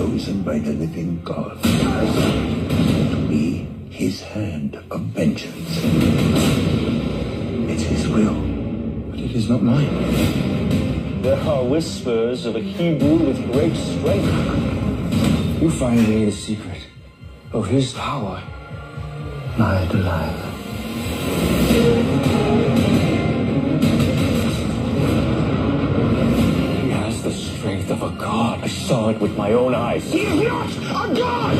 chosen by the living God to be his hand of vengeance. It's his will, but it is not mine. There are whispers of a Hebrew with great strength. You finally ate a secret of his power. My Delilah. He has the strength of a god. I saw it with my own eyes. He is not a god!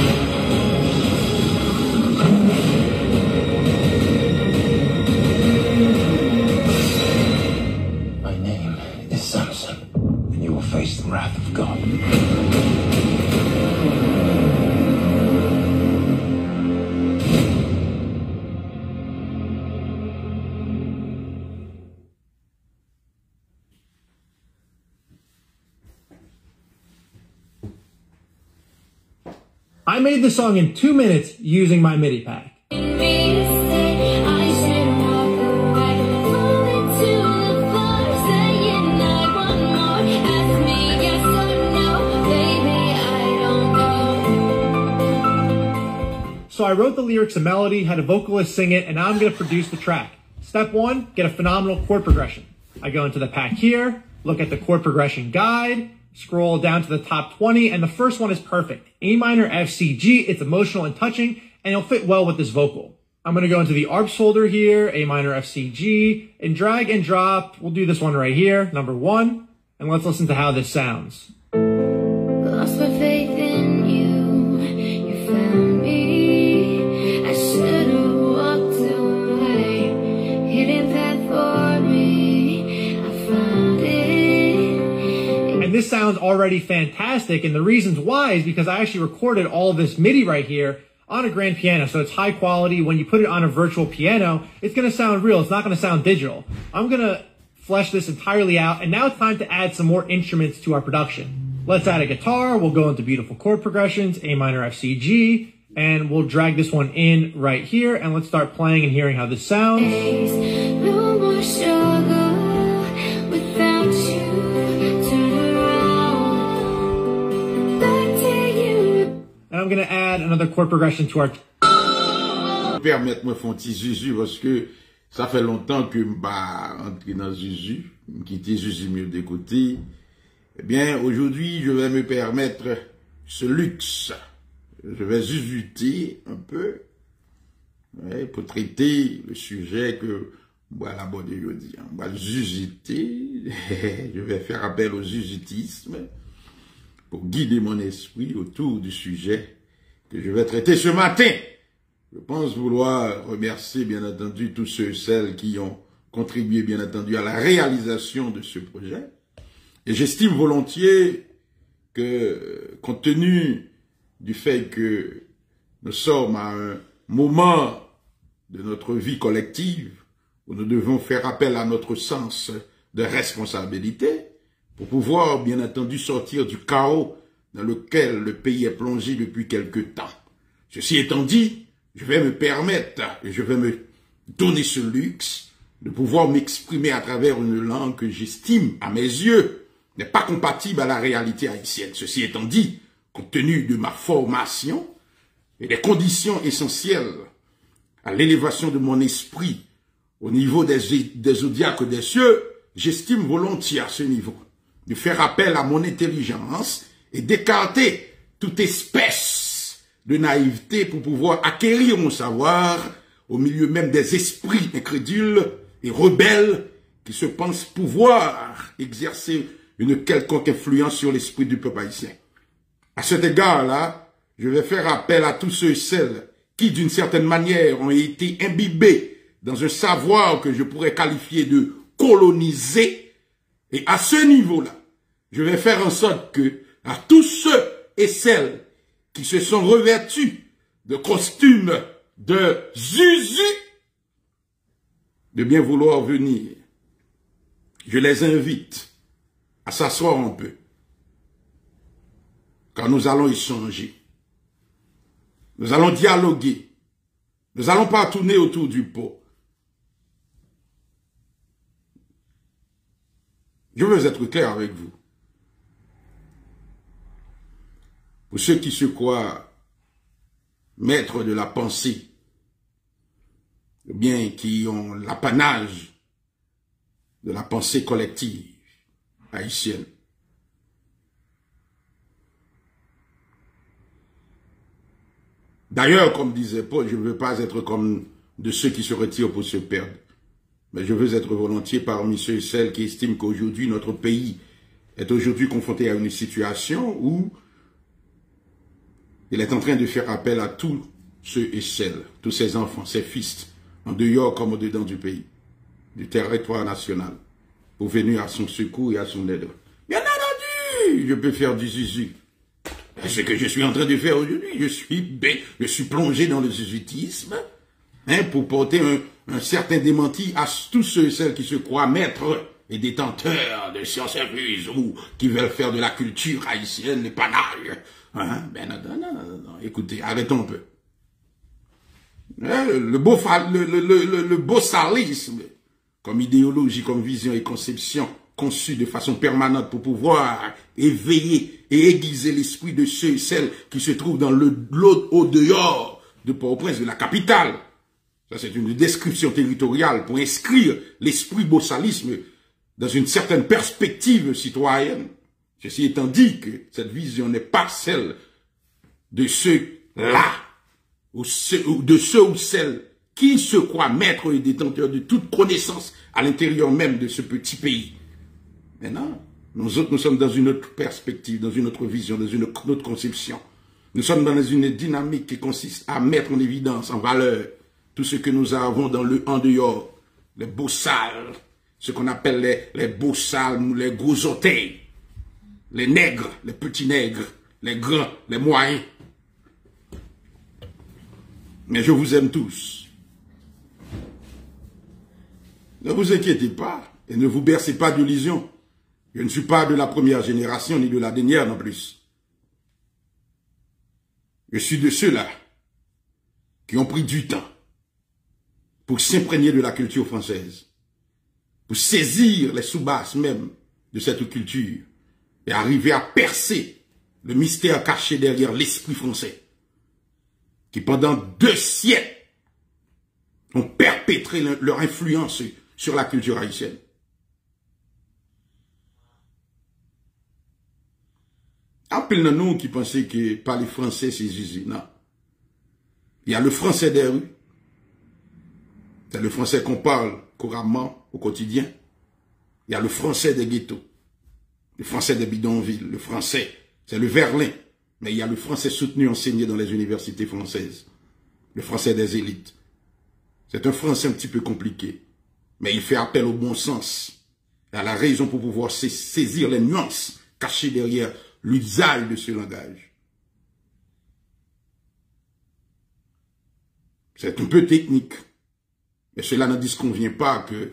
My name is Samson, and you will face the wrath of God. I made the song in 2 minutes using my MIDI pack. So I wrote the lyrics and melody, had a vocalist sing it, and now I'm going to produce the track. Step 1, get a phenomenal chord progression. I go into the pack here, look at the chord progression guide, scroll down to the top 20, and the first one is perfect. A minor, F, C, G. It's emotional and touching, and it'll fit well with this vocal. I'm going to go into the ARPs folder here, A minor, F, C, G, and drag and drop. We'll do this one right here, number 1, and let's listen to how this sounds. Lost my faith in you, you found me. I should have walked away, hidden path for me, I found it. And this sounds already fantastic, and the reasons why is because I actually recorded all of this MIDI right here on a grand piano, so it's high quality. When you put it on a virtual piano, it's going to sound real. It's not going to sound digital. I'm going to flesh this entirely out, and now it's time to add some more instruments to our production. Let's add a guitar. We'll go into beautiful chord progressions, A minor, F, C, G, and we'll drag this one in right here, and let's start playing and hearing how this sounds. No more struggle without you, turn around, back to you. And I'm going to add another chord progression to our... Permettez-moi de faire un petit Zuzu parce que ça fait longtemps que je suis entré dans Zuzu, quitter Zuzu mieux des côtés. Eh bien, aujourd'hui, je vais me permettre ce luxe. Je vais zuzuter un peu, ouais, pour traiter le sujet que on va l'aborder aujourd'hui. On va zuzuter. Je vais faire appel au zuzutisme pour guider mon esprit autour du sujet que je vais traiter ce matin. Je pense vouloir remercier, bien entendu, tous ceux et celles qui ont contribué, bien entendu, à la réalisation de ce projet. Et j'estime volontiers que, compte tenu du fait que nous sommes à un moment de notre vie collective où nous devons faire appel à notre sens de responsabilité pour pouvoir, bien entendu, sortir du chaos dans lequel le pays est plongé depuis quelque temps. Ceci étant dit, je vais me permettre et je vais me donner ce luxe de pouvoir m'exprimer à travers une langue que j'estime, à mes yeux, n'est pas compatible à la réalité haïtienne. Ceci étant dit, compte tenu de ma formation et des conditions essentielles à l'élévation de mon esprit au niveau des zodiaques des cieux, j'estime volontiers à ce niveau de faire appel à mon intelligence et d'écarter toute espèce de naïveté pour pouvoir acquérir mon savoir au milieu même des esprits incrédules et rebelles qui se pensent pouvoir exercer une quelconque influence sur l'esprit du peuple haïtien. À cet égard-là, je vais faire appel à tous ceux et celles qui, d'une certaine manière, ont été imbibés dans un savoir que je pourrais qualifier de colonisé. Et à ce niveau-là, je vais faire en sorte que, à tous ceux et celles qui se sont revêtus de costumes de Zuzu, de bien vouloir venir. Je les invite à s'asseoir un peu, car nous allons échanger. Nous allons dialoguer. Nous n'allons pas tourner autour du pot. Je veux être clair avec vous. pour ceux qui se croient maîtres de la pensée, ou bien qui ont l'apanage de la pensée collective haïtienne. D'ailleurs, comme disait Paul, je ne veux pas être comme de ceux qui se retirent pour se perdre, mais je veux être volontiers parmi ceux et celles qui estiment qu'aujourd'hui, notre pays est aujourd'hui confronté à une situation où il est en train de faire appel à tous ceux et celles, tous ses enfants, ses fils, en dehors comme au dedans du pays, du territoire national, pour venir à son secours et à son aide. Bien entendu, je peux faire du zuzu. C'est ce que je suis en train de faire aujourd'hui. Je suis plongé dans le zuzutisme, pour porter un certain démenti à tous ceux et celles qui se croient maîtres et détenteurs de sciences infuses ou qui veulent faire de la culture haïtienne les panaches. Ben non. Écoutez, arrêtons un peu. Le bossalisme, comme idéologie, comme vision et conception, conçue de façon permanente pour pouvoir éveiller et aiguiser l'esprit de ceux et celles qui se trouvent dans au dehors de Port-au-Prince, de la capitale. Ça, c'est une description territoriale pour inscrire l'esprit bossalisme dans une certaine perspective citoyenne. Ceci étant dit que cette vision n'est pas celle de ceux-là, ou de ceux ou celles qui se croient maîtres et détenteurs de toute connaissance à l'intérieur même de ce petit pays. Maintenant, nous autres, nous sommes dans une autre perspective, dans une autre vision, dans une autre conception. Nous sommes dans une dynamique qui consiste à mettre en évidence, en valeur, tout ce que nous avons dans le en dehors, les beaux sales, ce qu'on appelle les beaux sales, les gros orteils, les nègres, les petits nègres, les grands, les moyens. Mais je vous aime tous. Ne vous inquiétez pas et ne vous bercez pas d'illusions. Je ne suis pas de la première génération ni de la dernière non plus. Je suis de ceux-là qui ont pris du temps pour s'imprégner de la culture française, pour saisir les sous-basses même de cette culture et arriver à percer le mystère caché derrière l'esprit français, qui pendant 2 siècles ont perpétré leur influence sur la culture haïtienne. Appelez nous qui pensaient que parler français c'est Jésus. Non. Il y a le français des rues. C'est le français qu'on parle couramment au quotidien. Il y a le français des ghettos. Le français des bidonvilles. Le français, c'est le verlin. Mais il y a le français soutenu, enseigné dans les universités françaises. Le français des élites. C'est un français un petit peu compliqué. Mais il fait appel au bon sens. Et à la raison pour pouvoir saisir les nuances cachées derrière l'usage de ce langage. C'est un peu technique. Mais cela ne disconvient pas que,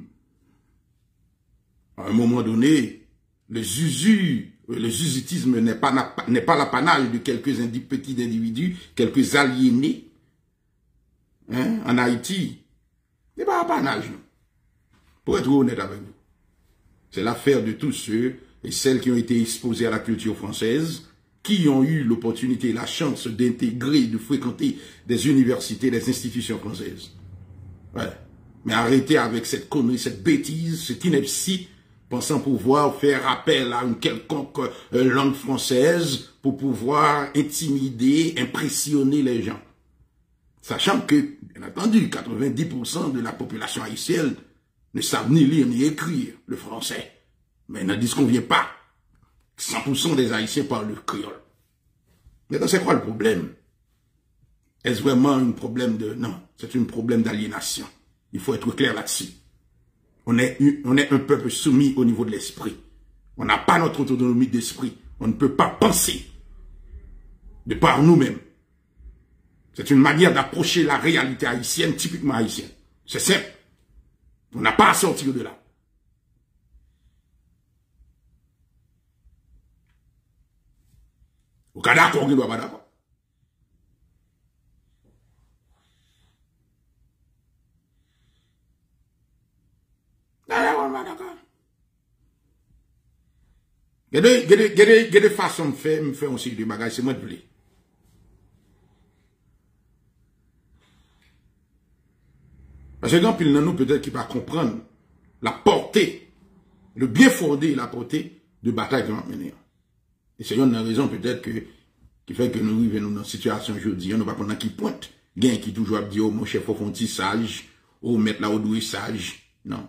à un moment donné, le zuzutisme n'est pas l'apanage de quelques petits individus, quelques aliénés, en Haïti. Ce n'est pas l'apanage, non. Pour être honnête avec vous. C'est l'affaire de tous ceux et celles qui ont été exposés à la culture française, qui ont eu l'opportunité et la chance d'intégrer, de fréquenter des universités, des institutions françaises. Ouais. Mais arrêtez avec cette connerie, cette bêtise, cette ineptie, pensant pouvoir faire appel à une quelconque langue française pour pouvoir intimider, impressionner les gens. Sachant que, bien entendu, 90% de la population haïtienne ne savent ni lire ni écrire le français. Mais il ne disconvient pas. 100% des Haïtiens parlent le créole. Mais c'est quoi le problème? Est-ce vraiment un problème de... Non, c'est un problème d'aliénation. Il faut être clair là-dessus. On est un peuple soumis au niveau de l'esprit. On n'a pas notre autonomie d'esprit. On ne peut pas penser de par nous-mêmes. C'est une manière d'approcher la réalité haïtienne, typiquement haïtienne. C'est simple. On n'a pas à sortir de là. Au cas d'accord, on ne doit pas d'accord. D'accord. Il y a des façons de faire, me faire aussi de bagages, c'est moi de voulais. Parce que dans pile nous peut-être qui va comprendre la portée, le bien fondé et la portée de bataille que nous mener. Et c'est une raison peut-être qui fait que nous vivons dans une situation aujourd'hui, on ne va pas qui pointe. Gain qui toujours dit, oh mon chef, faut faire sage, oh mettre là où doué sage. Non.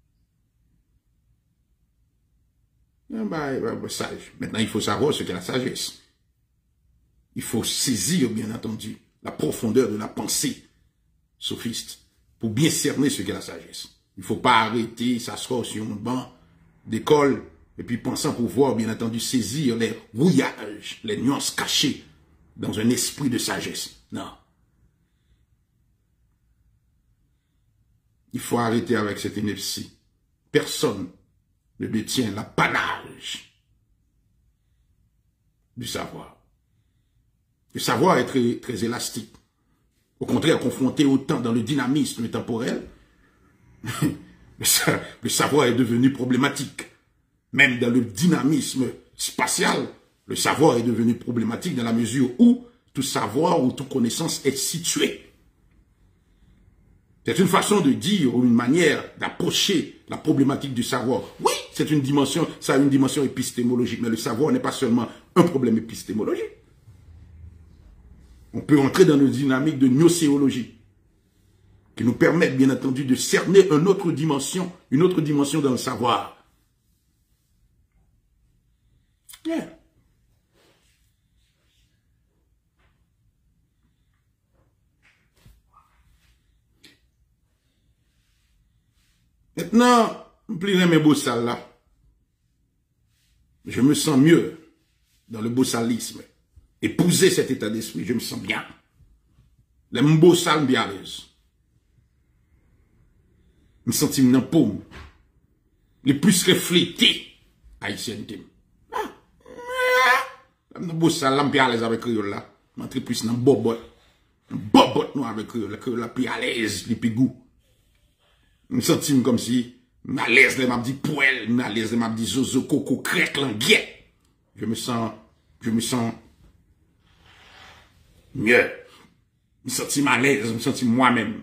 Sage. Maintenant, il faut savoir ce qu'est la sagesse. Il faut saisir, bien entendu, la profondeur de la pensée sophiste pour bien cerner ce qu'est la sagesse. Il ne faut pas arrêter, s'asseoir sur un banc d'école et puis pensant pouvoir, bien entendu, saisir les rouillages, les nuances cachées dans un esprit de sagesse. Non. Il faut arrêter avec cette ineptie. Personne ne détient l'apanage du savoir. Le savoir est très, très élastique. Au contraire, confronté au temps dans le dynamisme temporel, le savoir est devenu problématique. Même dans le dynamisme spatial, le savoir est devenu problématique dans la mesure où tout savoir ou toute connaissance est située. C'est une façon de dire ou une manière d'approcher la problématique du savoir. Oui, c'est une dimension, ça a une dimension épistémologique, mais le savoir n'est pas seulement un problème épistémologique. On peut entrer dans une dynamique de gnoséologie qui nous permet, bien entendu, de cerner une autre dimension dans le savoir. Yeah. Maintenant, je plierai mes beaux salles là. Je me sens mieux dans le beau salisme. Épouser cet état d'esprit, je me sens bien. Les beaux salles bien à l'aise. Je me sens dans le paume. Les plus reflétés haïtiennes. Dans le beau salles là, je suis à l'aise avec créole là. Je suis plus dans le bobot. Bobot nous avec créole. Créole là, plus à l'aise, les plus goût. Je me sens comme si, à l'aise, je me dis poêle, à l'aise, je me dis zozo, coco, crèque, languette. Je me sens mieux. Je me sens à l'aise, je me sens moi-même.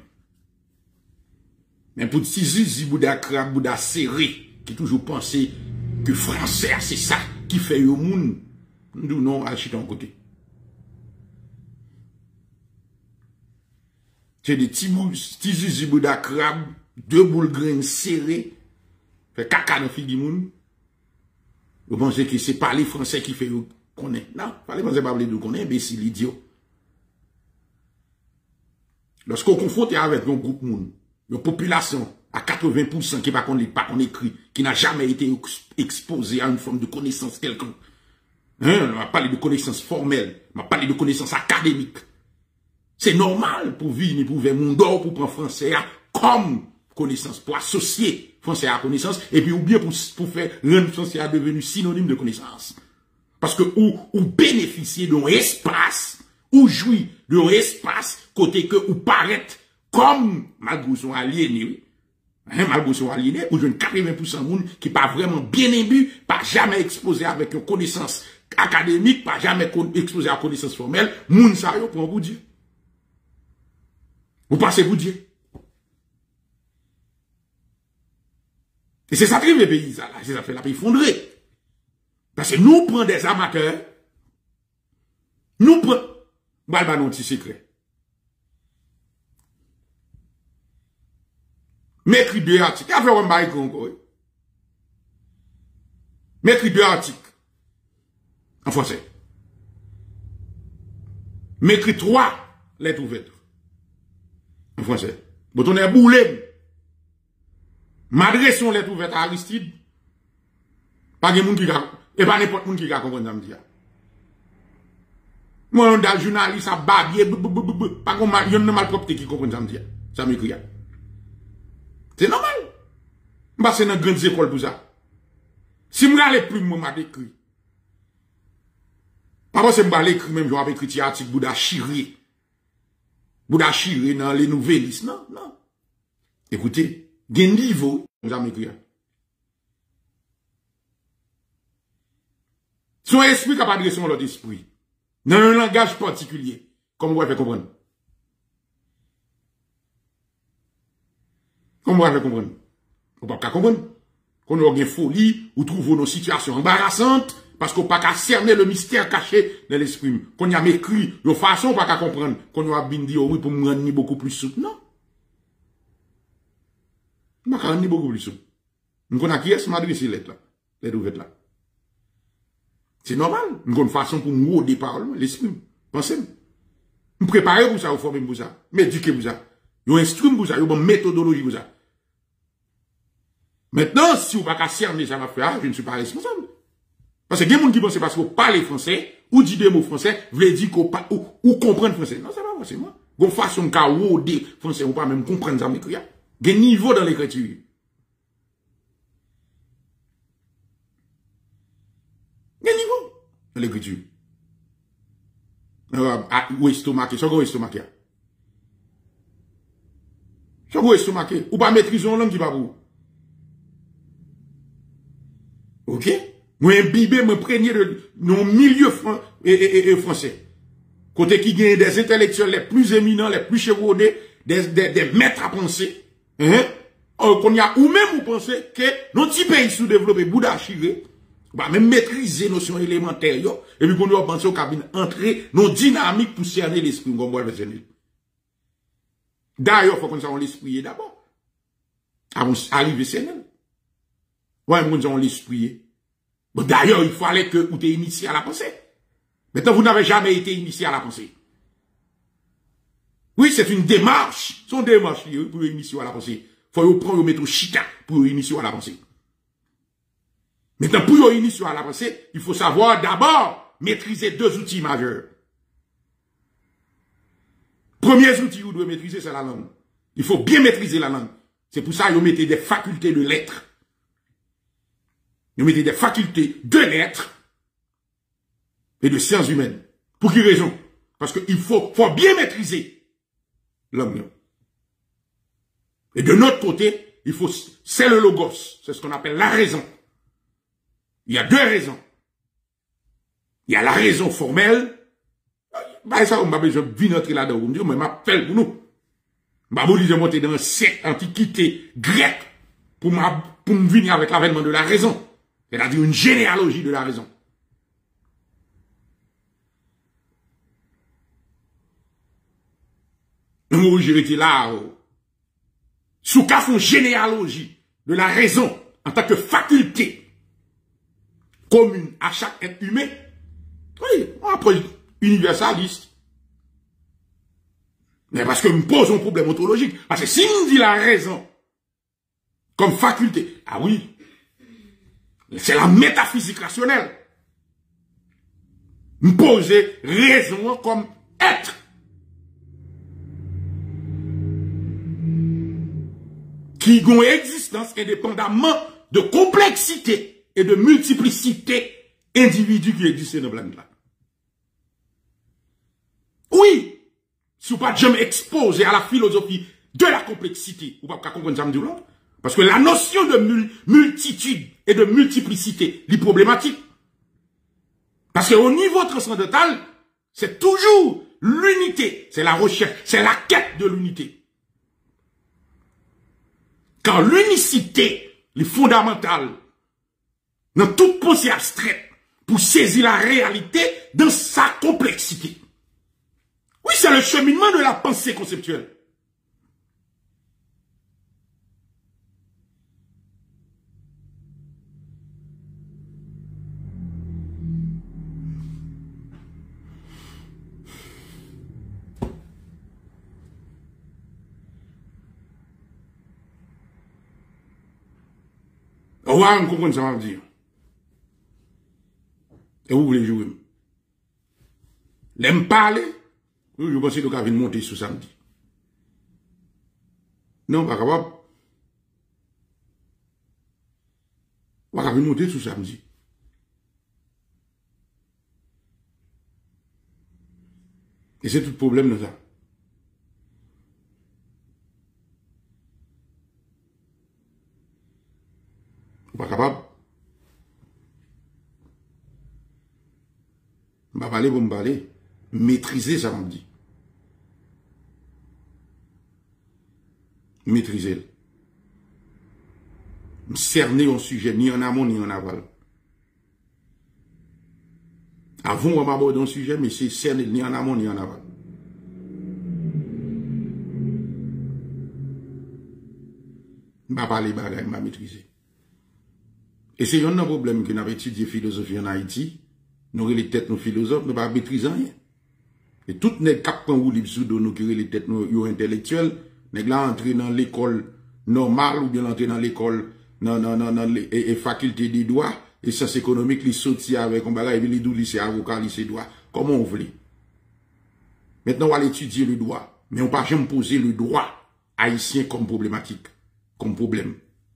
Mais pour petit zizi, Bouddha crabe, Bouddha serré, qui toujours pensé que français, c'est ça qui fait le monde, nous non, à chiter en côté. C'est des petits zizi, Bouddha crabe, deux boules graines serrées, fait caca dans fille du monde. Vous pensez que c'est pas les Français qui fait qu'on est. Non, pas les Français pas les deux qu'on est, imbécile, idiot. Lorsqu'on confronte avec un groupe monde, une population à 80% qui va qu'on écrit, qui n'a jamais été exposé à une forme de connaissance quelconque. Hein, on va parler de connaissance formelle, on va parler de connaissance académique. C'est normal pour vivre, pour faire mon d'or, pour prendre français comme connaissance, pour associer français à connaissance, et puis ou bien pour faire rendre français à devenu synonyme de connaissance. Parce que ou bénéficier d'un espace, ou jouir d'un espace, côté que ou paraît comme malgré son aliéné, malgré son aliéné, ou jeune 80% de monde qui pas vraiment bien imbu, pas jamais exposé avec une connaissance académique, pas jamais exposé à une connaissance formelle, moun sa yo pour vous dire. Vous pensez vous dire? Et c'est ça qui arrive les pays, ça, là. C'est ça fait la pays fondrée. Parce que nous prenons des amateurs, nous prenons, bah, non, petit secret. M'écrit deux articles. Il y a fait un bail encore. M'écrit deux articles. En français. M'écrit 3 lettres ouvertes. En français. Bon, on est boulé. M'adresse son lettre ouverte à Aristide. Pas de monde qui a, et pas n'importe monde qui a compris ça me dit. Moi, on a un journaliste à babier, pas comme il y a un malpropre qui comprend ça me dit. Ça m'écrit. C'est normal. Je passe dans une grande école pour ça. Si je ne plus, je m'a écrit. Avant, c'est je écrit même, j'avais écrit un article Bouddha Chiré. Bouddha Chiré dans les nouvellistes. Non, non. Écoutez, il y a un niveau, vous avez écrit. Son esprit capable de son l'autre esprit. Dans un langage particulier. Comme vous pouvez comprendre. Comment vous pouvez comprendre? Vous ne pouvez pas comprendre. Qu'on a une folie, ou trouve nos situations embarrassantes, parce qu'on ne peut pas cerner le mystère caché dans l'esprit. Qu'on y a mécrit, de façon, on ne peut pas comprendre. Qu'on a bien dit, oh oui, pour me rendre beaucoup plus souple. Non. On ne peut pas rendre beaucoup plus souple. On connaît qui est-ce m'adresse ces lettres là. Les ouvertes là. C'est normal. On a une façon pour nous au départ, l'esprit. Pensez. Nous préparer pour ça, vous former pour ça. M'éduquer pour ça. Vous instruire pour ça. Vous une méthodologie pour ça. Maintenant, si vous ne pouvez pas cerner ça, je ne suis pas responsable. Parce que il y a des gens qui pensent parce que vous parlez français, ou dites des mots français, vous voulez dire ou comprendre français. Non, c'est pas moi, c'est moi. Vous façon de français, vous pas même comprendre ça, il y a des niveaux dans l'écriture. Il y a des niveaux dans l'écriture. Ou estomaqué, ça go estomaqué. Ça go estomaqué. Ou pas maîtriser une langue qui va vous. Ok? Moi, imbibé, me prégner de nos milieux français. Côté qui gagne des intellectuels les plus éminents, les plus chevronnés, des maîtres à penser. Hein? Qu'on y a, ou même vous pensez que nos petits pays sous-développés, Bouddha Chiré, va même maîtriser notions élémentaires, et puis qu'on doit penser au cabine, entrer nos dynamiques pour cerner l'esprit, comme moi, d'ailleurs, il faut qu'on s'en l'esprit d'abord. Avant d'arriver cerner. Ouais, on l'esprit. Bon, d'ailleurs, il fallait que vous t'ayez initié à la pensée. Maintenant, vous n'avez jamais été initié à la pensée. Oui, c'est une démarche. C'est une démarche pour initier à la pensée. Il faut prendre le métro chita pour initier à la pensée. Maintenant, pour initier à la pensée, il faut savoir d'abord maîtriser deux outils majeurs. Premier outil que vous devez maîtriser, c'est la langue. Il faut bien maîtriser la langue. C'est pour ça que vous mettez des facultés de lettres. Vous mettez des facultés de lettres et de sciences humaines. Pour quelle raison? Parce qu'il faut bien maîtriser l'homme. Et de notre côté, c'est le logos. C'est ce qu'on appelle la raison. Il y a deux raisons. Il y a la raison formelle. Bah, ça, on m'a besoin de venir entrer là-dedans. On me dit, mais m'appelle pour nous. Bah, vous de monter dans un siècle antiquité grecque pour me venir avec l'avènement de la raison. C'est-à-dire une généalogie de la raison. Nous, j'ai été là, sous cas font généalogie de la raison en tant que faculté commune à chaque être humain. Oui, on approche universaliste. Mais parce que me pose un problème ontologique. Parce que si on dit la raison comme faculté, ah oui, c'est la métaphysique rationnelle. Me poser raison comme être. Qui a une existence indépendamment de complexité et de multiplicité individus qui existent dans le planète là. Oui, si vous ne pouvez pas jamais exposer à la philosophie de la complexité, vous ne pouvez pas comprendre ça, parce que la notion de multitude et de multiplicité est problématique. Parce qu'au niveau transcendantal, c'est toujours l'unité, c'est la recherche, c'est la quête de l'unité. Quand l'unicité est fondamentale dans toute pensée abstraite pour saisir la réalité dans sa complexité. Oui, c'est le cheminement de la pensée conceptuelle. On va comprendre ça, on va dire. Et vous voulez jouer? L'aime parler? Je pense que vous avez monter sous samedi. Non, pas capable. Vous avez monter sous samedi. Et c'est tout le problème de ça. Pas capable. Je vais parler pour me parler. Maîtriser ça, on dit. Maîtriser. Cerner un sujet, ni en amont, ni en aval. Avant, on va aborder un sujet, mais c'est cerner ni en amont, ni en aval. Je vais parler, je vais maîtriser. Et c'est un problème que nous avons étudié philosophie en Haïti. Nous avons les têtes nos philosophes, nous ne maîtrisons pas rien. Et toutes les cap ou les pseudo nous qui les têtes nos intellectuels, nous là entrer dans l'école normale ou bien entrer dans l'école et faculté des droits et sciences économiques, les sortir avec un bagage et les dou lycée avocat lycée droit. Comment on veut? Maintenant on va étudier le droit, mais on ne va pas jamais poser le droit haïtien comme problématique, comme problème.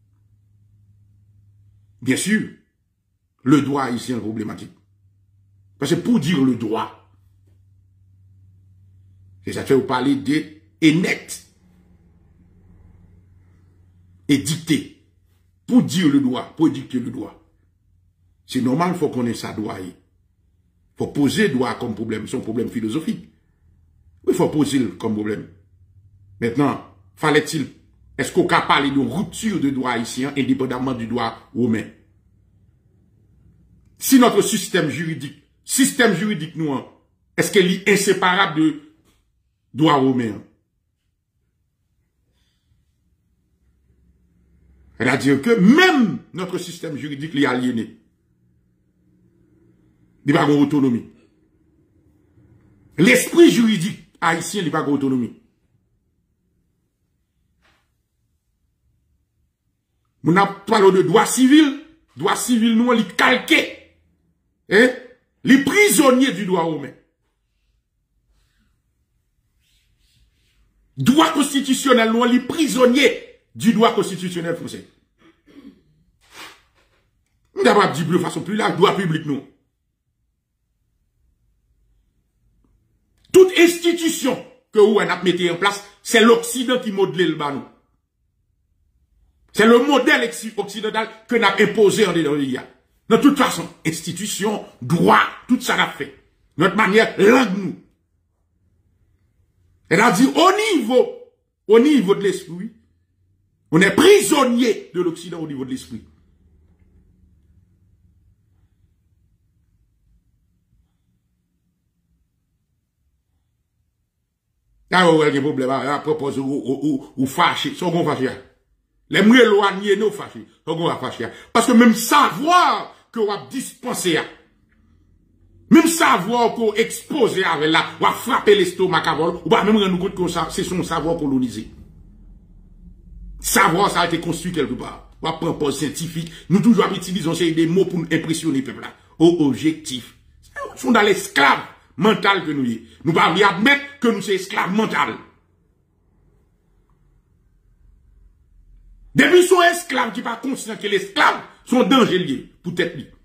Bien sûr, le droit haïtien est problématique. Parce que pour dire le droit, c'est ça fait vous parler de et net et dicter. Pour dire le droit, pour dicter le droit. C'est normal, il faut qu'on ait ça droit. Il faut poser le droit comme problème, c'est un problème philosophique. Il faut poser comme problème. Maintenant, fallait-il, est-ce qu'on peut parler de rupture de droit haïtien indépendamment du droit romain? Si notre système juridique nous, est-ce qu'elle est inséparable de droit romain? C'est-à-dire que même notre système juridique est aliéné. Il n'y a pas d'autonomie. L'esprit juridique haïtien n'a pas d'autonomie. On a parlé de droit civil. Droit civil, nous, on est calqué. Hein? Les prisonniers du droit romain. Droit constitutionnel, nous, les prisonniers du droit constitutionnel français. Nous n'avons pas dit de façon plus large, droit public, nous. Toute institution que vous avez mis en place, c'est l'Occident qui modèle le banou. C'est le modèle occidental que nous avons imposé en dedans de l'IA. De toute façon, institution, droit, tout ça l'a fait. Notre manière, langue nous. Elle a dit au niveau de l'esprit, on est prisonnier de l'Occident au niveau de l'esprit. Ah ouais, il y a un problème à propos ou fâché, sont qu'on fâché. Les mouilles éloignés nous fâchés, sont qu'on va fâcher. Parce que même savoir que on va dispenser, même savoir qu'on expose avec là, on va frapper l'estomac avant, ou pas même rendre compte que c'est son savoir colonisé. Savoir ça a été construit quelque part. On va prendre un poste scientifique, nous toujours utilisons des mots pour impressionner le peuple là. Au objectif. Nous sommes dans l'esclave mental que nous y. Nous ne pouvons pas admettre que nous sommes esclaves mentaux. Depuis son esclave qui n'est pas conscient que l'esclave sont dangereux pour tête lui.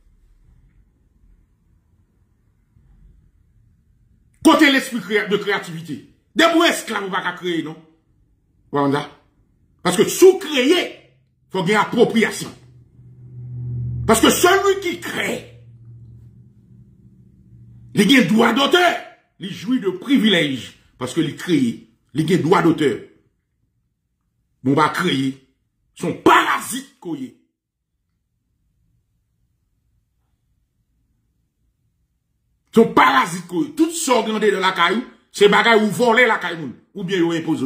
Côté l'esprit de créativité. Depuis esclave, on va pas créer, non? Voilà. Parce que sous créer, il faut qu'il y ait appropriation. Parce que celui qui crée, il a droit d'auteur, il jouit de privilèges. Parce que il crée, il a droit d'auteur. On va créer son parasite koye. Son parasite koye. Tout s'organe de la caillou, c'est bagay ou voler la caillou, ou bien ou imposer.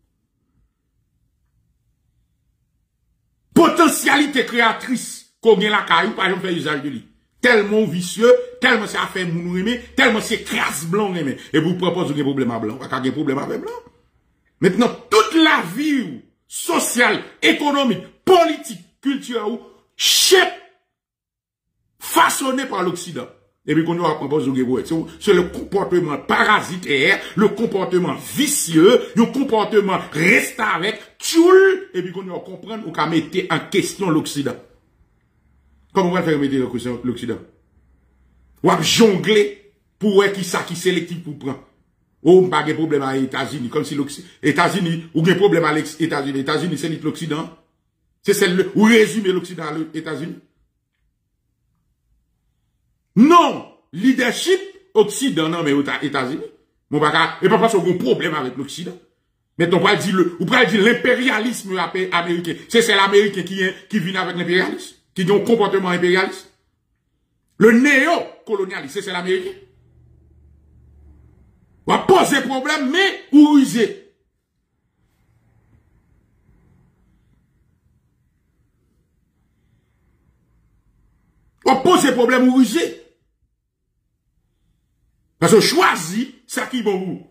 Potentialité créatrice qu'on gagne la caillou, par exemple, faire usage de lui. Tellement vicieux, tellement ça fait moun aimer, tellement c'est crasse blanc aimer. Et vous proposez un problème à blanc, pas un problème avec blanc. Maintenant, toute la vie sociale, économique, politique, culturelle, chef, façonné par l'Occident. Et puis, qu'on va proposer c'est le comportement parasitaire, le comportement vicieux, le comportement reste avec, tchoul, et puis qu'on va comprendre ou qu'à mettre en question l'Occident. Comment on va faire mettre en question l'Occident? Ou à jongler pour qui ça qui sélectif pour prendre. Ou pas de problème à États-Unis, comme si l'Occident, États-Unis, ou un problème à l'États-Unis, États-Unis c'est l'Occident. C'est celle où résumer l'Occident à l'États-Unis. Non! Leadership Occident, non, mais aux États-Unis. Mon baka, et pas parce qu'on a un problème avec l'Occident. Mais on peut dire l'impérialisme américain. C'est l'Américain qui vient avec l'impérialisme, qui a un comportement impérialiste. Le néo-colonialisme, c'est l'Américain. On va poser problème, mais ou user. On va poser problème ou user. Parce que choisit ça qui est bon vous.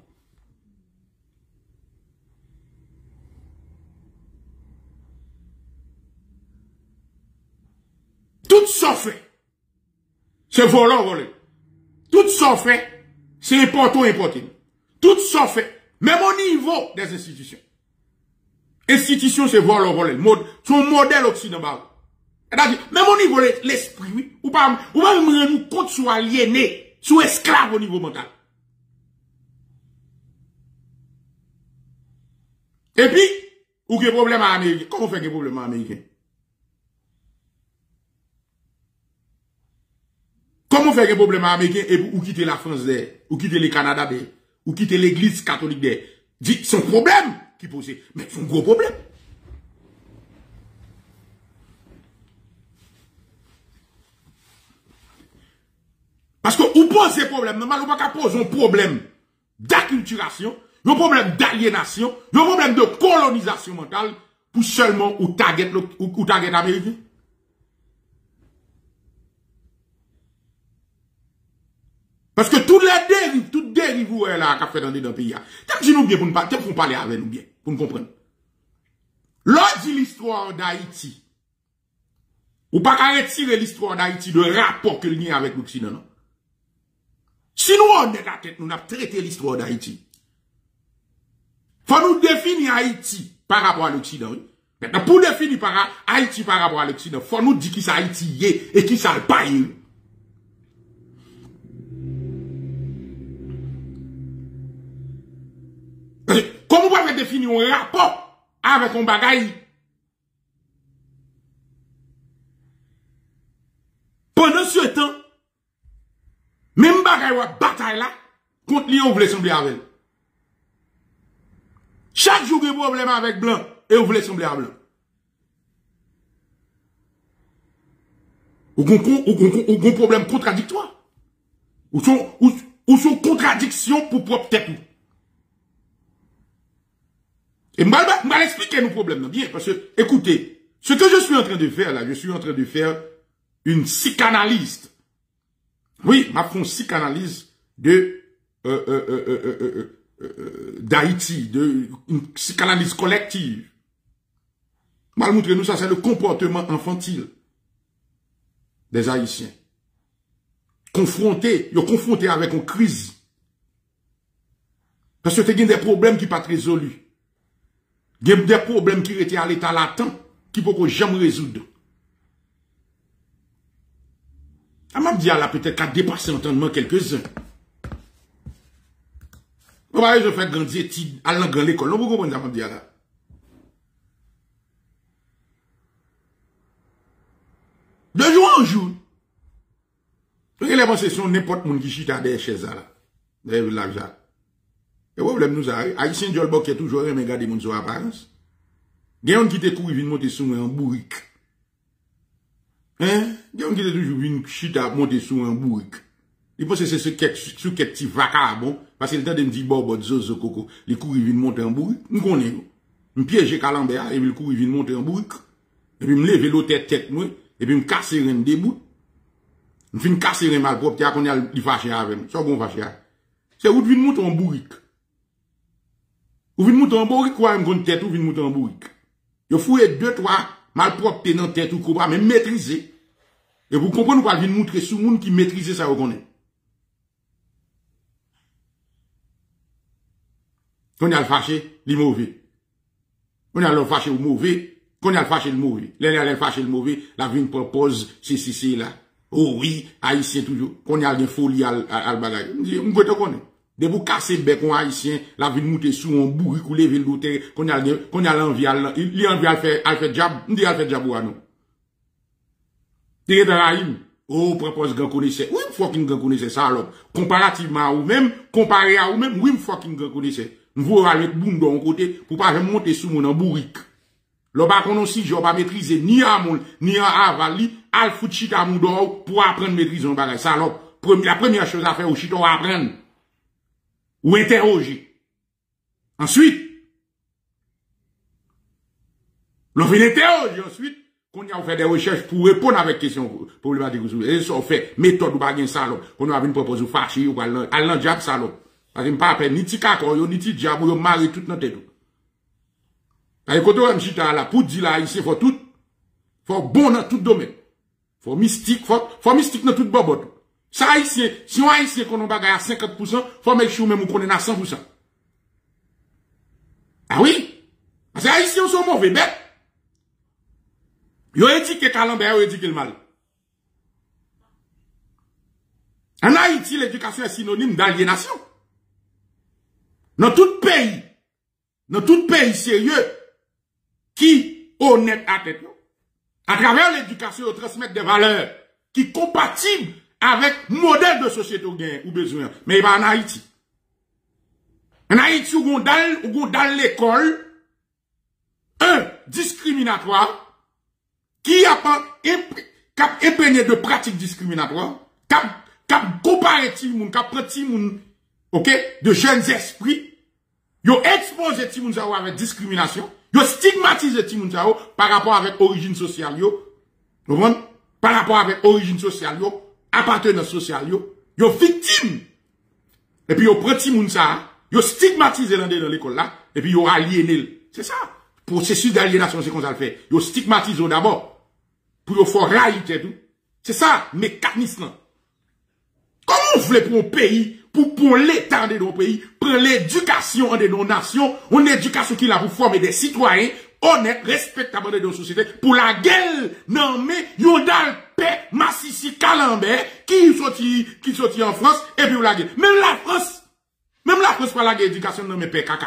Tout ça fait, c'est voler. Tout ça fait, c'est important. Tout ça fait, même au niveau des institutions. Institutions, c'est voler. Son modèle occidental. C'est-à-dire, même au niveau de l'esprit, oui, ou pas me rendre compte soit aliéné, soit esclave au niveau mental. Et puis, ou qu'il y a problème à l'Amérique. Comment on fait qu'il y a problème à l'Amérique? Comment faire un problème américain et ou quitter la France d'air, ou quitter le Canada d'air, ou quitter l'église catholique d'air? Dit, son problème qui pose, mais c'est un gros problème. Parce que ou pose ces problèmes, normalement, on ne peut pas poser un problème d'acculturation, un problème d'aliénation, un problème de colonisation mentale pour seulement ou target américain. Parce que toutes dérives, vous là, qu'a fait dans le pays, t'aimes nous bien pour parler avec nous bien, pour nous comprendre. Lors de l'histoire d'Haïti, ou pas qu'à retirer l'histoire d'Haïti de rapport que y a avec l'Occident, non? Si nous on est la tête, nous avons traité l'histoire d'Haïti. Faut nous définir Haïti par rapport à l'Occident, oui. Maintenant, pour définir Haïti par rapport à l'Occident, faut nous dire qui ça Haïti y est et qui ça le paye. Comment vous pouvez définir un rapport avec un bagaille? Pendant ce temps, même bagaille ou bataille là, contre lui, on voulait sembler avec. Chaque jour, il y a un problème avec blanc, et on voulait sembler à blanc. Ou un problème contradictoire. Ou son contradiction pour propre tête. Et je vais expliquer nos problèmes, bien, parce que, écoutez, ce que je suis en train de faire, là, je suis en train de faire une psychanalyse. Oui, ma font psychanalyse d'Haïti, une psychanalyse collective. Mal montrer nous ça, c'est le comportement infantile des Haïtiens. Confrontés avec une crise. Parce que tu as des problèmes qui ne sont pas résolus. Il y a des problèmes qui étaient à l'état latent, qui ne peuvent jamais résoudre. Je m'a dit là peut-être qu'à dépasser entendement quelques-uns. Je fais grandir études à l'école. Vous comprenez ça, m'a dit là. De jour en jour. Regardez c'est n'importe qui chita des chaises là. Des villages là. Et le problème nous a, Haïtien Diolbo qui est toujours regardé mon sur apparence. Il y a un qui te couru vient monter sur un bourrique. Hein? Il y a un qui te toujours vient chita monter sur un bourrique. Il pense que c'est ce qui vacabon, parce que le temps de me dire bon zozo coco, les couru vient monter un bourrique. Nous connaissons. Me piéger Calambert et puis le couru vient monter un bourrique. Et puis me lever l'autre tête moi et puis me casser un debout. Me fin casser un mal propre, tiens qu'on a il fâché avec nous. Ça bon fâché. C'est où vient monter un bourrique. Ou vin mouton en bourrique, ou un tête, ou vin mouton en bourrique. Yo fouye 2-3 malpropres dans tête ou qu'on va même maîtriser. Et vous comprenez quoi, vin montrer sous monde qui maîtrise ça, vous connaissez. Quand y a le fâché, le mauvais. Quand y a le fâché ou mauvais, quand y a le fâché le mauvais. Là, y a le fâché le mauvais, la vie propose, c'est là. Oh oui, haïtien toujours. Quand y a une folie à bagage. On peut te connaître. De vous casser bec en haïtien, la vie monter sous un bourrique ou lever l'autre, qu'on a l'envie, il a envie à faire job, on dit à faire job ou à nous. T'es dans la hymne, Oh, propose grand connaisseur. Oui, fucking grand connaisseur, ça, alors. Comparativement à vous-même, comparé à vous-même, oui, fucking grand connaisseur. Vous allez être boum d'un côté, pour pas monter sous mon bourrique. Le bacon aussi, je vais pas maîtriser ni à mon, ni à avali, al fout chita moudon, pour apprendre maîtriser un bagage. Ça, alors, la première chose à faire au chita, apprendre. Ou interroger. Ensuite, l'on fait interroger ensuite, qu'on a fait des recherches pour répondre avec questions problématiques. Et ça, on fait méthode ou pas gain ça, qu'on a une proposition fâchée ou allant diable ça, parce que pas appelle ni ti kakor, ni ti diable, ou marre tout dans tête. Parce que quand on chita là, pour dire là, ici, faut tout, faut bon dans tout domaine. Faut mystique dans tout bobot. Ça haïtien, si on haïtien qu'on a bagay à 50%, faut mettre chou même ou qu'on est à 100%. Ah oui? Parce que haïtiens sont mauvais bêtes. Yo éduqué Calambert, yo éduqué le mal. En Haïti, l'éducation est synonyme d'aliénation. Dans tout pays sérieux, qui honnête à tête, à travers l'éducation, on transmet des valeurs qui compatibles avec modèle de société ou besoin. Mais pas en Haïti. En Haïti, on dans l'école, discriminatoire, qui a pas imprégné de pratiques discriminatoires, cap comparé moun, cap prend moun, ok, de jeunes esprits, yo exposé ti moun sa avec discrimination, yo stigmatisé ti moun sa par rapport avec origine sociale yo, par rapport avec origine sociale yo, appartenance sociale yo victime. Et puis yo prend ti moun sa, yo stigmatisé dans l'école là, et puis yo aliéné. C'est ça. Processus d'aliénation, c'est comme ça le fait. Yo stigmatisé d'abord. Pour yo faire railler tout. C'est ça, mécanisme. Comment vous voulez pour un pays, pour l'État de nos pays, prendre l'éducation de nos nations, une éducation qui a pour former des citoyens honnêtes, respectables de nos sociétés, pour la gueule, non mais, yon dal paix, Massissi, Calambert, qui sorti en France, et puis la gueule. Même la France pas la gueule éducation, non mais paix caca.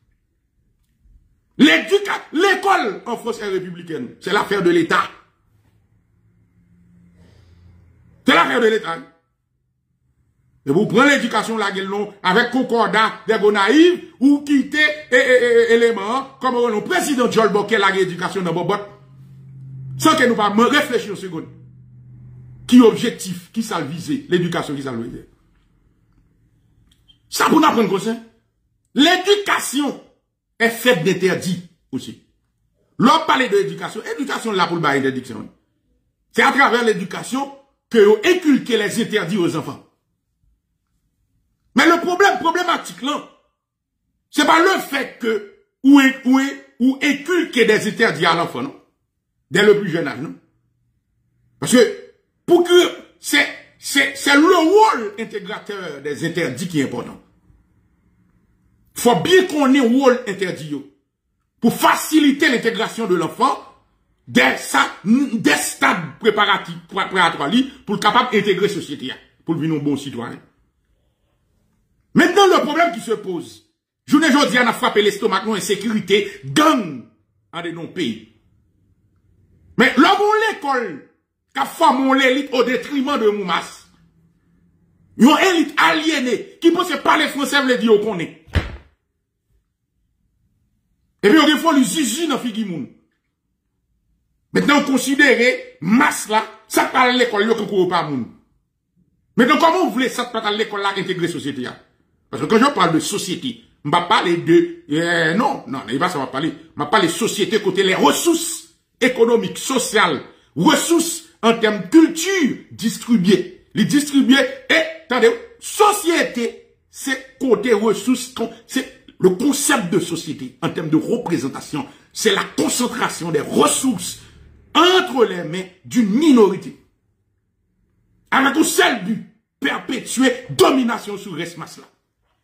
L'école en France est républicaine. C'est l'affaire de l'État. C'est l'affaire de l'État. Et vous prenez l'éducation la gueule non avec concordat des naïfs ou quitter éléments comme le président Joel Bokeh la l'éducation dans Bobot. Sans que nous pas réfléchir une seconde. Qui objectif, qui ça viser, l'éducation qui ça viser. Ça pour nous apprendre comme ça. L'éducation est faite d'interdits aussi. L'on parle de l'éducation, éducation là pour le bail d'interdiction. C'est à travers l'éducation que vous inculquez les interdits aux enfants. Mais le problématique là, c'est pas le fait que ou inculquer des interdits à l'enfant, non? Dès le plus jeune âge, non? Parce que, pour que, c'est le rôle intégrateur des interdits qui est important. Faut bien qu'on ait un rôle interdit, pour faciliter l'intégration de l'enfant, des stades préparatoires pour le capable d'intégrer la société, pour devenir un bon citoyen. Maintenant, le problème qui se pose, journée aujourd'hui, on a frappé l'estomac, non, insécurité, gang, dans nos pays. Mais l'homme l'école, qui a formé l'élite au détriment de Moumas, une élite aliénée, qui pense parler français, veut dire qu'on est. Et puis, on faut le zizi dans Figimoun. Maintenant, on considère masse là, ça parle l'école, yo qu'on pas moun. Maintenant, comment vous voulez ça parle l'école là intégrer société là? Parce que quand je parle de société, je ne vais pas parler de, non, il va ça parler. Je vais parler de société côté les ressources économiques, sociales, ressources en termes de culture distribuées. Les distribuées et, attendez, société, c'est côté ressources, c'est le concept de société en termes de représentation. C'est la concentration des ressources entre les mains d'une minorité. Avec un seul but, perpétuer domination sur le reste masse là.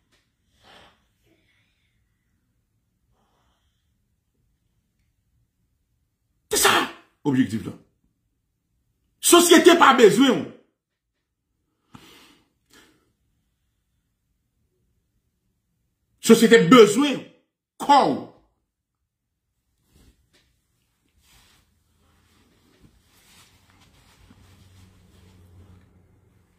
C'est ça, objectif là. Société pas besoin. Société besoin. Corps.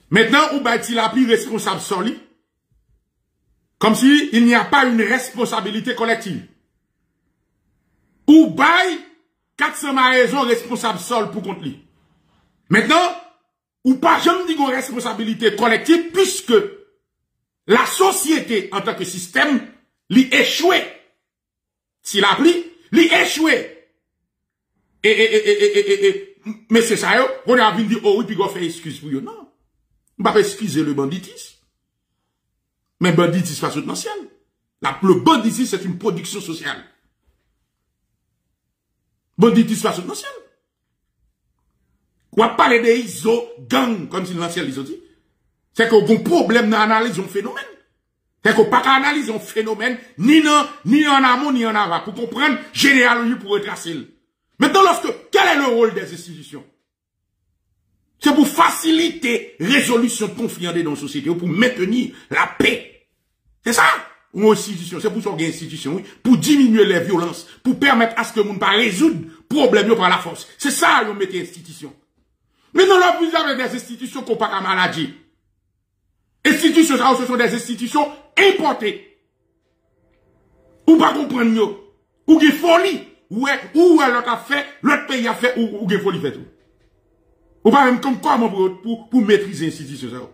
Maintenant, ou bah, il a pris responsable sur lui. Comme si il n'y a pas une responsabilité collective. Ou bail 400 raisons responsable sol pour contre lui. Maintenant, ou pas jamais dit une responsabilité collective puisque la société en tant que système l'y échoué. S'il a pris, l'y échoué. Mais c'est ça, on a envie de dire, oh oui, puis on fait excuse pour eux. Non. On va pas excuser le banditisme. Mais banditisme pas substantiel. Le banditisme, c'est une production sociale. Banditisme pas substantiel. On va parler des ISO gang, comme si l'ancien ISO dit. C'est qu'on a un problème dans l'analyse d'un phénomène. C'est qu'on pas analyser un phénomène, ni en amont, ni en aval, pour comprendre généalogie, pour retracer. Maintenant, quel est le rôle des institutions? C'est pour faciliter résolution de conflits dans la société, pour maintenir la paix. C'est ça, une institution. C'est pour ça qu'il y a une institution, oui, pour diminuer les violences, pour permettre à ce que le monde pas résoudre problème par la force. C'est ça, on met institution. Maintenant, là, vous avez des institutions qui n'ont pas de maladie. Institutions, ça, ce sont des institutions importées. Ou pas comprendre, ou qui folie, ou l'autre a fait, l'autre pays a fait, ou qui folie fait tout. Ou pas même comme comment pour maîtriser l'institution, ça.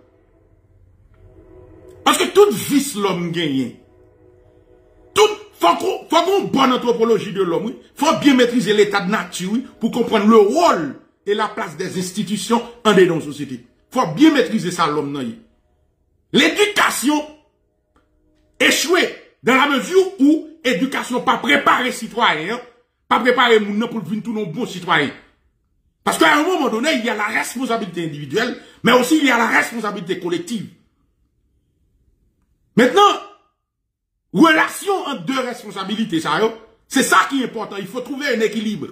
Parce que toute vice l'homme gagne. Faut qu'on bonne anthropologie de l'homme, oui. Faut bien maîtriser l'état de nature, oui, pour comprendre le rôle et la place des institutions en dans la société. Faut bien maîtriser ça l'homme, non. L'éducation échouée dans la mesure où éducation pas préparer citoyen, pas préparer moun pour devenir tout nos bons citoyens. Parce qu'à un moment donné, il y a la responsabilité individuelle, mais aussi il y a la responsabilité collective. Maintenant, relation entre deux responsabilités, ça, c'est ça qui est important. Il faut trouver un équilibre.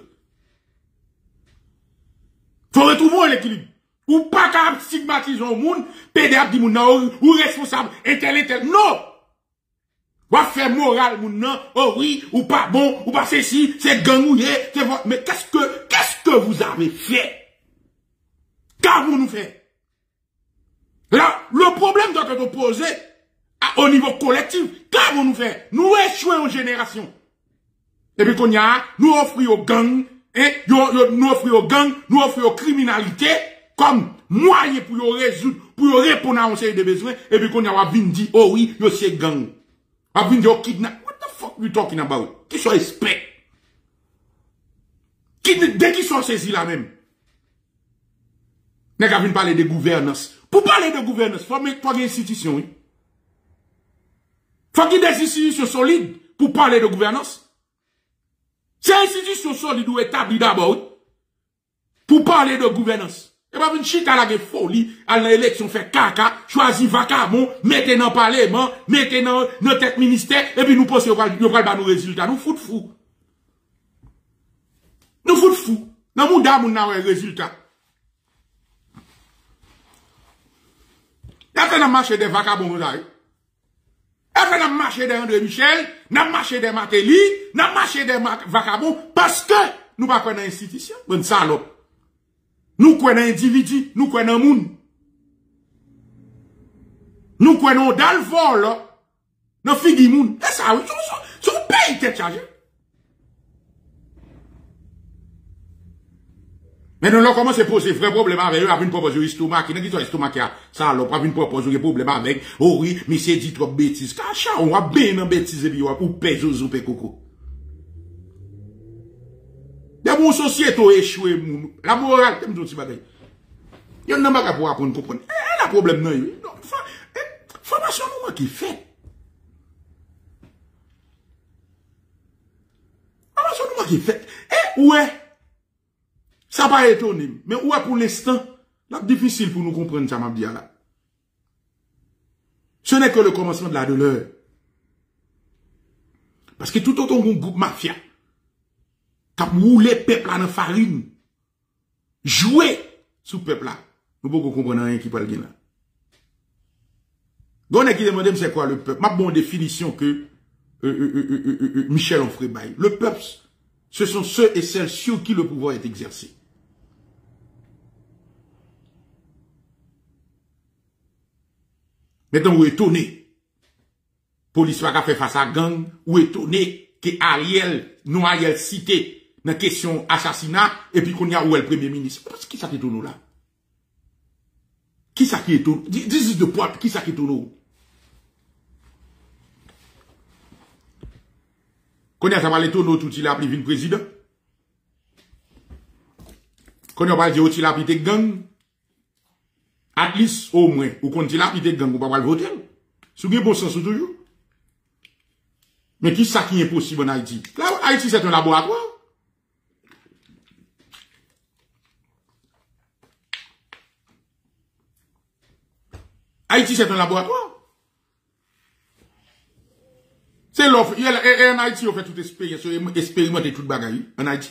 Il faut retrouver un équilibre. Ou pas qu'à stigmatiser un monde, pédéable dit moun ou responsable, intellectuel. Non! Ou faire moral moun nan, oh oui, ou pas bon, ou pas ceci, c'est gangouillé, c'est votre. Mais qu'est-ce que vous avez fait? Qu'avons nous fait? Là, le problème doit être posé au niveau collectif. Qu'avons nous fait? Nous échouons en génération. Et puis qu'on y a, nous offrons aux gangs, nous offrons aux gangs, nous offrons aux criminalités, comme moyen pour résoudre, pour répondre à un série de besoins, et puis qu'on y a dit, oh oui, yo c'est gang. A dit, yo kidnap. What the fuck you talking about? Qui sont experts? Dès qu'ils sont saisis là même. N'est-ce qu'on vient parler de gouvernance. Pour parler de gouvernance, faut mettre trois institutions, oui. Faut qu'il y ait des institutions solides pour parler de gouvernance. C'est une institution solide ou établie d'abord, oui, pour parler de gouvernance. Et pas une chita la folie, à l'élection fait caca, choisi vacabon, mettez dans le parlement, mettez dans notre tête ministère, et puis nous pensons qu'on va pas nos résultats. Nous fout fou. Nous fout fou. Dans mon dame, on a un résultat. Il y a fait dans le marché des vacabons, vous avez. Il y a fait dans le marché des André Michel, dans le marché des Matéli, dans le marché des vacabons, parce que nous pas connaissons l'institution. Bonne salope. Nous connaissons individu, nous connaissons moun. Nous connaissons dans le vol, dans figi moun. Et ça, oui, c'est un pays qui est chargé. Mais nous, on commence à poser vrai problème avec eux, avec une proposition estomac, qui n'a pas estomac, ça, on a une proposition problème avec, oh oui, mais c'est dit trop bêtises. Cacha, on va bien dans bêtises, et puis on va pèse ou pèse coco. Des bons sociétés ont échoué, la morale, c'est un petit bagage. Il y a un bagage pour apprendre, comprendre. Le problème, non, formation, nous, qui fait. Formation, nous, qui fait. Et, ouais, ça va étonner. Mais, ouais, pour l'instant, c'est difficile pour nous comprendre, ça m'a dit là. Ce n'est que le commencement de la douleur. Parce que tout autant qu'on groupe mafia, quand roulé peuple là dans farine, jouer sous peuple là, nous pouvons comprendre rien qui parle là. Donc, qui demande c'est quoi le peuple? Ma bonne définition que Michel Onfray baille. Le peuple, ce sont ceux et celles sur qui le pouvoir est exercé. Maintenant, ou étonné. Police va faire face à gang, ou étonné que Ariel, non Ariel cité, dans question assassinat, et puis qu'on y a où est le premier ministre. Parce que qui ça qui étonne là? Qui ça qui étonne? This is the point, qui ça qui étonne? Qu'on y a ça va l'étonner tout il a pris président? Qu'on y a pas dit il a pris gang? At least, au moins, ou quand il a pris gang, ou pas le voter. Sous bien bon sens toujours. Mais qui ça qui est possible en Haïti? Là, Haïti, c'est un laboratoire. Haïti, c'est un laboratoire. C'est l'offre. Et en Haïti, on fait toute expérience, expérimenter toute bagaille. En Haïti.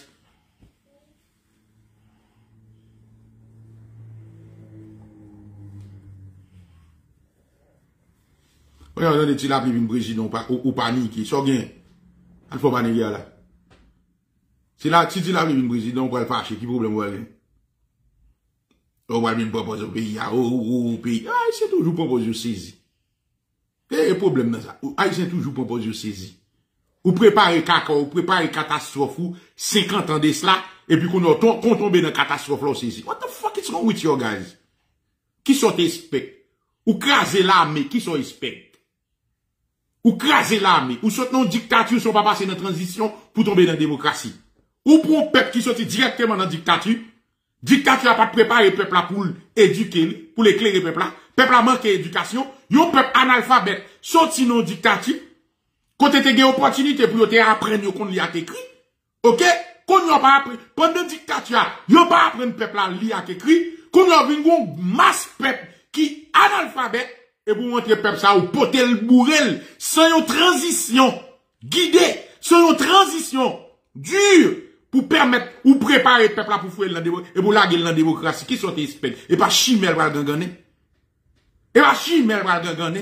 Oui, on a dit la prive président ou panique, ça gain. Il faut pas négliger là. Si tu dis la prive président, on va le fâcher, qui problème va aller? On va même proposer au pays, au pays. Ah, c'est toujours proposer au saisi. Et problème dans ça. Haïtien toujours propose de saisi. Ou préparer caca, ou préparer catastrophe, 50 ans de cela, et puis qu'on tombe dans catastrophe là, saisi. What the fuck is wrong with you guys? Qui sont expect? Ou craser l'armée, qui sont expect? Ou craser l'armée, ou sont dans dictature, sont pas passés dans transition pour tomber dans la démocratie. Ou pour un peuple qui sortit directement dans dictature n'a pas préparé le peuple là pour l'éduquer, pour l'éclairer le peuple là. Peuple a manqué d'éducation. Yon peuple analphabète sorti dans dictature. Quand tu as une opportunité pour te apprendre qu'on lit à écrit. OK? Quand yon pas appris, pendant dictature, yon pas apprendre peuple là lire à écrit. Quand yon vient une masse peuple qui analphabète et pour montrer peuple ça ou poter le bourrel sans une transition guidée, sans une transition dure pour permettre ou préparer le peuple là pour faire la démocratie et pour laguer la démocratie qui sont expectés et pas chimel va gagner. Et pas chimel va gagner.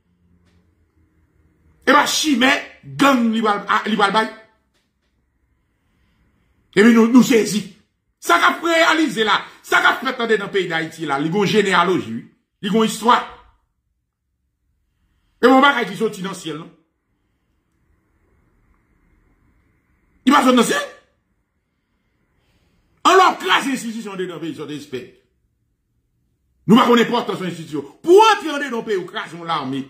Et pas chimel gang li va bay. Et puis nous saisi. Ça qu'a réalisé là, ça qu'a fait dans le pays d'Haïti là, il y a une généalogie, il y a une histoire. Et mon bagage qui sorti dans le ciel, non? Il va sortir dans le ciel? On leur classe l'institution de nos pays, ils sont des experts. Nous ne connaissons pas l'importance de l'institution. Pour entrer dans nos pays, nous crasons l'armée.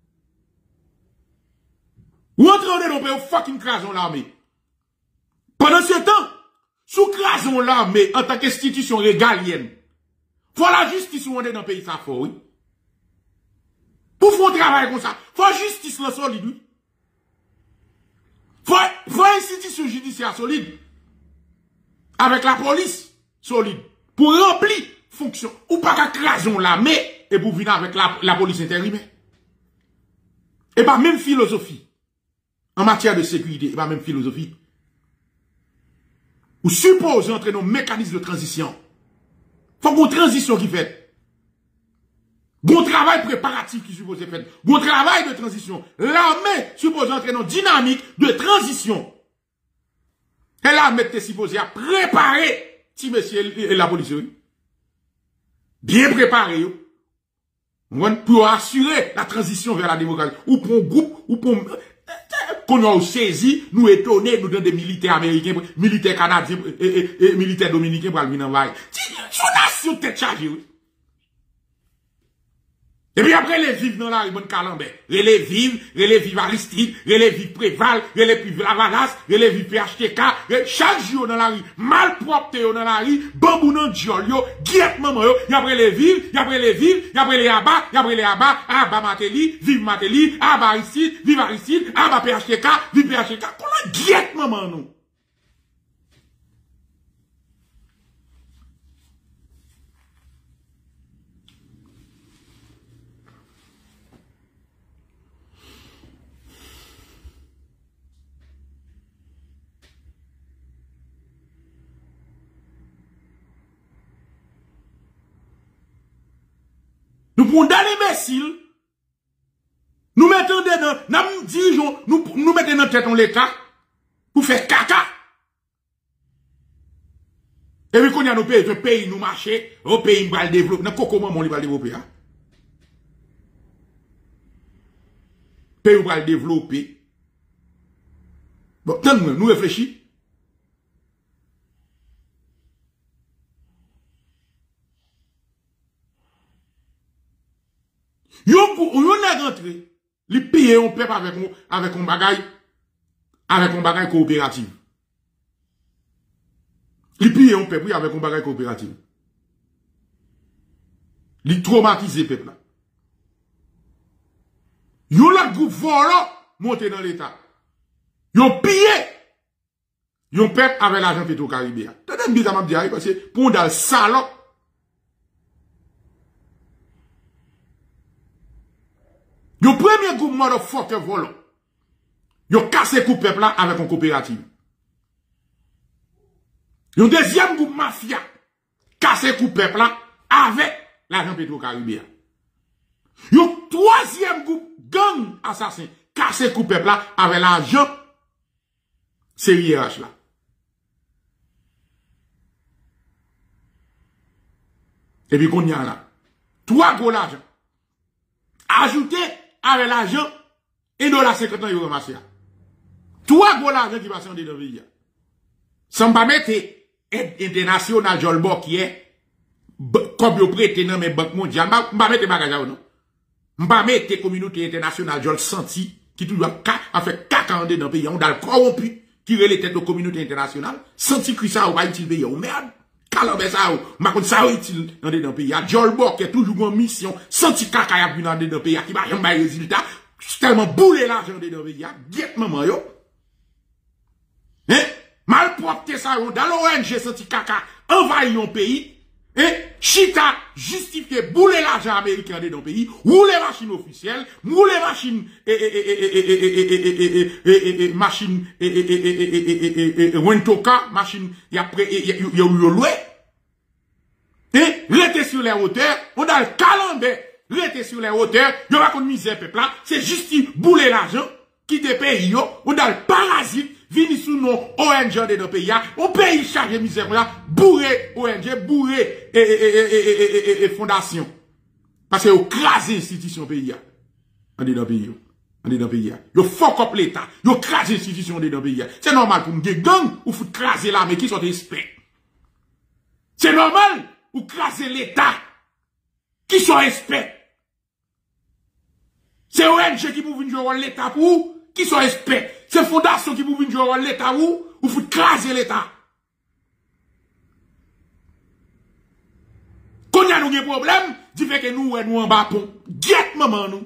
Ou entrer dans nos pays, nous fucking crasons l'armée. Pendant ce temps, sous crasons l'armée en tant qu'institution régalienne, faut la justice où on est dans le pays, ça faut, oui. Pour faire un travail comme ça, faut justice là solide, oui. Faut institution judiciaire solide. Avec la police solide. Pour remplir fonction. Ou pas qu'à crason l'armée et pour venir avec la police intérimaire. Et pas même philosophie. En matière de sécurité, et pas même philosophie. Ou suppose entrer dans un mécanisme de transition. Faut qu'on transition qui fait. Bon travail préparatif qui suppose faire. Bon travail de transition. L'armée suppose entrer dans une dynamique de transition. Et l'armée est supposée à préparer, si monsieur et la police, bien préparer, pour assurer la transition vers la démocratie. Ou pour un groupe, ou pour qu'on a saisi, nous étonner, nous donner des militaires américains, militaires canadiens et militaires dominicains pour aller venir en vaille. Son nation tête chargée, oui. Et puis après, les vivent dans la rue, bonne calambé. Les vivent Aristide, les vivent Préval, les vivent Lavalas, les vivent PHTK, chaque jour dans la rue, malpropre dans la rue, bambou dans diol yo, guette maman yo, y après les vivent, y après les abats, abba Mateli, vive Mateli, abba Aristide, vive Aristide, abba PHTK, vive PHTK, comment guette maman nous? Nous prenons dans l'imbécile, nous mettons dedans, nous dirigeons, nous mettons dans tête l'État pour faire caca. Et puis, quand il y a nos pays, nous marcher, au pays, nous va le développer. Dans coco, maman, il va le développer. pays va le développer. Bon, tant que nous réfléchissons. Yon est rentré, li paye un peuple avec un bagage coopératif. Li paye un peuple avec un bagage coopératif. Li traumatise peuple là. Yon la groupe volant monté dans l'état. Yon pillé. Yon peuple avec l'argent Petro-Caribéen. T'as bien m'a dire parce que pour dans le salon. Yon premier groupe motherfucker volant. Yon cassé coup peuple là avec une coopérative. Yon deuxième groupe mafia. Cassé coup peuple là avec l'argent Petro-Caribéen. Yon troisième groupe gang assassin. Cassé coup peuple là avec l'argent CIRH là. Et puis qu'on y a là. 3 gros l'argent. Ajouté avec l'argent et $50 yon ramassé. 3 gros l'argent qui passe en dedans pays. Sans pas mettre aide internationale Jolbo qui est comme yo prêté dans mes banques mondiales. M'pa mettre bagage ou non. M'pa mettre communauté internationale Jol senti qui toujours a fait caca en dedans pays. On dal corrompu qui relève tête aux communautés internationales. Senti que ça ou pas utile pays ou merde. Calambé ça ou ma kon ça utile dans dedans pays. Jolbo qui est toujours en mission. Senti caca y a vu dans dedans pays qui va jamais résultat. Tellement boulé l'argent dedans pays. Get maman yo. Hein? Malpropre ça dans l'ONG senti caca envahir un pays. Chita justifié bouler l'argent américain dans le pays, rouler machine officielle, rouler machine machine Wentoka, machine y après y loué. Rester sur les hauteurs, on a le calendrier, rester sur les hauteurs, y aura qu'on misère peuple là, c'est juste bouler l'argent qui te paye yo, on a le parasite vini sous nos ONG dans le pays, on paye chargé misère là, bourré ONG, bourré fondation. Parce que vous crasez l'institution pays. On est dans le pays. On est dans le pays. Vous fuck up l'État. Vous crasez l'institution dans le pays. C'est normal pour nous gang ou vous craser l'armée qui sont des experts. C'est normal ou craser l'État qui sont experts. C'est ONG qui vous jouer l'État pour qui sont experts. C'est fondation qui vous jouer l'État ou vous craser l'État. Quand y a nous un problème, dit fait que nous en bas pont. Get maman nous.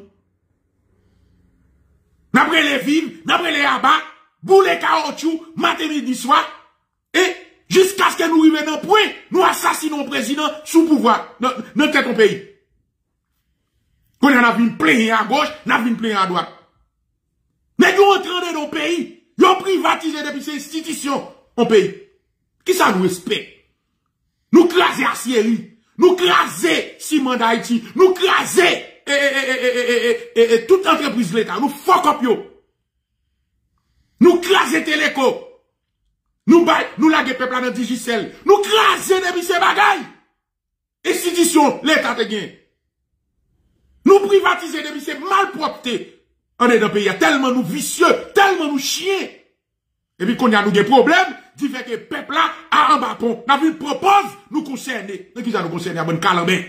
N'après les vivre, n'après les abats, boule caoutchouc, matin midi soir, et jusqu'à ce que nous arrivions dans le point, nous assassinons le président sous pouvoir, dans quel pays. Quand on a vu une plaie à gauche, on a vu une plaie à droite. Mais nous entrons dans le pays, nous avons privatisé depuis ces institutions en pays. Qui ça nous respecte? Nous craser à Syrie. Nous craser Ciment d'Haïti, nous craser toute entreprise de l'État, nous fuck up yo. Nous craser Téléco. Nous laguer peuple dans Digicel. Nous craser depuis ces bagailles. Institution, l'État te gagne. Nous privatiser depuis ces malpropretés. On est dans le pays, tellement nous vicieux, tellement nous chiens. Et puis, qu'on y a nous des problèmes, dit fait que le peuple là, a un bâton. N'a vu propose, nous concerner. Mais qui ça nous concerne à bonne calambé?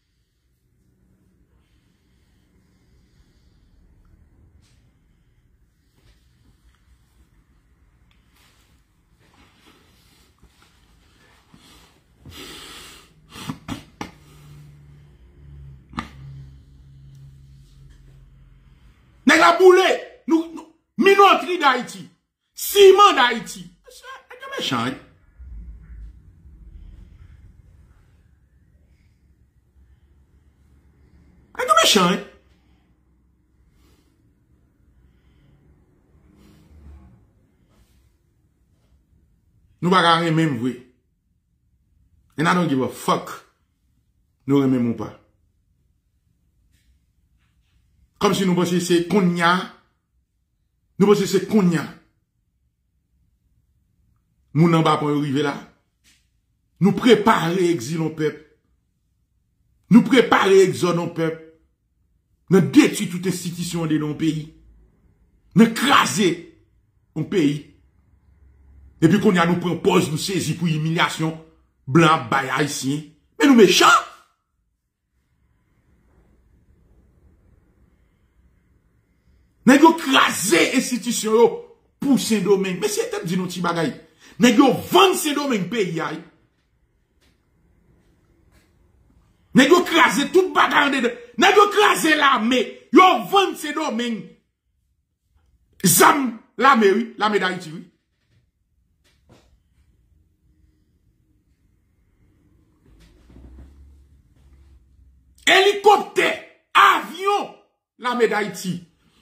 N'est la boule, nous, minoterie d'Haïti. Ciment d'Haïti. C'est méchant, hein? C'est méchant, hein? Nous ne pouvons pas même vrai. And I don't give a fuck. Nous ne même pas. Comme si nous pensions c'est Kounia. Nous pensions c'est Kounia. Nous n'en pas pour arriver là. Nous préparer exil au peuple. Nous préparer exode au peuple. Nous détruire toute institution de nos pays. nous craser un pays. Et puis qu'on y a nous prend pause, nous saisir pour humiliation, blanc, bail haïtien. Mais nous méchants. Nèg yo craser institution yo pour Saint-Domingue. Mais c'est dit nous ti bagay. Nèg yo vendre Saint-Domingue pays ay. Nèg yo craser tout bagay de. Nèg yo craser l'armée. Yo vendre Saint-Domingue. Zam l'armée oui, l'armée d'Haïti oui. Hélicoptère, avion, l'armée d'Haïti.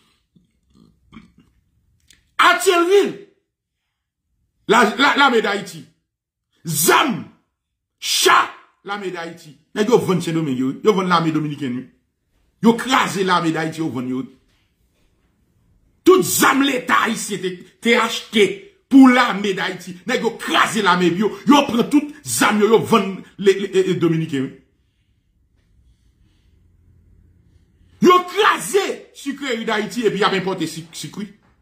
Artillerie, l'armée d'Haïti. Zam, chat, l'armée d'Haïti. Yo vend Saint-Domingue, yo vend l'armée dominicaine. Yo crase l'armée d'Haïti, yo vend yo. Tout zam l'État haïtien te acheté pour l'armée d'Haïti. Yo crase l'armée bio, yo prend tout zam yo vend les dominicains. Yo crase sucrerie d'Haïti et puis y a importé sucre.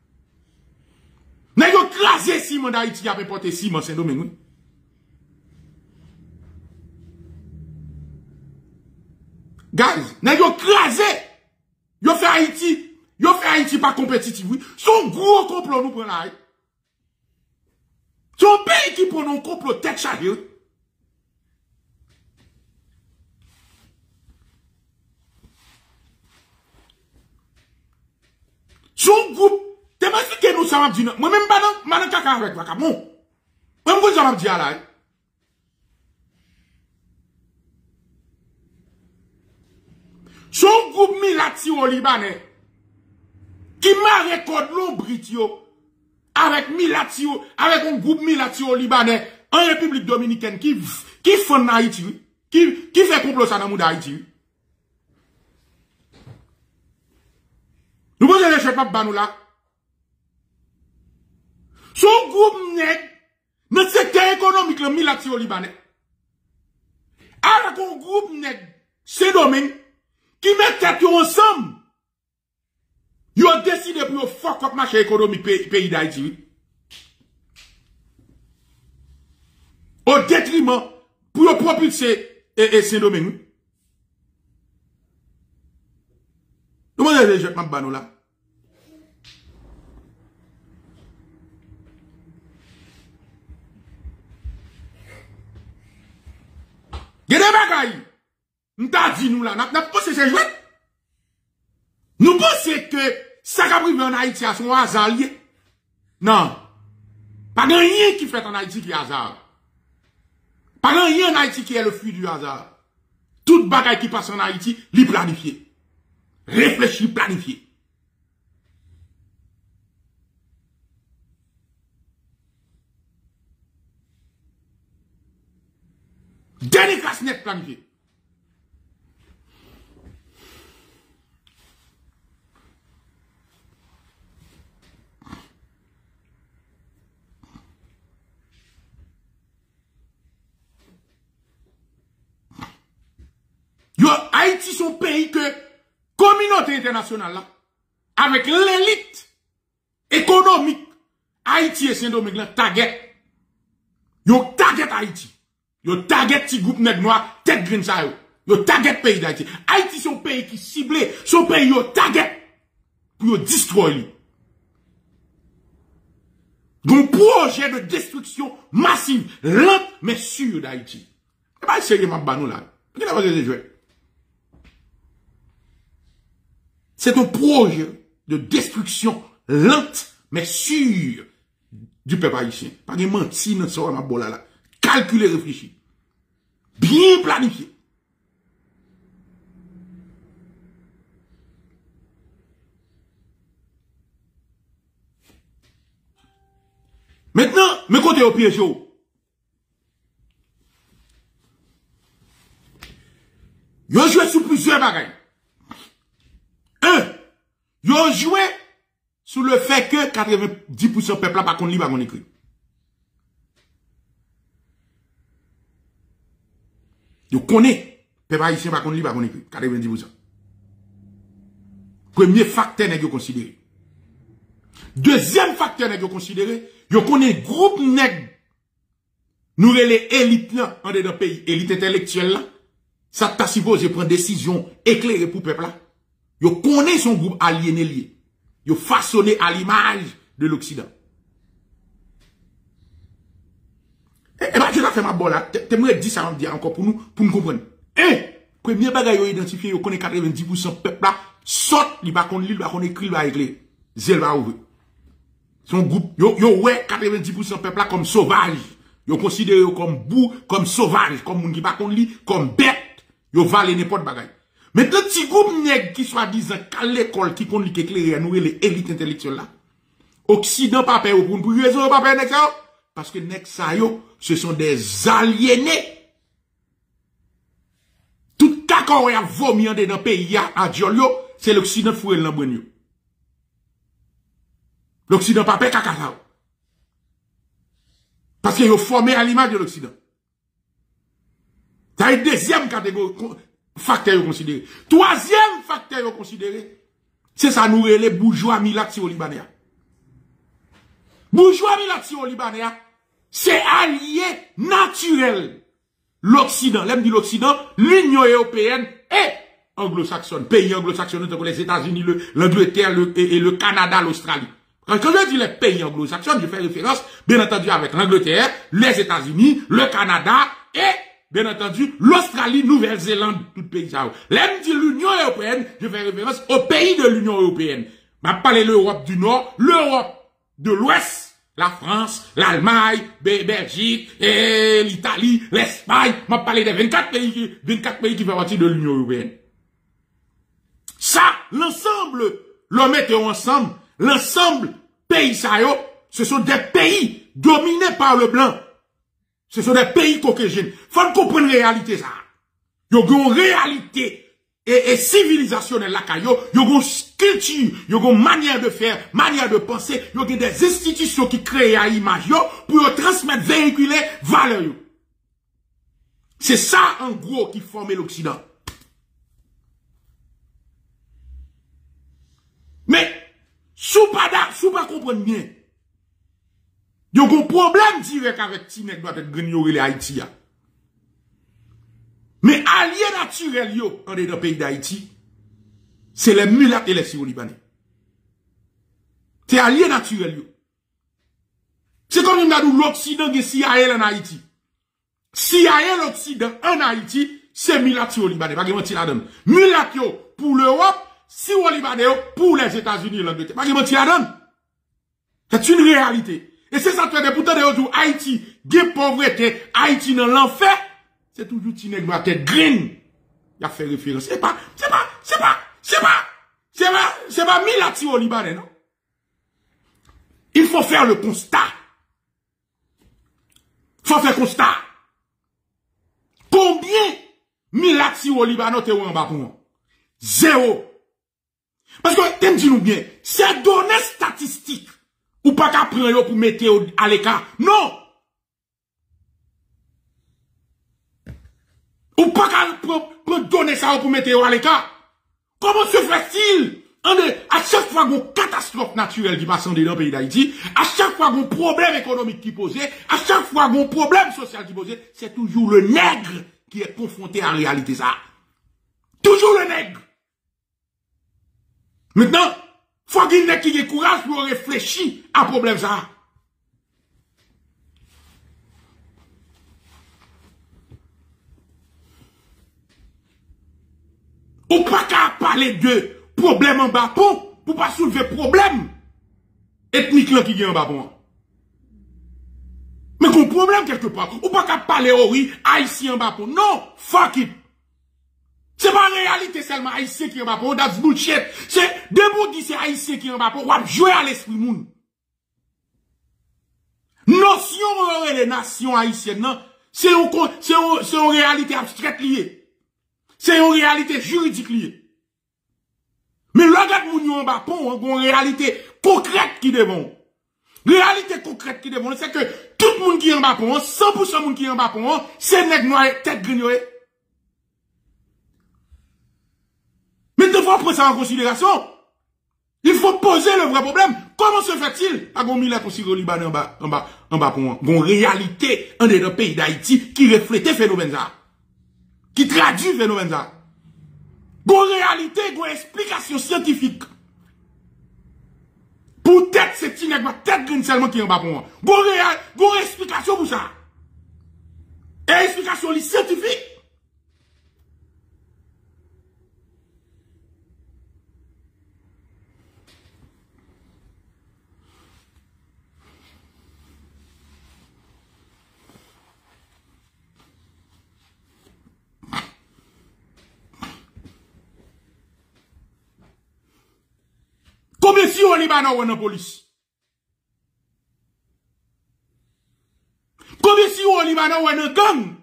Nèg yo crase ciment d'Haïti y a importé ciment Saint-Domingue. Guys, nèg yo crase. Yo fait Haïti pas compétitif. Son gros complot nous prend là. Son pays qui prend un complot tête chargée. Son groupe, t'es pas dit que nous sommes dit, moi-même, madame caca avec la bon. Même vous avez dit à la. Son groupe milati au Libanais, qui m'a récolté l'ombritio, avec milati, avec un groupe milati au Libanais, en République Dominicaine, qui fait en Haïti, qui fait complot ça dans le monde d'Haïti. Nous posons les chefs à nous là. Son groupe nèg, dans le secteur économique, le milati au Libanais. Avec un groupe nèg, Saint-Domingue, qui met tête ensemble. Ils ont décidé pour fuck up marché économique pays d'Haïti. Au détriment, pour propulser Saint-Domingue. Nous posons les chefs à nous là. Gede bagay, m'ta dit nous là, n'a pensé c'est jouet. Nous pensons que ça qui arrive en Haïti à son hasard lié. Non. Pas rien qui fait en Haïti qui est hasard. Pas rien en Haïti qui est le fruit du hasard. Toute bagay qui passe en Haïti, li planifié. Réfléchi, planifié. Dernier casse-net planifié. Yo, Haïti son pays que communauté internationale là, avec l'élite économique, Haïti et Saint-Domingue là, target. Yo target Haïti. Yo target ti groupe nèg noir, tête green ça yo. Yo target pays d'Haïti. Haïti son pays qui ciblé, son pays yo target pour yo destroy. Un projet de destruction massive, lente mais sûre d'Haïti. C'est pas sérieusement banou là. C'est un projet de destruction lente mais sûre du peuple haïtien. Pas de mentir dans ce ma là. Calculé, réfléchi. Bien planifié. Maintenant, mes côtés au piège. Yo joué sur plusieurs bagages. Un, yo joué sur le fait que 90% peuple là pas qu'on lit pas qu'on écrit. Yo connaît peuple haïtien pas qu'on lit pas qu'on écrit 90%. Premier facteur n'est que considéré. Deuxième facteur nèg yo considéré, yo connaît groupe nèg nous les élites là en dedans pays, élite intellectuelle là. Ça t'a supposé prendre décision éclairée pour peuple là. Yo connaît son groupe aliéné lié. Yo façonné à l'image de l'Occident. Et bah, je vais faire ma bonne là. T'aimerais dire ça, on dire encore pour nous comprendre. Premier bagage yo identifié, yo connaît 90% peuple là, saute, il va connaître, il va connaître, il va éclairer. Zèle va ouvrir. Son groupe, yo ouais 90% peuple là comme sauvage. Yo considéré comme bou, comme sauvage, comme moun qui va connaître, comme bête. Yo valé n'importe bagage. Mais tout petit groupe nèg qui soit disant qu'à l'école qui connaît éclairer nous les élites intellectuelles là. Occident pas paye pour raison pas paye nèg ça parce que nèg ça yo ce sont des aliénés. Tout kakon y a vomi en dedans pays à Diolio, c'est l'Occident foué dans brenyo. L'Occident pas paye kaka ça. Parce que yo formé à l'image de l'Occident. Ça est deuxième catégorie facteur considéré. Troisième facteur considéré, c'est ça nous les bourgeois milati au Libanais. Bourgeois milati au Libanais, c'est allié naturel. L'Occident, l'aime dit l'Occident, l'Union européenne et anglo-saxonne, pays anglo-saxons, notamment les États-Unis, l'Angleterre et le Canada, l'Australie. Quand je dis les pays anglo-saxons, je fais référence, bien entendu, avec l'Angleterre, les États-Unis, le Canada et bien entendu, l'Australie, Nouvelle-Zélande, tout pays ça. L'aime dit l'Union européenne, je fais référence aux pays de l'Union européenne. M'a parlé l'Europe du Nord, l'Europe de l'Ouest, la France, l'Allemagne, Belgique, l'Italie, l'Espagne. M'a parlé des 24 pays qui font partie de l'Union européenne. Ça, l'ensemble, l'on mette ensemble, l'ensemble pays ça yo, ce sont des pays dominés par le blanc. Ce sont des pays caucasiens. Faut comprendre la réalité, ça. Yo une réalité et civilisationnelle là, yo une culture, yo une manière de faire, manière de penser, yo des institutions qui créent à image yo pour transmettre, véhiculer valeur yo. C'est ça, en gros, qui forme l'Occident. Mais, sous pas comprendre bien, il y a un problème direct avec Tinek doit être grignoré Haïti. Mais allié naturel yo en dedans pays d'Haïti, c'est les mulattes et les Syro-Libanais. C'est allié naturel yo. C'est comme nous l'Occident qui CIA en Haïti. CIA l'Occident en Haïti, c'est mulattes Syro-Libanais. Pas de mentir là-dedans. Mulattes yo pour l'Europe, Syro-Libanais pour les États-Unis et l'Angleterre. Pas de mentir là-dedans. C'est une réalité. Et c'est ça, pourtant, de aujourd'hui, Haïti, des pauvreté, Haïti dans l'enfer, c'est toujours Tinek doit être green. Il a fait référence. C'est pas Milati au Libanais, non? Il faut faire le constat. Faut faire constat. Combien Milati au Libanais t'es en bas pour moi? Zéro. Parce que, t'aimes dis-nous bien, c'est données statistiques. Ou pas qu'à prendre pour mettre à l'écart. Non! Ou pas qu'à donner ça pour mettre à l'écart. Comment se fait-il? À chaque fois qu'on catastrophe naturelle qui passe dans le pays d'Haïti, à chaque fois qu'on problème économique qui pose, à chaque fois qu'on problème social qui pose, c'est toujours le nègre qui est confronté à la réalité ça. Toujours le nègre. Maintenant, faut qu'il y ait courage pour réfléchir à problème ça. Ou pas qu'à parler de problème en bas pour pas soulever problème ethnique là qui vient en bas pour. Mais qu'on problème quelque part. Ou pas qu'à parler oui, haïtien en bas pour. Non, fuck it. C'est pas en réalité seulement haïtien qui est en bas pour. That's bullshit. C'est, debout dit c'est haïtien qui est en bas pour. Ou à jouer à l'esprit moun. Notion les nations haïtiennes, non. C'est une réalité abstraite liée. C'est une réalité juridique liée. Mais le gars moun yo en bas pour, une réalité concrète qui devant. Réalité concrète qui devant, c'est que tout le monde qui est en bas pour, 100% monde qui est en bas pour, c'est nèg noir tête grignoré. Mais il faut prendre ça en considération. Il faut poser poser le vrai problème. Comment se fait-il à gon militaire aussi au Liban en bas pour une réalité en dedans pays d'Haïti qui reflète phénomène ça. Qui traduit phénomène ça. Gon réalité, gon explication scientifique. Pour tête c'est tinègre, tête green seulement qui en bas pour moi. Gon explication pour ça. Et explication scientifique. Combien si au Liban ou en police? Combien si au Liban ou en gang?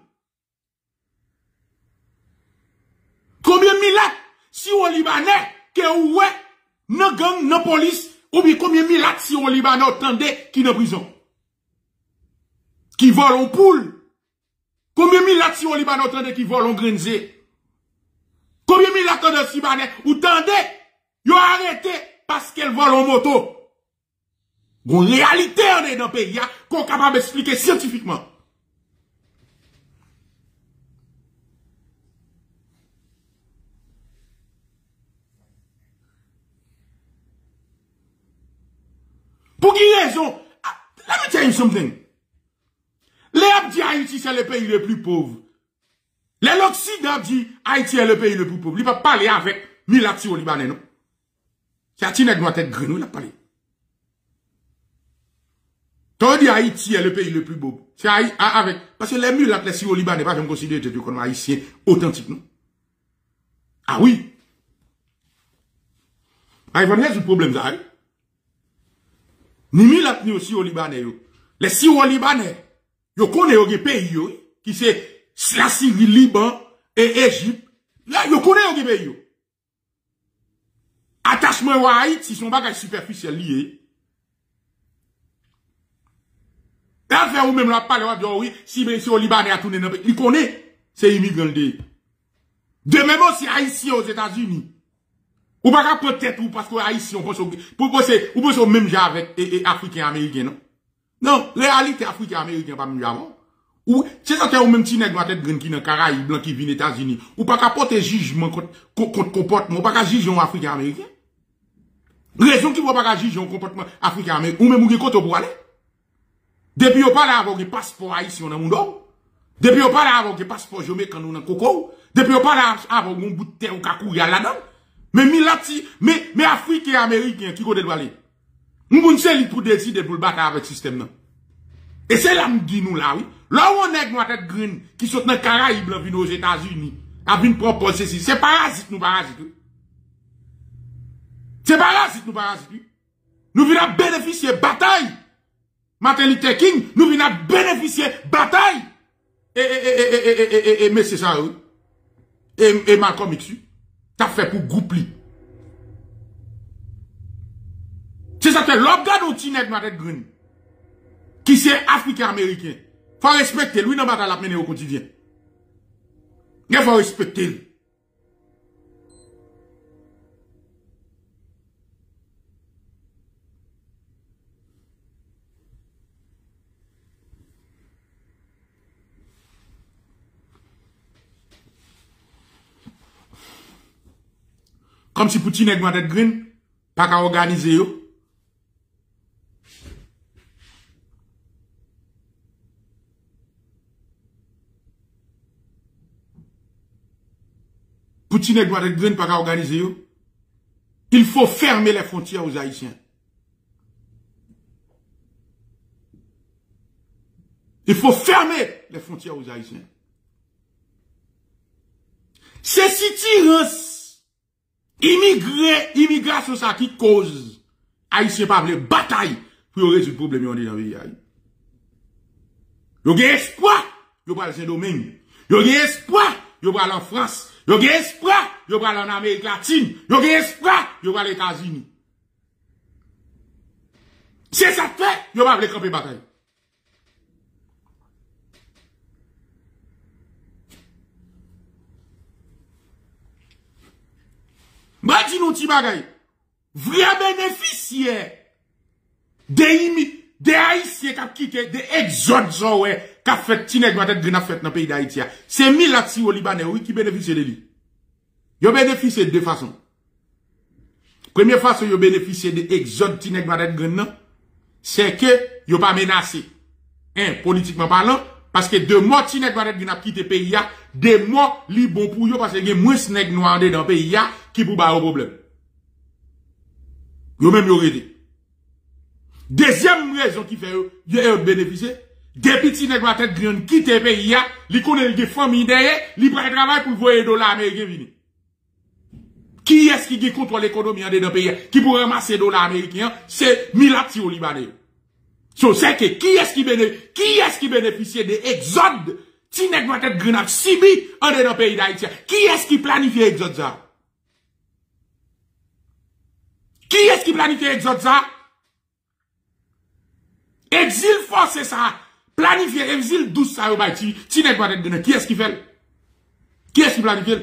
Combien milat si au Libanais que ouais, non gang, non police, ou bien combien milat si au Liban attendait qui dans prison? Qui volent en poule? Combien milat si au Liban attendait qui volent en grenze? Combien milat attendait si Libanais ou tendez, yo arrêté parce qu'elle vole en moto? Bon, réalité on est dans le pays, qu'on est capable d'expliquer scientifiquement. Pour qui raison? Let me tell you something. Les Abdi Haïti, c'est le pays le plus pauvre. L'Occident dit Haïti est le pays le plus pauvre. Il ne peut pas parler avec Milati au Libanais, non? C'est à Tinec doit être grenou, il a parlé. Quand on dit Haïti est le pays le plus pauvre, c'est avec, parce que les Mulats, les Syro Libanais, pas considérés comme haïtiens authentiques, non? Ah oui. Ah, il va venir du problème, ça, ni Milat ni aussi au Libanais, les Syro Libanais, yo connaissent au pays, qui c'est la Syrie, Liban et Égypte. Là, yo connaissent au pays, attachement à Haïti, son bagage superficiel lié. Et après, ou même la parler, on va dire, oui, si au Libanais a tourné dans le pays, il connaît, c'est immigrant de. De même aussi Haïtien aux États-Unis. Ou pas peut-être ou parce que Haïtien, on pense au même genre avec Africain américain, non? Non, réalité Africain américain pas même genre. Ou, c'est ça que ou même petit nègre doit être qui dans Caraïbes, blanc qui vient aux États-Unis. Ou pas qu'à porter jugement contre comportement, ou pas qu'à juger un Africain américain. Raison qui va pas qu'à juger un comportement Africain américain, ou même ou qui côté pour aller. Depuis on parle avec un passeport haïtien dans le monde. Depuis on parle avec un passeport jamaïcain dans le coco. Depuis on parle avec un bout de terre ou kakou y'a là-dedans. Mais Milati, mais Africain et Américain, qui côté doit aller? Nous sommes pour décider pour le battre avec le système, non? Et c'est là, nous disons, là, oui. Là où on est, nous, tête green, qui sont dans les Caraïbes, vient aux États-Unis, a venu proposer ceci. C'est parasite, nous, parasite, oui. C'est parasite, nous, parasite, oui. Nous venons bénéficier bataille. Martin Luther King, nous venons bénéficier bataille. Mais c'est ça, oui. Et Malcolm X, t'as fait pour goupli. C'est ça que l'organe au Tinet doit être green. Qui c'est Africain-Américain. Faut respecter. Lui, n'a pas la mener au quotidien. Il faut respecter. Comme si Poutine est doit être green, pas qu'à organiser yo. Poutine doit être green, pas qu'à organiser yo. Il faut fermer les frontières aux Haïtiens. Il faut fermer les frontières aux Haïtiens. C'est si tirance. Immigration, ça qui cause Haïtien pas de bataille pour résoudre le problème dans le pays. Yo gen espoir, yo pral Saint-Domingue. Yo gen espoir, yo pral en France. Yo gen espoir, yo pral en Amérique latine. Yo gen espoir, yo pral aux États-Unis. C'est ça fait, yo pas camper bataille. Moi, dis nous, petit bagay. vrai bénéficiaire des Haïtiens qui ont quitté, des exodes, qui ont fait Tineg Matet Green a fait dans le pays d'Haïti. C'est Milati au Libanais, oui, qui bénéficient de lui. Ils bénéficient de deux façons. Première façon, ils bénéficient de exodes Tineg Matet Green, c'est que ils pas menacé. Politiquement parlant, parce que de morts Tineg Matet Green a quitté le pays, des morts li bon pour eux, parce que il y a moins de nèg noirs dans le pays, qui pour pas un problème. Ils même y aidé. Deuxième raison qui fait eux bénéficier, des petits nègres à tête grande quitte le pays, ils connaissent des familles derrière, ils prennent travail pour voyer dollars américains venir. Qui est-ce qui contrôle l'économie dans le pays, qui pour ramasser dollars américains, c'est Milati au Libanais. So, c'est que qui est-ce qui bénéficie des exodes, petits nègres à tête grande Sibi, en dans le pays d'Haïti? Qui est-ce qui planifie l'exode ça? Qui est-ce qui planifie l'exode ça? Exil forcé ça. Planifier exil douce ça. Qui est-ce qui fait? Qui est-ce qui planifie?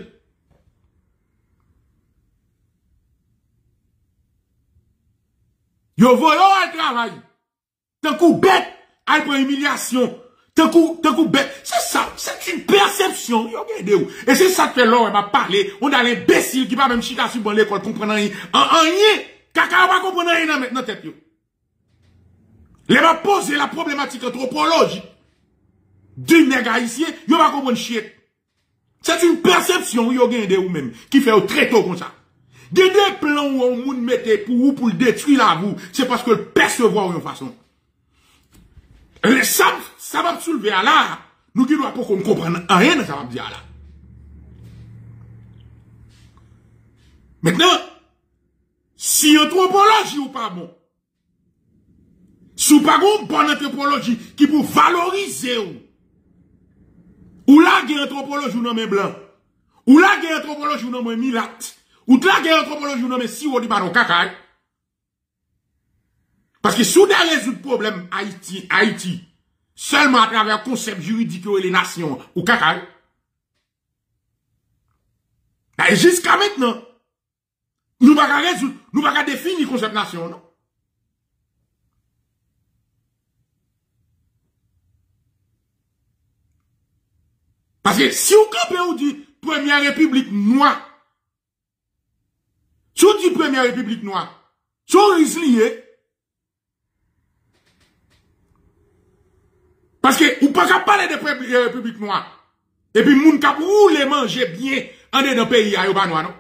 Yo voyo al travail. Tant coup bête, al pour humiliation. Tant coup bête. C'est ça. C'est une perception. Yo gade ou. Et c'est ça que l'on m'a parlé. On a l'imbécile qui va même chita sur bon l'école comprendre rien. Rien. Kaka va comprendre rien dans maintenant tête yo. Les m'a posé la problématique anthropologique du nègre haïtien, yo va comprendre chier. C'est une perception yo gen de ou même qui fait au très tôt comme ça. Des plans où on moun mette pour le détruire la vous, c'est parce que le percevoir une façon. Ça va soulever à là. Nous qui doit pas comprendre rien de ça va dire là. Maintenant, si anthropologie ou pas bon, sous pas une bonne anthropologie qui pour valoriser ou là gen anthropologie ou non mais blanc ou là gen anthropologie ou non mais milat ou là gen anthropologie ou non mais si ou di baron kaka parce que sous des résoudre problème Haïti seulement à travers concept juridique et les nations ou kaka et jusqu'à maintenant nous pas résoudre nous pas définir concept nation non. Parce que si vous campez ou dit Première République noire, si vous dit Première République noire, si vous risliez, parce que vous ne pouvez pas parler de Première République noire, et puis moun kap roule manger bien en dedans pays à pas noir, non?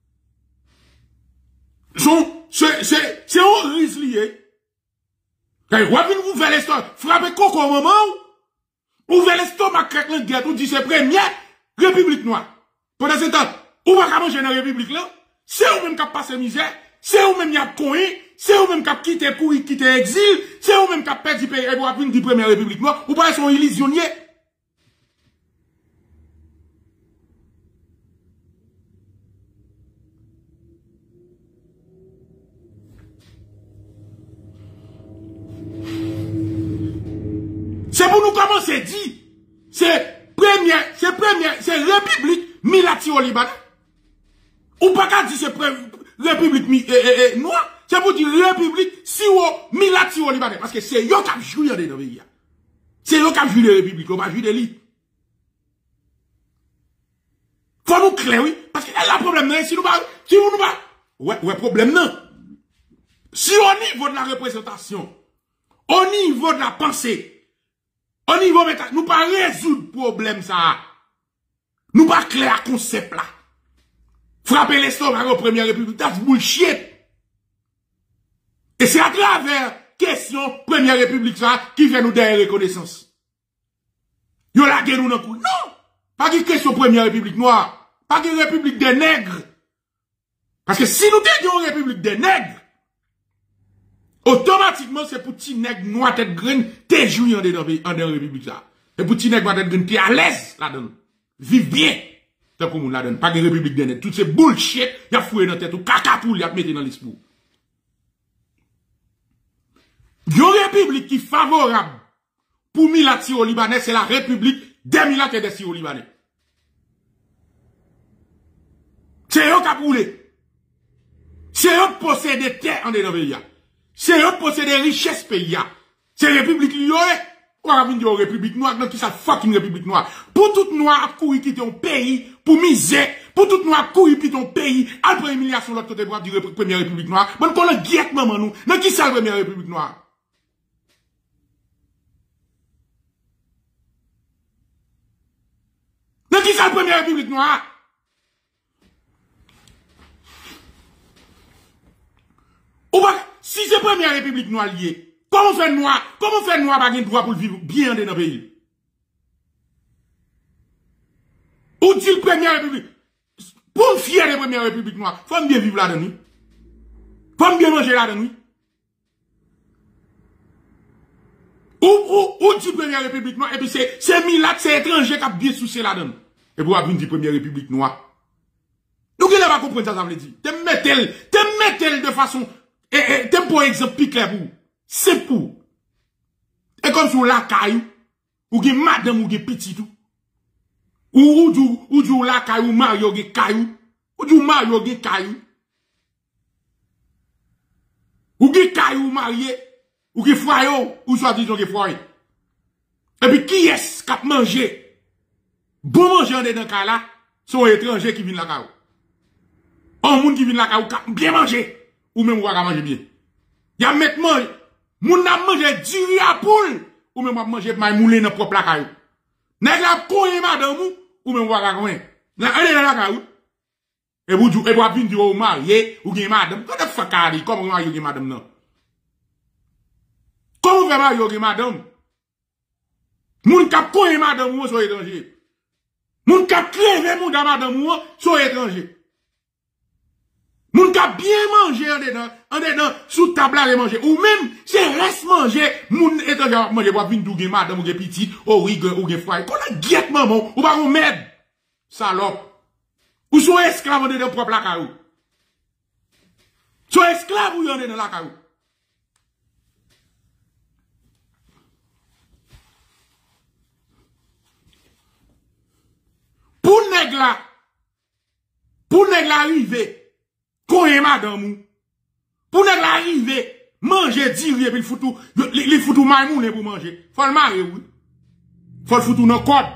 C'est un rislier. Quand vous faites l'estomac, frappez coco au moment où ouvrez l'estomac, craque le gâteau, dit c'est première République noire. Pendant ce temps, ou va manger dans la République là, c'est ou même qui passe misère, c'est ou même qui a coin, c'est ou même qui a quitté pour quitter exil, c'est ou même qui a perdu pays et pour apprendre la première République noire, ou pas son illusionnier. C'est pour nous commencer dit, c'est République Milati au Liban. Ou pas qu'à dire c'est République noire, c'est pour dire République Milati au Liban. Parce que c'est yo qui a joué dans le pays. C'est yo qui a joué de République, on va jouer de lui. Faut nous clair, oui. Parce que là, le problème, si nous pas, ouais, problème, non. Si au niveau de la représentation, au niveau de la pensée, au niveau de nous pas résoudre problème ça. Nous pas clair concept là. Frapper l'estomac au Première République, that's bullshit. Et c'est à travers question Première République ça qui vient nous donner reconnaissance. Yo la guerre nous dans coup. Non! Pas de question Première République noire. Pas de République des nègres. Parce que si nous tenions une République des nègres, automatiquement, c'est pour petit nègre noir tête graine, t'es joué en dans République là. Et pour petit nègre noir tête graine, t'es à l'aise là-dedans. Vive bien. Tant comme on là-dedans. Pas de République des nègres. Tout ces bullshit, y'a foué dans tête, ou caca pour y'a mettre dans l'esprit. Une République qui est favorable pour Milati au Libanais, c'est la République des Milati et des Syro Libanais. C'est eux qui a roulé. Si C'est eux qui possèdent des terres en dedans pays. C'est eux qui possèdent des richesses pays. C'est République Liyoé. Ou à venir aux République Noire, donc qui ça fucking République Noire. Pour tout noir à courir quitter un pays, pour misère, pour tout noir à courir quitter un pays, après humiliation l'autre côté droit du Première République Noire. Bon, qu'on a guette maman nous. Donc qui ça la Première République Noire? Donc qui ça la Première République Noire? Ou pas, si c'est Première République Noire liée, comment faire noir pas un droit pour vivre bien dans le pays? Ou dit le Première République? Pour me fier de Première République Noire, faut bien vivre là-dedans. Faut bien manger là-dedans. Ou dit Première République Noire, et puis c'est Milat, c'est étranger qui a bien soucié là-dedans. Et pour avoir dit Première République Noire. Donc il n'a pas compris ça, ça veut dire. Te mettez de façon, t'aimes pour exemple, pique pour. C'est pour. Et comme sur la caillou, ou gen madame ou gen petit tout. Ou la caillou, Mario gen caillou. Ou Mario gen caillou. Ou gen caillou marié. Ou gen foyer, ou soit disons gen foyer. Et puis qui est-ce qui a mangé? Bon manger en dedans cas là, sont étrangers qui viennent la caillou. Un monde qui vient la caillou, bien manger. Ou même ou à manger bien. Y'a mettre manger. Moun n'a mangé du riz à poule, ou même a mangé ma moulé dans propre la caillou. Nèg la koye madame ou même wa gagne. Là allez dans la caillou. Et vous venir dire au marié ou gen madame. What the fuck are you? Comment marié gen madame non? Comment faire marié gen madame? Moun k'ap koye madame ou so étranger. Moun k'ap crever moun da madame ou so étranger. Moun ka bien manger en dedans, sous table à manger. Ou même, c'est reste manger, moun étranger manger pour venir douger madame ou gen petit, ou gen foyer. Qu'on a guette maman, ou pas on m'aide. Salope. Ou sont esclaves en dedans propre la caillou. Sont esclaves ou yon dedans la caillou. Pour nèg la arriver, qu'on est madame ou, pour nèg la arriver, manger, dire, et puis il foutou maïmoune pour manger. Faut le marier, oui. Faut le foutou dans code.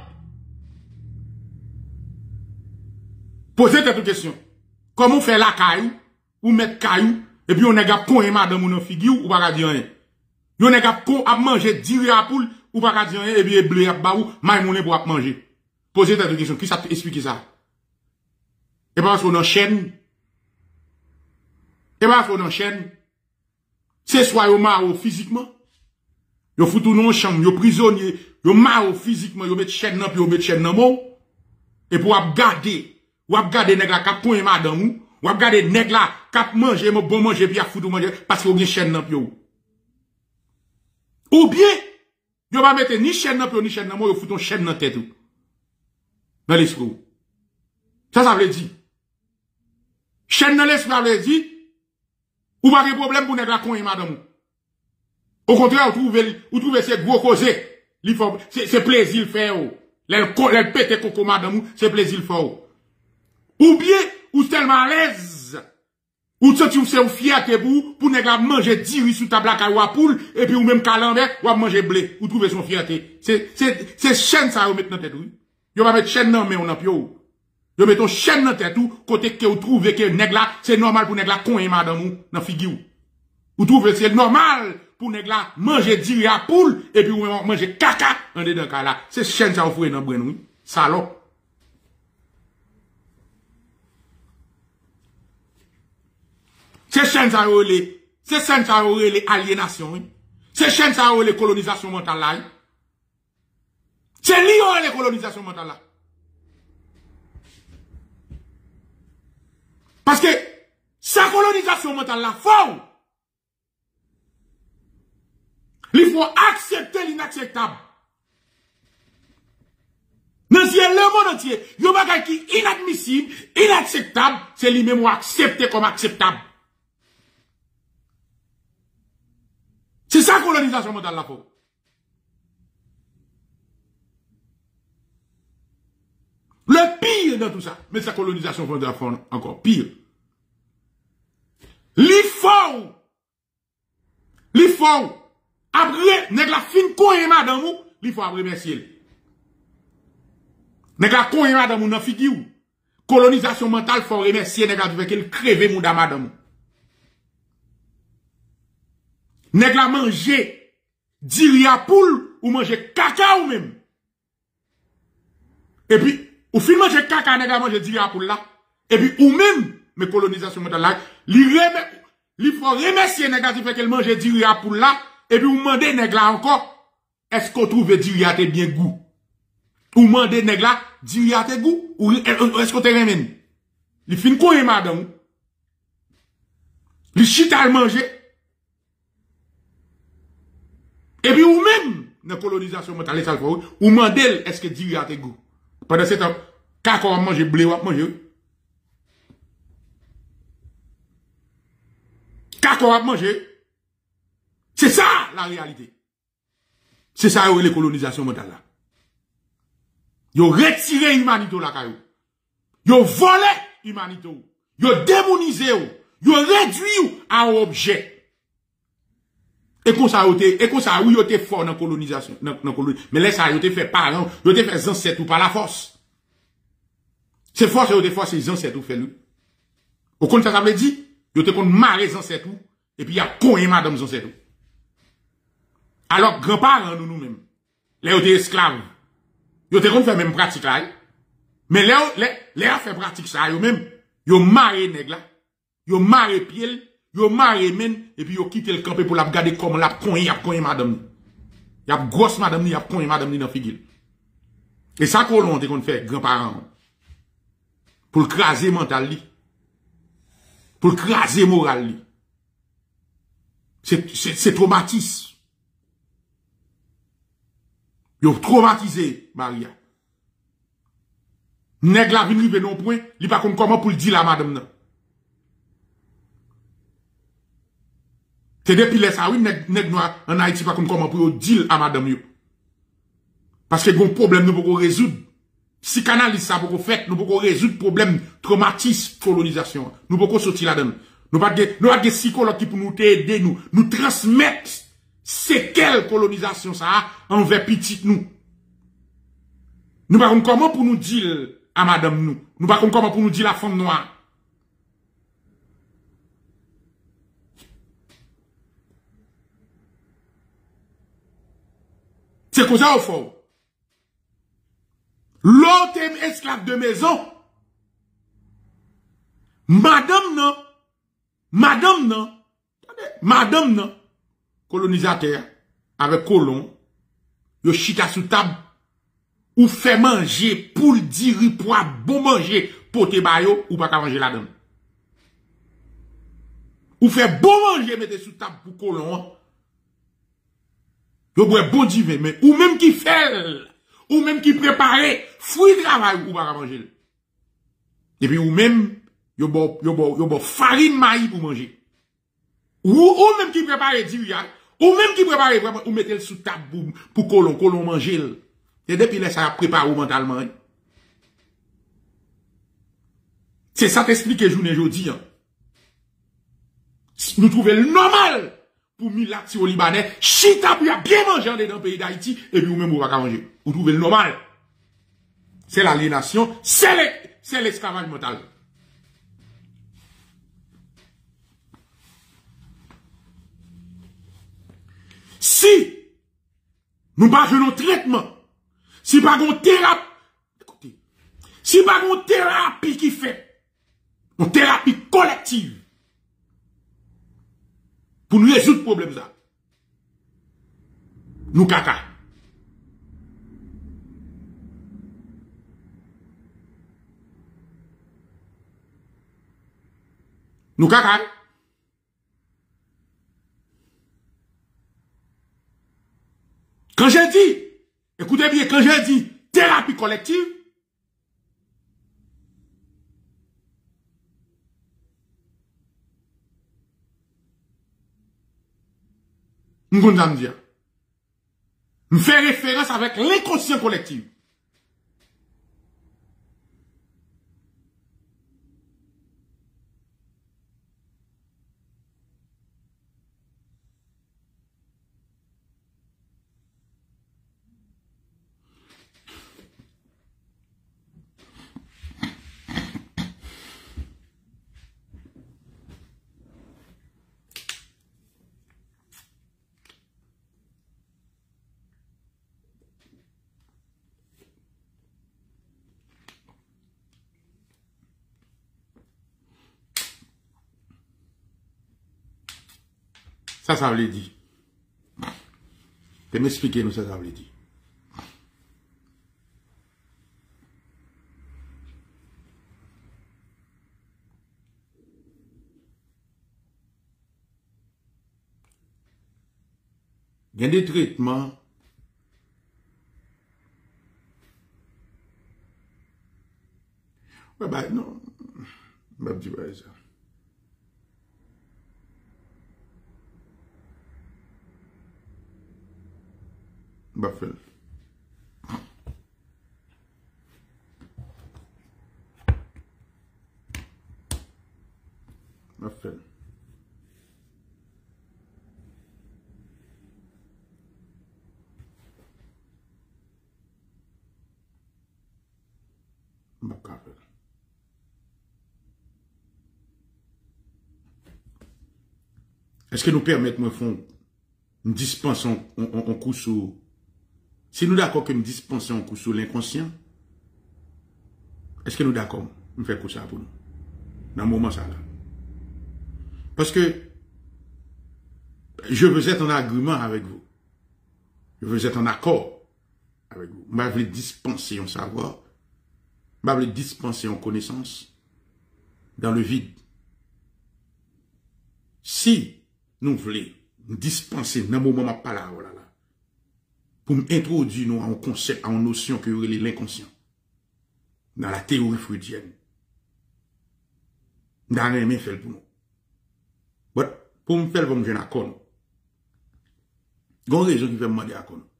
Posez cette question. Comment faire la caillou, ou mettre caillou, et puis on est gars qu'on est madame ou dans figure, ou pas dire rien. Yon est gars qu'on a manger, dire à poule, ou pas dire rien, et puis blé à baou, maïmoune pour manger. Posez cette question. Qui ça explique ça? Et parce qu'on enchaîne. Et parce qu'on enchaîne. C'est soit yon maro physiquement. Yon foutou non chambre, yon prisonnier, yon maro physiquement, yon met chaîne nan, puis yon met chaîne nan mou. Et pour ap gade nèg la kap point madame ou ap gade nèg la kap manger, bon manger, puis a foutou manger, parce qu'on gen chaîne nan, puis ou bien, yon va mettre ni chaîne nan, puis ni chaîne nan mou, yon foutou chaîne nan tête ou. Dans l'esprit. Ça veut dire. Chaîne dans l'esprit, ça veut dire, ou pas de problème pour nèg la con et madame. Au contraire, vous trouvez ces gros causés. C'est plaisir faire. Les pété coco madame, c'est plaisir faire. Ou bien, ou tellement à l'aise. Ou tu c'est une fierté pour nèg la manger 10 riz sous table à poule, et puis ou même calambert, ou manger blé. Ou trouver son fierté. C'est chaîne ça, vous mettez dans tête, oui. Yo va mettre chaîne nan mais on a pio. Yo met ton chaîne nan tête ou côté que vous trouvez que nèg la c'est normal pour nèg la con et madame ou dans figure. Ou trouvez c'est normal pour nèg la manger diri à poule et puis ou manger caca en dedans cas là. C'est chaîne ça vous fouet dans bren oui. Salope. C'est chaîne ça les aliénation oui. C'est chaîne ça les colonisation mentale là. C'est lié à la colonisation mentale là. Parce que sa colonisation mentale là, il faut accepter l'inacceptable. Dans le monde entier, il y a des choses qui sont inadmissibles, inacceptables, c'est lui-même accepté comme acceptable. C'est ça colonisation mentale là. Le pire dans tout ça, mais sa colonisation fond encore pire. Li fort. Après, nèg la fin koye madame ou, li faut après remercier. Nèg la koye madame ou nan figi ou. Colonisation mentale faut remercier nèg la fait qu'elle creve mou da madame. Nèg la manger diri à poule ou manger caca ou même. Et puis, ou fin manger caca nèg la manger diri à poule là. Et puis, ou même, mais colonisation mentale là, li faut remercier nèg la fait qu'elle mange diri à poule là. Et puis, ou mandez nèg la encore, est-ce qu'on trouve diri à te bien goût? Ou mandez nèg la, diri à te goût? Ou est-ce qu'on te remène? Li fin koye madame. Li chita al manger. Et puis, ou même, dans la colonisation mentale, ou mandel, est-ce que diri à te goût? Pendant ce temps, quand on mange blé, on mange. Quand on mange, c'est ça la réalité. C'est ça les colonisations mentales là. Yo retiré l'humanité là, yo volé l'humanité, yo démonisé, yo réduit à objet. Et comme ça, oui, yo te fort dans la colonisation. Mais là, ça, yo te fait parents, yo te fait ancêtres ou par la force. C'est force, yo te force, c'est ancêtres ou fait lui. Au contraire, ça veut dire, yo te compte marrer ancêtres ou, et puis y a coin madame ancêtres. Alors, grands-parents, nous-mêmes, là, yo te esclaves. Yo te compte faire même pratique là. Mais là, a fait pratique ça, yo même, yo marrer nèg là, yo marrer pied, yo marre men, et puis yo quitte le campé pour la regarder comment la coin madame. Y a grosse madame ni, y a coin madame ni dans figil. Et ça qu'on te fait grand-parents. Pour le craser mental li. Pour le craser moral li. C'est traumatisme. Yo traumatisé Maria. Nèg la vin rive non point, li pa konn comment pour le dire la madame nan. C'est depuis les ça, oui, nèg noir en Haïti pas comment pour dire à madame yo. Parce que gon problème nous pouvons résoudre. Si canalise ça pour faire, nous pouvons résoudre problème traumatisme colonisation. Nous pouvons sortir là-dedans. Nous pas de psychologue qui pour nous aider nous transmettre c'est quelle colonisation ça envers petit nous. Nous pas comment pour nous dire à madame nous. Nous pas comment pour nous dire la femme noire. C'est comme ça au fond. L'autre esclave de maison. Madame non, colonisateur, avec colon, yo chita sous table, ou fait manger, pour le dire, pour bon manger, pour te bayo, ou pas qu'à manger la donne. Ou fait bon manger, mettez sous table pour colon, yo boit bon divin, mais, ou même qui fait, ou même qui prépare, fruit de travail, ou pas qu'à manger. Et puis, ou même, yo bo farine maïs pour manger. Ou même qui prépare diria, ou même qui prépare vraiment, ou mettez le sous table pour colon manger. Et depuis là, ça prépare mentalement. C'est ça t'explique journée aujourd'hui. Nous trouvons le normal pour Milati au Libanais, chita pour bien manger dans le pays d'Haïti, et puis ou même ou pas manger. Vous trouvez le normal. C'est l'aliénation, c'est l'esclavage mental. Si nous pas un traitement, si pas une thérapie, écoutez, si pas une thérapie qui fait, une thérapie collective, pour nous résoudre le problème ça, nous caca. Nous caca. Quand j'ai dit, écoutez bien, quand j'ai dit thérapie collective, nous allons dire, nous faisons référence avec l'inconscient collectif. Ça veut dire. Tu m'expliquer nous ça veut dire. Il y a des traitements ouais, bah non. Je ne dis pas ça. Bah fait. Bah fait. Bah fait. Est-ce que nous permettons de faire une dispense en coup sur... Si nous d'accord que nous dispensons en coup sur l'inconscient, est-ce que nous d'accord? Nous faisons ça pour nous. Dans le moment ça là. Parce que je veux être en agrément avec vous. Je veux être en accord avec vous. Je veux dispenser en savoir. Je veux dispenser en connaissance dans le vide. Si nous voulons dispenser dans le moment de parler là, pour introduire nous à un concept, à une notion que l'inconscient, dans la théorie freudienne, dans les mains fait pour nous. Mais pour me faire comme je n'ai pas de il y a une raison qui fait me demander à quoi.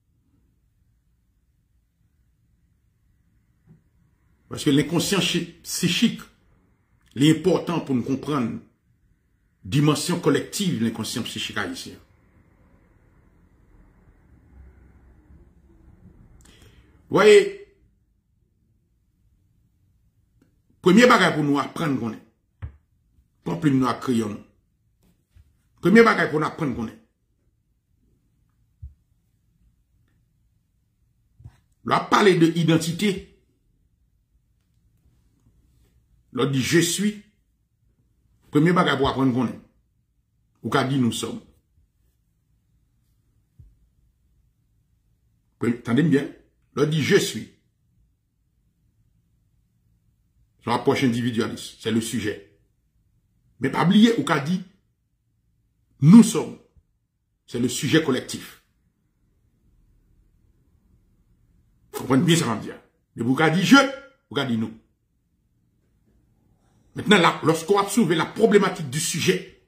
Parce que l'inconscient psychique, l'important pour nous comprendre dimension collective de l'inconscient psychique haïtien. Vous voyez, premier bagage pour nous apprendre qu'on est. Pas plus nous à crayon. Premier bagage pour nous apprendre qu'on est. Là, parler de identité. Là, dit je suis. Premier bagage pour apprendre qu'on est. Ou qu'a dit nous sommes. Attendez bien. Là, dit je suis. C'est l'approche individualiste. C'est le sujet. Mais pas oublier ou qu'a dit nous sommes. C'est le sujet collectif. Vous comprenez bien ça va me dire. Mais vous qu'a dit je, vous qu'a dit nous. Maintenant, là, lorsqu'on a soulevé la problématique du sujet,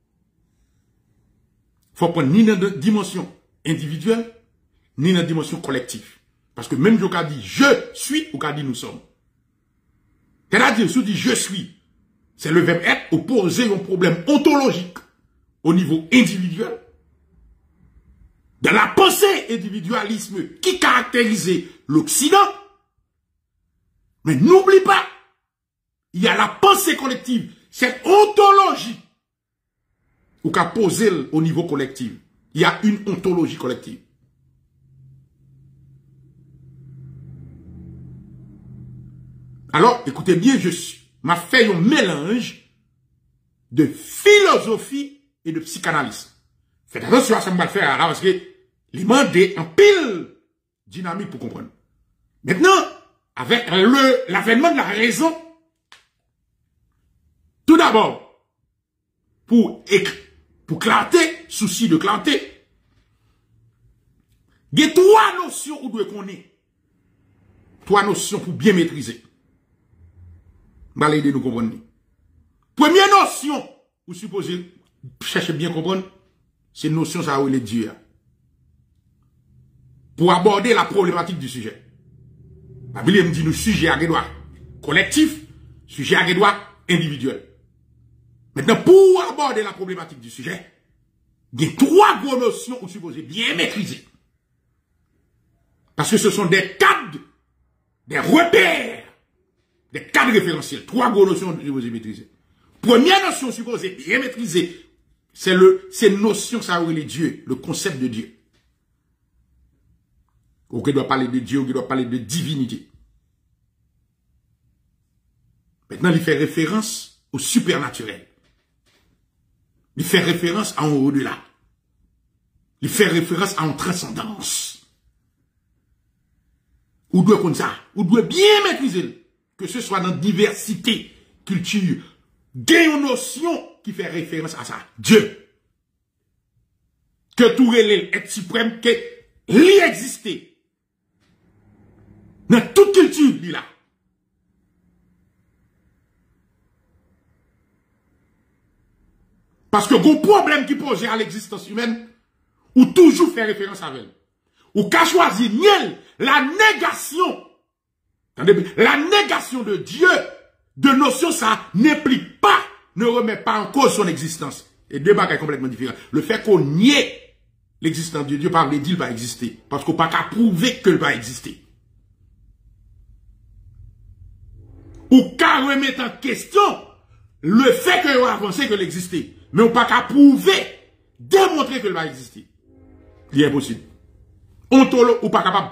il faut prendre ni dans la dimension individuelle, ni dans la dimension collective. Parce que même si on dit je suis, ou qu'a dit nous sommes. C'est-à-dire, si on dit je suis, c'est le verbe être opposé à un problème ontologique au niveau individuel. Dans la pensée individualisme qui caractérisait l'Occident. Mais n'oublie pas, il y a la pensée collective, cette ontologie ou qu'a posé au niveau collectif. Il y a une ontologie collective. Alors, écoutez bien, m'a fait un mélange de philosophie et de psychanalyse. Faites attention à ça, me va le faire là, parce que les demande en pile dynamique pour comprendre. Maintenant, avec l'avènement de la raison, tout d'abord, pour clarté, souci de clarté, il y a trois notions où doit qu'on est. Trois notions pour bien maîtriser. Je vais aider nous comprendre. Première notion, vous supposez, cherchez bien comprendre, c'est une notion, ça où les dieux. Pour aborder la problématique du sujet. La Bible me dit, le sujet a des droits collectifs, sujet a des droits individuels. Maintenant, pour aborder la problématique du sujet, il y a trois gros notions, vous supposez bien maîtriser. Parce que ce sont des cadres, des repères, des cadres référentiels. Trois gros notions, vous supposez maîtriser. Première notion, supposée bien maîtriser, c'est une notion, ça où les dieux, le concept de Dieu. Ou qui doit parler de Dieu, ou qui doit parler de divinité. Maintenant, il fait référence au supernaturel. Il fait référence à un au-delà. Il fait référence à une transcendance. Ou doit comme ça. Ou doit bien maîtriser. Que ce soit dans diversité, culture. Gagne une notion qui fait référence à ça. Dieu. Que tout est suprême, que lui existait. Dans toute culture, il est là. Parce que le problème qui pose à l'existence humaine, ou toujours fait référence à elle. Ou qu'a choisi niel, la négation. La négation de Dieu, de notion, ça n'implique pas, ne remet pas en cause son existence. Et deux bagages complètement différents. Le fait qu'on nie l'existence de Dieu, par les dit, il va exister. Parce qu'on n'a pas qu'à prouver qu'il va exister. Ou qu'à remettre en question le fait qu'on a avancé qu'il existait. Mais on n'a pas qu'à prouver, démontrer qu'il va exister. Il est impossible. Ontolo ou pas capable.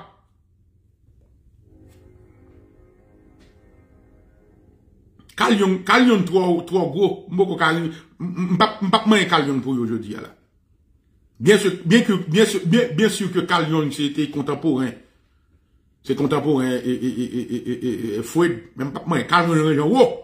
Kalion trop gros, m'poko kalion, m'pa manger kalion pour aujourd'hui là. Bien sûr que Kalion c'était contemporain. C'est contemporain et Freud, même pas manger Kalion région haut.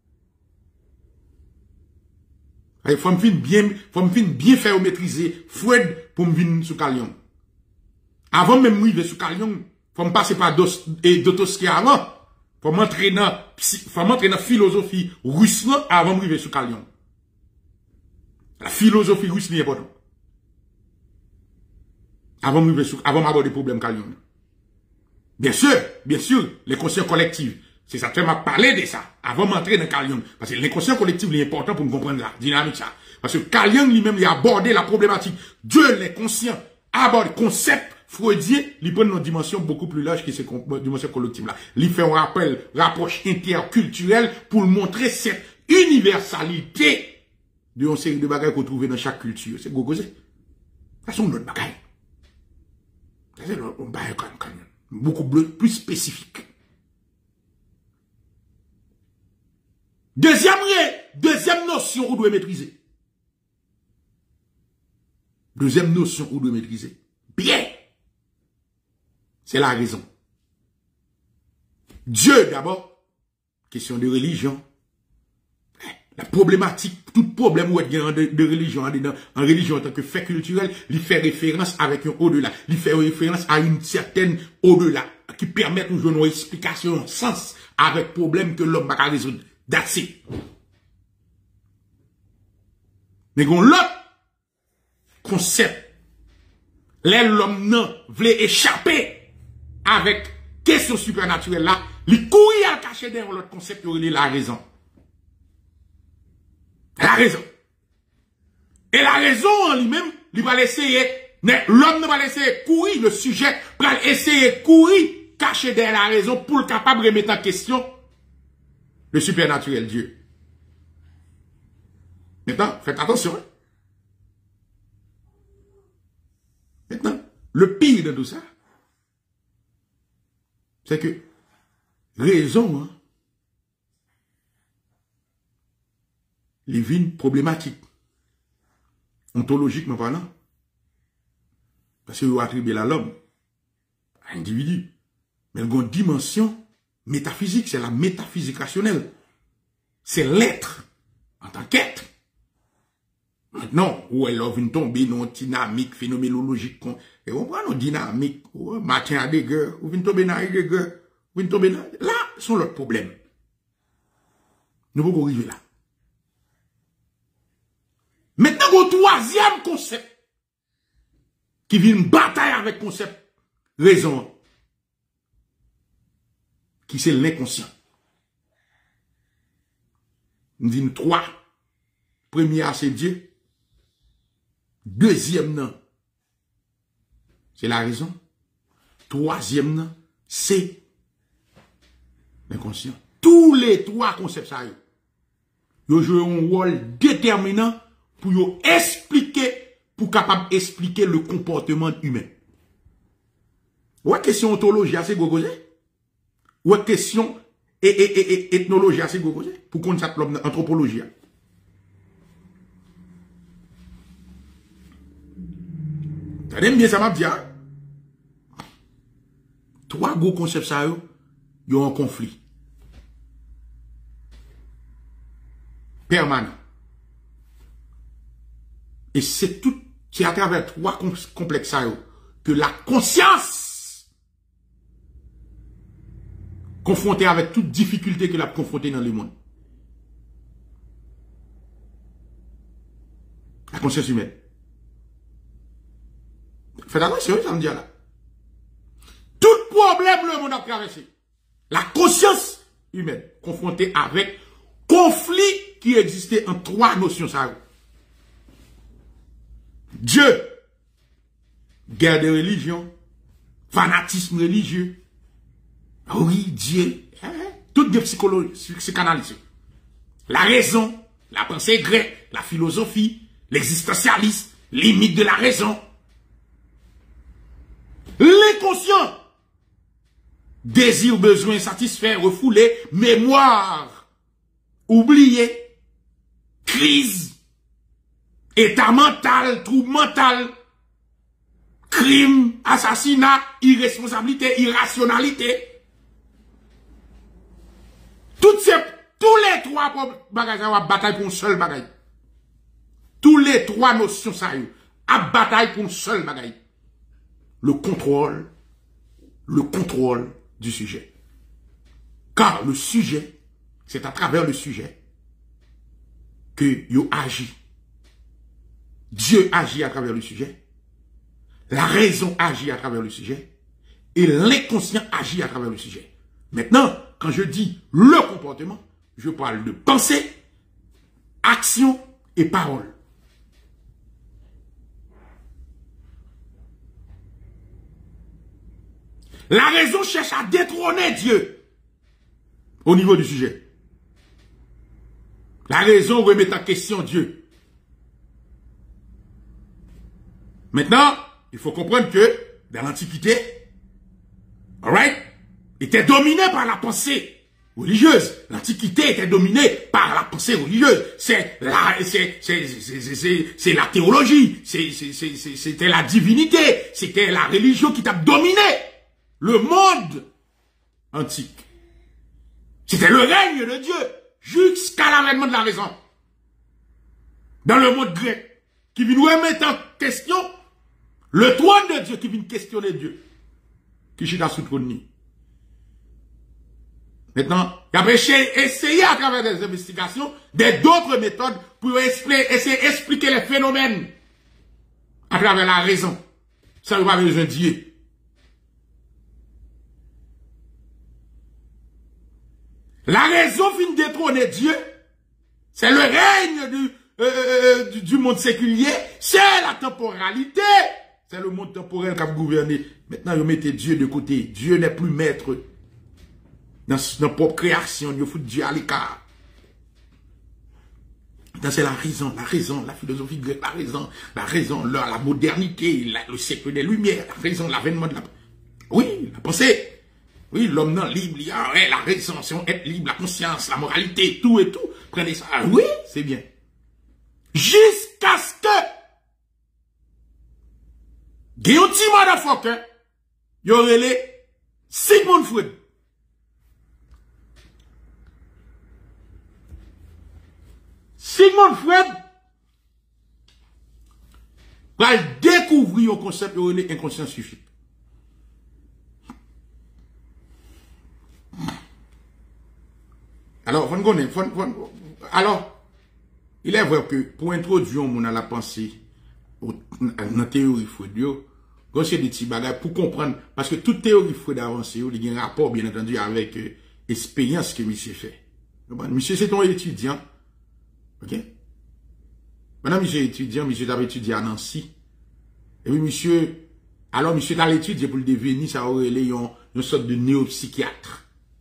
Il faut me bien faire maîtriser Freud pour me venir sur Kalion. Avant même de vivre sur Kalion, faut me passer par Dostoevsky avant. Faut m'entrer dans philosophie russe avant de vivre sur Kalion. La philosophie russe est importante. Avant d'aborder des problèmes Kalion. Bien sûr, les consciences collectives. C'est ça, tu m'as parlé de ça. Avant d'entrer dans Kalion. Parce que l'inconscient collectif est important pour nous comprendre la dynamique ça. Parce que Kalion lui-même, il a abordé la problématique. Dieu, les conscients, aborde le concept freudien, il prend une dimension beaucoup plus large que cette dimension collective-là. Il fait un rapproche interculturelle pour montrer cette universalité de une série de bagages qu'on trouve dans chaque culture. C'est gogosé. Ça, c'est une autre bagaille. Ça, c'est un bagaille beaucoup plus spécifique. Deuxième notion qu'on doit maîtriser. Deuxième notion qu'on doit maîtriser. Bien. C'est la raison. Dieu d'abord. Question de religion. La problématique, tout problème où il y a de religion, en religion en tant que fait culturel, il fait référence avec un au-delà. Il fait référence à une certaine au-delà qui permet de jouer une explication, un sens avec problème que l'homme va résoudre. That's it. Mais l'autre concept, l'homme non voulait échapper avec question supernaturelle là, il courir à cacher derrière l'autre concept, il la raison. La raison. Et la raison en lui-même, il va essayer, l'homme ne va pas laisser courir, le sujet va essayer courir, cacher derrière la raison pour le capable de remettre en question le supernaturel Dieu. Maintenant, faites attention. Maintenant, le pire de tout ça, c'est que raison, les vignes problématiques, ontologiquement parlant, parce que vous attribuez à l'homme, à l'individu, mais il y a une dimension métaphysique, c'est la métaphysique rationnelle. C'est l'être en tant qu'être. Maintenant, où elle vient tomber dans une dynamique phénoménologique, et on prend une dynamique, matin à des guerres, ou vient tomber dans des guerres, ou vient tomber dans... Là, sont l'autre problème. Nous pouvons arriver là. Maintenant, au troisième concept, qui vient une bataille avec le concept raison, qui c'est l'inconscient. Nous disons trois. Premier, c'est Dieu. Deuxième, non. C'est la raison. Troisième, non. C'est l'inconscient. Tous les trois concepts, ça y est. Ils jouent un rôle déterminant pour expliquer, pour capable d'expliquer le comportement humain. Ouais, question ontologie, c'est gogosé. Ouais, question ethnologie, c'est gogosé. Pour qu'on s'appelle anthropologie. Tenez bien ça m'a dit. Trois gros concepts ça yo en conflit permanent. Et c'est à travers trois complexes ça que la conscience confrontée avec toute difficulté que l'a confrontée dans le monde. La conscience humaine. Faites attention, ça me dit là. Tout problème le monde a traversé. La conscience humaine confrontée avec conflit qui existait en trois notions ça. Dieu, guerre de religion, fanatisme religieux. Oui, Dieu, toutes des psychologies, psychanalysés. La raison, la pensée grecque, la philosophie, l'existentialisme, limite de la raison. L'inconscient, désir, besoin, satisfait, refoulé, mémoire, oublié, crise, état mental, trouble mental, crime, assassinat, irresponsabilité, irrationalité. Tous les trois bagages à bataille pour une seule bagaille. Tous les trois notions ça à bataille pour une seule bagaille. Le contrôle du sujet. Car le sujet, c'est à travers le sujet que yo agit. Dieu agit à travers le sujet. La raison agit à travers le sujet. Et l'inconscient agit à travers le sujet. Maintenant, quand je dis le comportement, je parle de pensée, action et parole. La raison cherche à détrôner Dieu au niveau du sujet. La raison remet en question Dieu. Maintenant, il faut comprendre que dans l'Antiquité, alright, était dominé par la pensée religieuse. L'Antiquité était dominée par la pensée religieuse. C'est la théologie. C'était la divinité. C'était la religion qui t'a dominé le monde antique. C'était le règne de Dieu jusqu'à l'avènement de la raison. Dans le monde grec, qui vient nous remettre en question le trône de Dieu, qui vient questionner Dieu, qui chita sous le trône. Maintenant, il a essayé à travers des investigations, d'autres méthodes pour essayer d'expliquer les phénomènes à travers la raison. Ça n'a pas besoin de Dieu. La raison vient détrôner Dieu. C'est le règne du monde séculier. C'est la temporalité. C'est le monde temporel qui a gouverné. Maintenant, vous mettez Dieu de côté. Dieu n'est plus maître dans notre propre création. Vous foutez Dieu à l'écart. C'est la raison, la philosophie grecque, la raison, la modernité, le siècle des Lumières, la raison, l'avènement de la... Oui, la pensée. Oui, l'homme non libre, il y a la raison, être libre, la conscience, la moralité, tout et tout. Prenez ça. Ah, oui, c'est bien. Jusqu'à ce que Guillaume Motherfucker, il y aurait les Sigmund Freud. Sigmund Freud va découvrir un concept de l'inconscient suffit. Alors, il est vrai que pour introduire mon à la pensée, dans la théorie Freud, c'est des petits bagages pour comprendre, parce que toute théorie Freud avancée, il y a un rapport, bien entendu, avec l'expérience que monsieur fait. Monsieur, c'est un étudiant. Ok? Maintenant, monsieur est étudiant, monsieur avait étudié à Nancy. Et puis, monsieur dans l'étude, pour le devenir, ça aurait une sorte de néopsychiatre.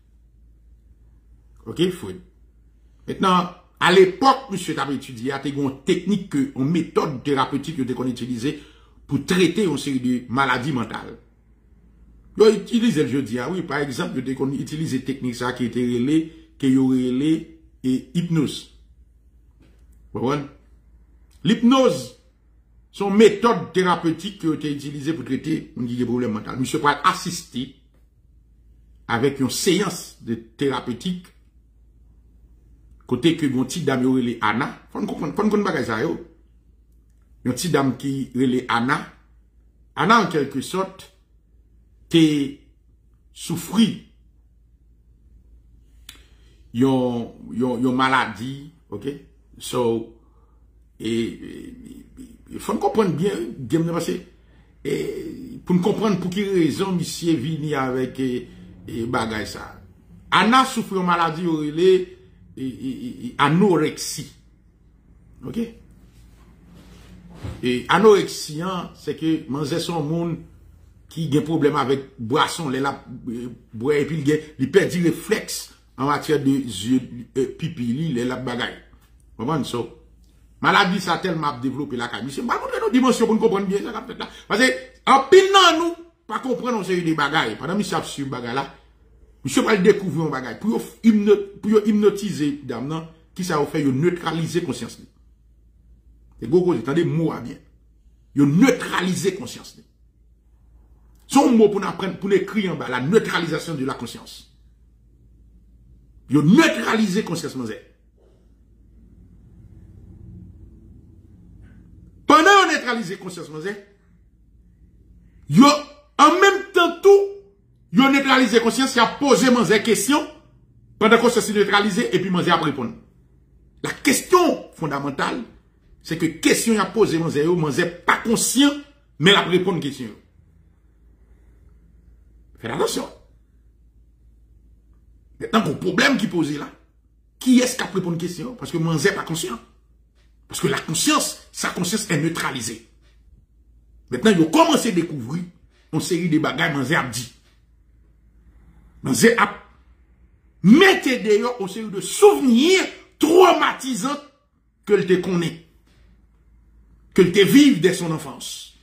Ok, Freud. Maintenant, à l'époque, monsieur avait étudié, il y a une technique, une méthode thérapeutique qu'on utilisait pour traiter une série de maladies mentales. Il utilisait, je dis, oui, par exemple, on utilisait une technique ça qui était relais, qui aurait relais et hypnose. L'hypnose, son méthode thérapeutique qui a été utilisée pour traiter un problème mental. Monsieur peut assister avec une séance de thérapeutique côté que une petite dame relé Anna, faut comprendre bagay ça yo. Une petite dame qui relé Anna en quelque sorte t'es souffri yon maladie, OK? So il faut comprendre bien parce que pour nous comprendre pour quelle raison monsieur vini avec bagay ça. Anna souffre de maladie relé anorexie. OK? Et anorexie, c'est que manger son monde qui a un problème avec boisson, boire et puis il perd du réflexe en matière de pipi, les la bagaille. Vous comprenez ça? Maladie, ça a tellement développé la caille. C'est pas nos dimensions pour nous comprendre bien ça. Parce que, en pile non, nous, pas comprendre on série des bagailles. Pendant que nous sur bagaille là, monsieur va le découvrir un bagaille. Pour hypnotiser, dame, non, qui ça va faire neutraliser conscience. Et gogo, attendez, mot à bien. Neutraliser conscience. Son mot pour nous apprendre, pour écrire en bas, la neutralisation de la conscience. Neutraliser conscience, pendant qu'on neutralise conscience, en même temps tout, yo neutralise conscience, il a posé des questions, pendant qu'on se neutralise, et puis manger à répondre. La question fondamentale, c'est que question a posé manger pas conscient, mais la répondre question. Faites attention. Maintenant, le problème qui pose là, qui est-ce qui a répondu à une question? Parce que manger pas conscient. Parce que la conscience, sa conscience est neutralisée. Maintenant, ils ont commencé à découvrir une série de bagages manger a dit. Manger a mettez d'ailleurs une série de souvenirs traumatisants que le te connaît. Que le te vive dès son enfance.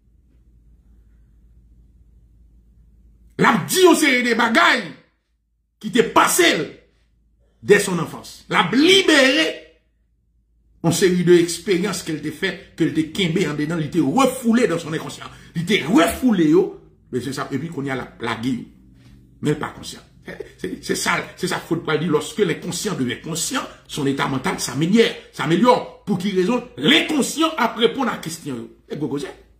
L'a dit une série de bagages qui t'est passé dès son enfance. L'a libéré une série d'expériences qu'elle t'a fait, qu'elle t'a quembé en dedans, il t'a refoulé dans son inconscient. Il t'a refoulé, mais c'est ça, et puis qu'on y a la guille. Mais pas conscient. C'est ça faute pas dire, lorsque l'inconscient devient conscient, son état mental s'améliore. Pour qu'il raison, l'inconscient a répondre à la question. Et gogo,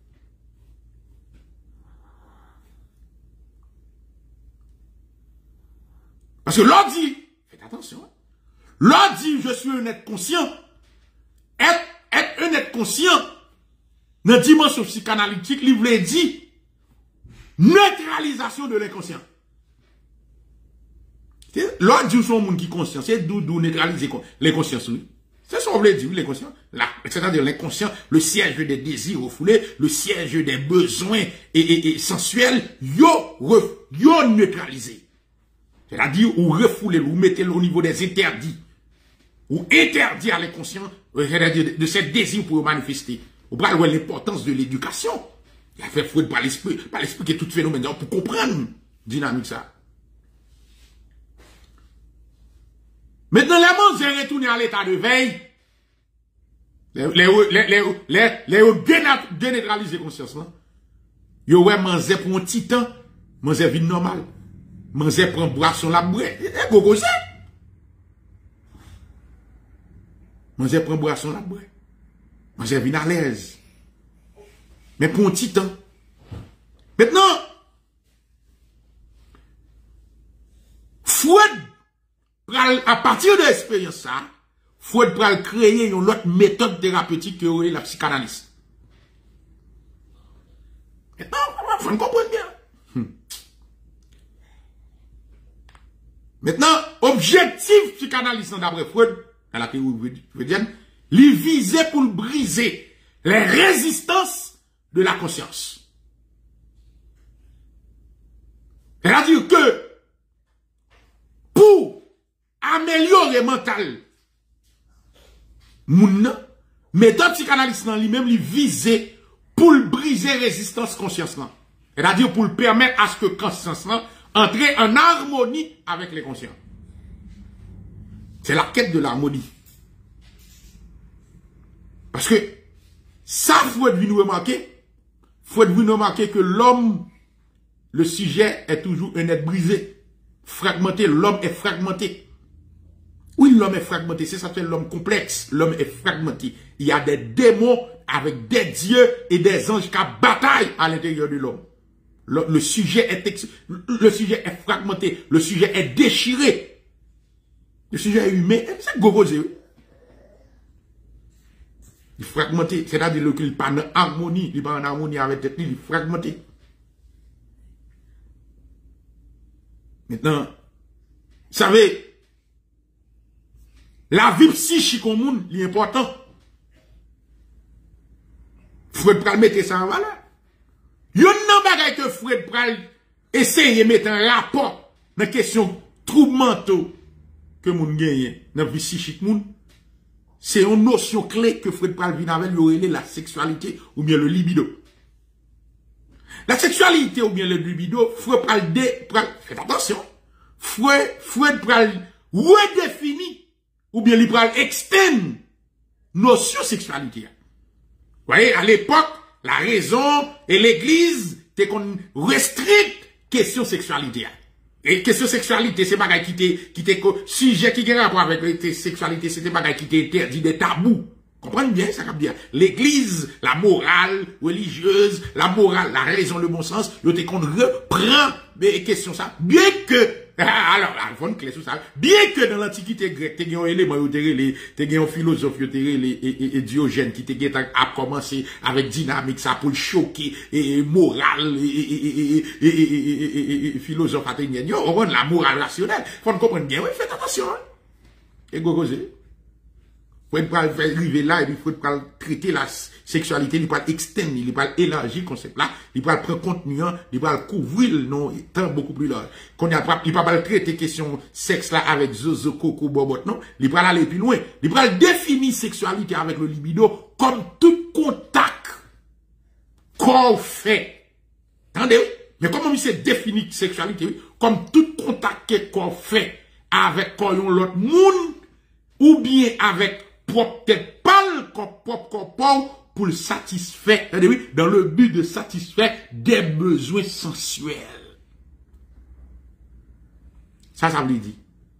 parce que l'on dit, faites attention, l'on dit, je suis un être conscient. Être un être conscient, dans la dimension psychanalytique, il voulait dire neutralisation de l'inconscient. L'autre dit son monde qui est conscient, c'est d'où neutraliser l'inconscient. C'est ça qu'on voulait dire, l'inconscient. C'est-à-dire l'inconscient, le siège des désirs refoulés, le siège des besoins et sensuels, yo neutralisé. C'est-à-dire, ou refoulez, ou mettez-le au niveau des interdits. Ou interdit à l'inconscient de ces désirs pour manifester. Vous voyez l'importance de l'éducation. Il a fait Freud par l'esprit qui est tout phénomène. Pour comprendre dynamique ça. Maintenant, les gens sont retournés à l'état de veille. Les déneutraliser conscience. Ils ont mangé pour un petit temps. Manger vie normale. Manger pour un boisson la brûlée. Gogo, c'est. Manger pour un boisson la brûlée. Manger vie à l'aise. Mais pour un petit temps. Maintenant, Freud, à partir de l'expérience, ça, Freud va créer une autre méthode thérapeutique que la psychanalyse. Maintenant, il faut comprendre bien. Maintenant, objectif psychanalyse d'après Freud, dans la théorie freudienne, il visait pour briser les résistances de la conscience. C'est-à-dire que, pour améliorer le mental, moun, méthode psychanalyste dans lui-même, il visait pour briser résistance conscience. C'est-à-dire pour le permettre à ce que conscience entre en harmonie avec les conscients. C'est la quête de l'harmonie. Parce que Ça, Freud veut nous remarquer. Freud veut nous remarquer que l'homme, le sujet est toujours un être brisé, fragmenté. L'homme est fragmenté. Oui, l'homme est fragmenté. C'est ça que l'homme complexe. L'homme est fragmenté. Il y a des démons avec des dieux et des anges qui bataillent à l'intérieur de l'homme. Le sujet est fragmenté. Le sujet est déchiré. Le sujet est humain. C'est gogosé. Il est fragmenté. C'est-à-dire qu'il n'est pas en harmonie. Il n'est pas en harmonie avec tête. Il est fragmenté. Maintenant, vous savez, la vie psychique au monde, c'est important. Freud pral mettre ça en valeur. Yon nan bagay que Freud pral essayer de mettre un rapport dans la question troubles mentaux que moun gagne dans la vie psychique moun. C'est une notion clé que Freud pral vin avec lui, la sexualité ou bien le libido. La sexualité ou bien le libido, Freud pral faites attention. Freud pral redéfinir ou bien il pral extend notion sexualité. Vous voyez, à l'époque, la raison et l'église t'es qu'on restreint question sexualité. Et question sexualité, c'est bagay qui t'es sujet qui a rapport avec la sexualité, c'était bagay qui t'es interdit des tabous. Comprenez bien, ça veut dire. L'église, la morale religieuse, la morale, la raison, le bon sens, yo t'es qu'on reprend des questions ça. Bien que, alors, Alphonse clé sous ça. Bien que dans l'Antiquité grecque, t'es un élément, t'es un philosophe, et Diogène, qui t'es a commencé avec dynamique, ça pour choquer, et morale, et philosophe athénien. On rend la morale rationnelle. Faut comprendre bien, oui, faites attention, hein. Et gogosé. Faut pas arriver là, et il faut pas traiter la sexualité, il faut pas extendre, il faut pas élargir le concept là, il faut pas prendre contenu, il faut pas couvrir le nom, tant beaucoup plus large. Qu'on y a pas, il faut pas traiter question sexe là avec zozo, coco, bobot, non. Il faut aller plus loin. Il faut définir sexualité avec le libido comme tout contact qu'on fait. Attendez, mais comment il s'est défini sexualité, comme tout contact qu'on fait avec l'autre monde, ou bien avec propre tête pâle, propre corps, pour le satisfaire, dans le but de satisfaire des besoins sensuels. Ça veut dire.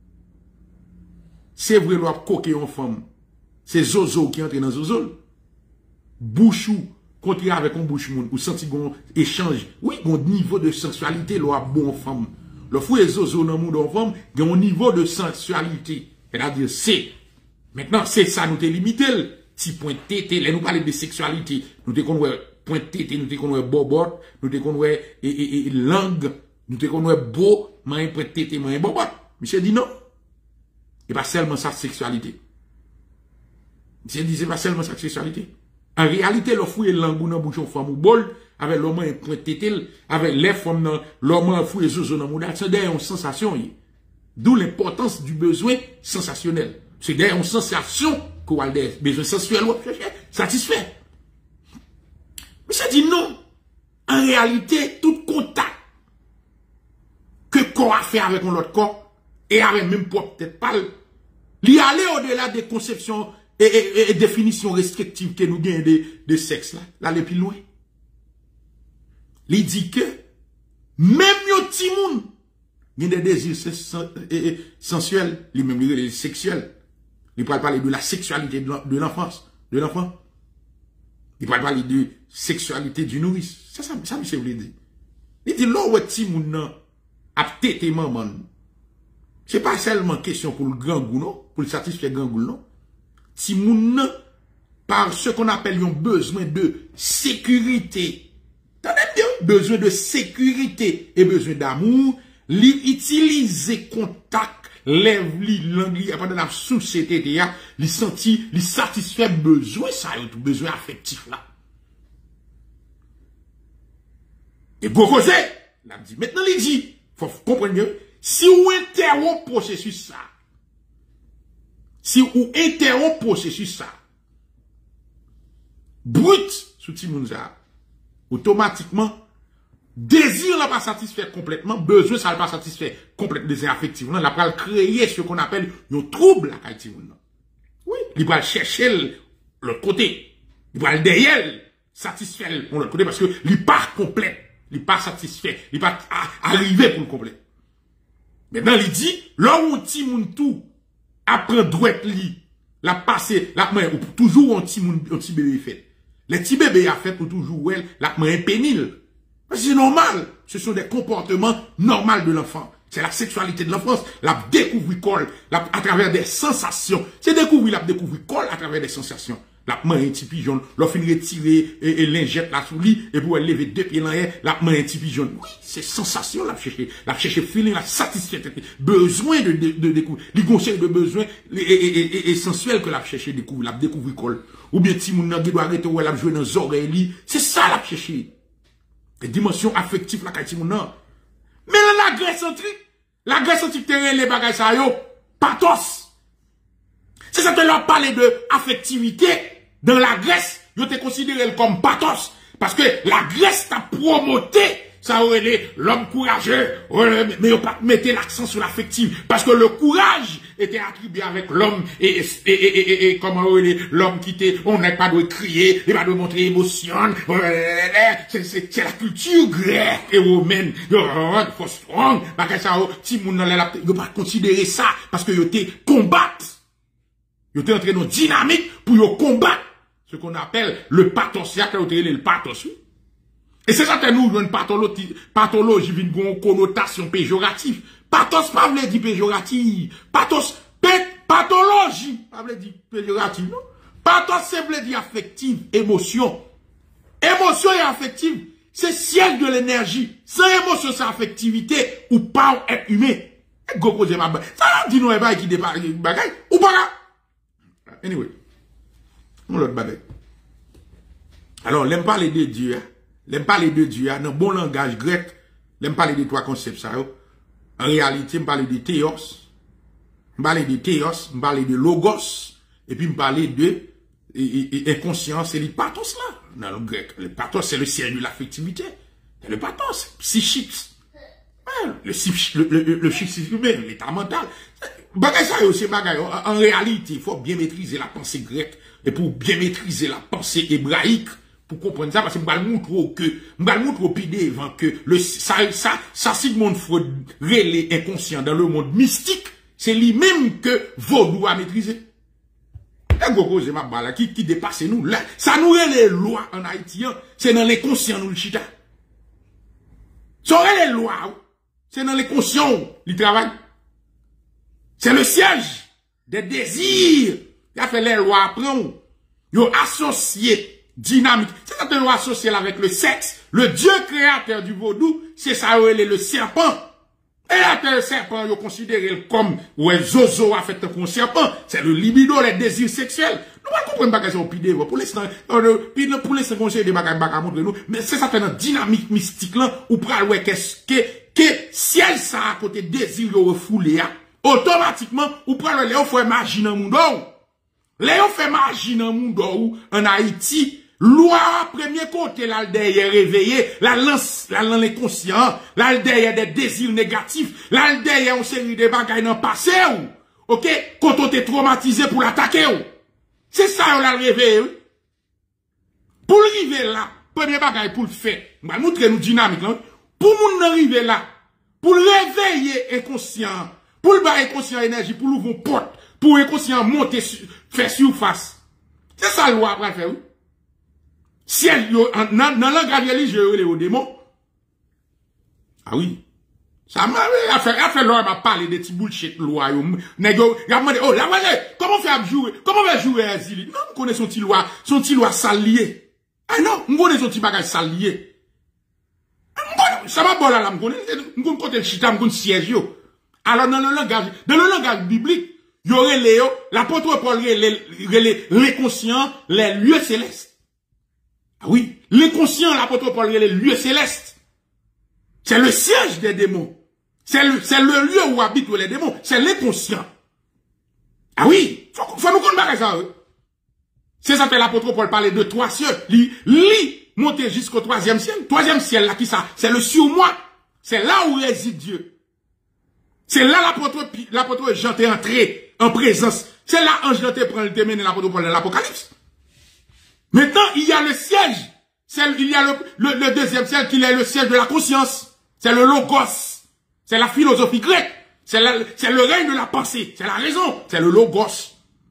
C'est vrai, l'on a coqué en femme. C'est Zozo qui entre dans Zozo. Bouchou, contre avec un bouche moun, ou senti qu'on échange. Oui, un niveau de sensualité, l'on a bon en femme. Le fou est Zozo dans le monde en femme, il y a un niveau de sensualité. C'est-à-dire, c'est. Maintenant, c'est ça, nous t'es limité. Si point tété, là, nous parlons de sexualité. Nous t'es qu'on point tété, nous t'es qu'on bobot, nous t'es qu'on langue, nous t'es qu'on beau, mais point tété, mais bobot. Monsieur dit non. Et pas seulement sa sexualité. Monsieur dit, c'est pas seulement sa sexualité. En réalité, le fouille langue ou dans bouchon femme ou bol, avec l'homme point tété, avec les femmes dans l'homme fouille zozo dans mouda, c'est d'ailleurs une sensation. D'où l'importance du besoin sensationnel. C'est d'ailleurs une sensation qu'on a des besoins sensuels satisfaits. Mais ça dit non. En réalité, tout contact que corps a fait avec un autre corps, et avec même propre tête pâle, il aller au-delà des conceptions et définitions restrictives que nous gagnons de sexe là. L'aller plus loin. Il dit que, même yo ti moun, il y a des désirs sensuels, lui-même les sexuels. Il peut parler de la sexualité de l'enfance, de l'enfant. Il peut parler de sexualité du nourrice. Ça, monsieur voulait dire. Il dit, là où ti moun nan, a tété maman. C'est pas seulement question pour le grand goût, non? Pour le satisfaire grand goût, non? Ti moun nan, par ce qu'on appelle un besoin de sécurité. T'entendez bien? Besoin de sécurité et besoin d'amour. L'utiliser contact, lève li, langue li, après la société, li senti, li satisfait besoin, ça, besoin affectif là. Et Gokosé, l'a dit. Maintenant, il dit, faut comprendre bien, si vous interrompez le processus ça, brut, sous Timounza, automatiquement, désir n'a pas satisfait complètement, besoin ça n'a pas satisfait complètement, désir affectivement, il va créer ce qu'on appelle un trouble à Timoun. Oui, il va chercher l'autre côté. Il va le derrière, satisfait on l'autre côté parce que il pas complet, il pas satisfait, il pas arrivé pour le complet. Maintenant, il dit, là où on ti moun tout, après droite li, la passé, la main, ou toujours un petit bébé fait. Les petits bébés a fait pour toujours, elle, la main pénile. C'est normal. Ce sont des comportements normaux de l'enfant. C'est la sexualité de l'enfance. La découvrir à travers des sensations. C'est découvrir à travers des sensations. La main un petit pigeon, l'on finit retirer et lingette la sous lit, et pour elle lever 2 pieds en l'air, la main un petit pigeon. Oui, c'est sensation, la chercher feeling, la satisfaire, besoin de découvrir, les conseils de besoin, essentiels que la chercher découvrir, la découvrir col. Ou bien si moun nan doit arrêter ou elle a joué dans les oreilles, c'est ça la chercher. Les dimensions affectives, la kati moun nan. Mais la Grèce antique, terrain, les bagages ça yo, pathos. C'est ça que leur parler de affectivité. Dans la Grèce, ils étaient considérés comme pathos. Parce que la Grèce t'a promoté, ça aurait été l'homme courageux. Mais ils pas mettre l'accent sur l'affectif. Parce que le courage était attribué avec l'homme et comment l'homme qui était, on n'est pas de crier, il va de montrer émotion. C'est la culture grecque et romaine. Il faut strong. Parce que ça, si moun nan lè, ils pas considérer ça. Parce que ils étaient combattre. Ils étaient entrés dans une dynamique pour combattre ce qu'on appelle le pathos. Le pathos. Et c'est ça que nous, une pathologie, une connotation péjorative. Pathos, pas veut dire péjorative. Pathologie, pas veut dire péjorative, non? Pathos, c'est veut dire affective, émotion. Émotion et affective, c'est ciel de l'énergie. Sans émotion, sans affectivité, ou pas être humain. Ça dit nous, qui dépasse, ou pas. Anyway, on l'autre bagaille. Alors, l'aime parler de Dieu, dans bon langage grec, l'aime parler de trois concepts, ça, en réalité, me parler de théos, me parler de logos, et puis me parler de inconscience et le pathos là, dans le grec. Le pathos, c'est le ciel de l'affectivité. Le pathos, psychique. Le psychique humain, l'état mental. Bagay ça aussi, bagay. En réalité, il faut bien maîtriser la pensée grecque. Et pour bien maîtriser la pensée hébraïque, pour comprendre ça, parce que m'bal montre au pide devant que ça Sigmund Freud relais inconscient dans le monde mystique, c'est lui-même que Vaudou a maîtrisé. Et gros ma bala qui dépasse nous là, ça nous les lois en Haïti, c'est dans les conscients nous le chita. Ça les lois, c'est dans les conscients, le travail. C'est le siège des désirs. Il a fait les lois après. Ils ont associé dynamique. C'est ça que nous associer avec le sexe. Le Dieu créateur du vaudou, c'est ça le serpent. Et là, le serpent, ils considéré comme, ouais, Zozo a fait un serpent. C'est le libido, les désirs sexuels. Nous ne comprenons pas que c'est au pide. Pour l'instant, pour l'instant, conseiller des bagages à montrer nous. Mais c'est ça, une dynamique mystique là, où pral, ouais, qu'est-ce que ciel ça à côté désir refoulé, automatiquement, ou pral, Léo fait magie dans le monde. Léo fait magie dans le monde, en Haïti. Loi, premier côté, là, derrière réveillé, là, lance les conscients, là, derrière des désirs négatifs, là, derrière une série de bagailles dans le passé, ok? Quand on t'est traumatisé pour l'attaquer, c'est ça, on l'a réveillé, Pour arriver là, premier bagaille pour le faire, on va montrer nous dynamique, là. Pour nous arriver là, pour réveiller inconscient, pour le bas inconscient énergie, pour l'ouvrir porte, pour inconscient monter, faire surface. C'est ça, le loi après faire, oui. Si elle, dans le langage religieux, les démons. Ah oui. Ça m'a fait l'homme m'a parlé de petits bullshit loi. Il a demandé, oh, la voilà, comment faire jouer? Comment faire jouer à Zili? Non, on connaît son petit loi salié. Ah non, on connaît son petit bagage salié. Ça va bon là, on connaît côté le chita, on connaît siège yo. Alors, dans le langage biblique, il y aurait l'apôtre Paul, les conscients, les lieux célestes. Ah oui, l'inconscient, l'apôtre Paul, les lieux célestes. C'est le siège des démons. C'est le lieu où habitent les démons. C'est l'inconscient. Ah oui, faut nous connaître ça. C'est ça que l'apôtre Paul parlait de 3 cieux. Monter jusqu'au 3e ciel. 3e ciel, là, qui ça? C'est le sur-moi. C'est là où réside Dieu. C'est là l'apôtre Jean est entré en présence. C'est là ange te prend le témoin de l'apôtre Paul dans l'Apocalypse. Maintenant, il y a le siège. Il y a le deuxième siège qui est le siège de la conscience. C'est le logos. C'est la philosophie grecque. C'est le règne de la pensée. C'est la raison. C'est le logos.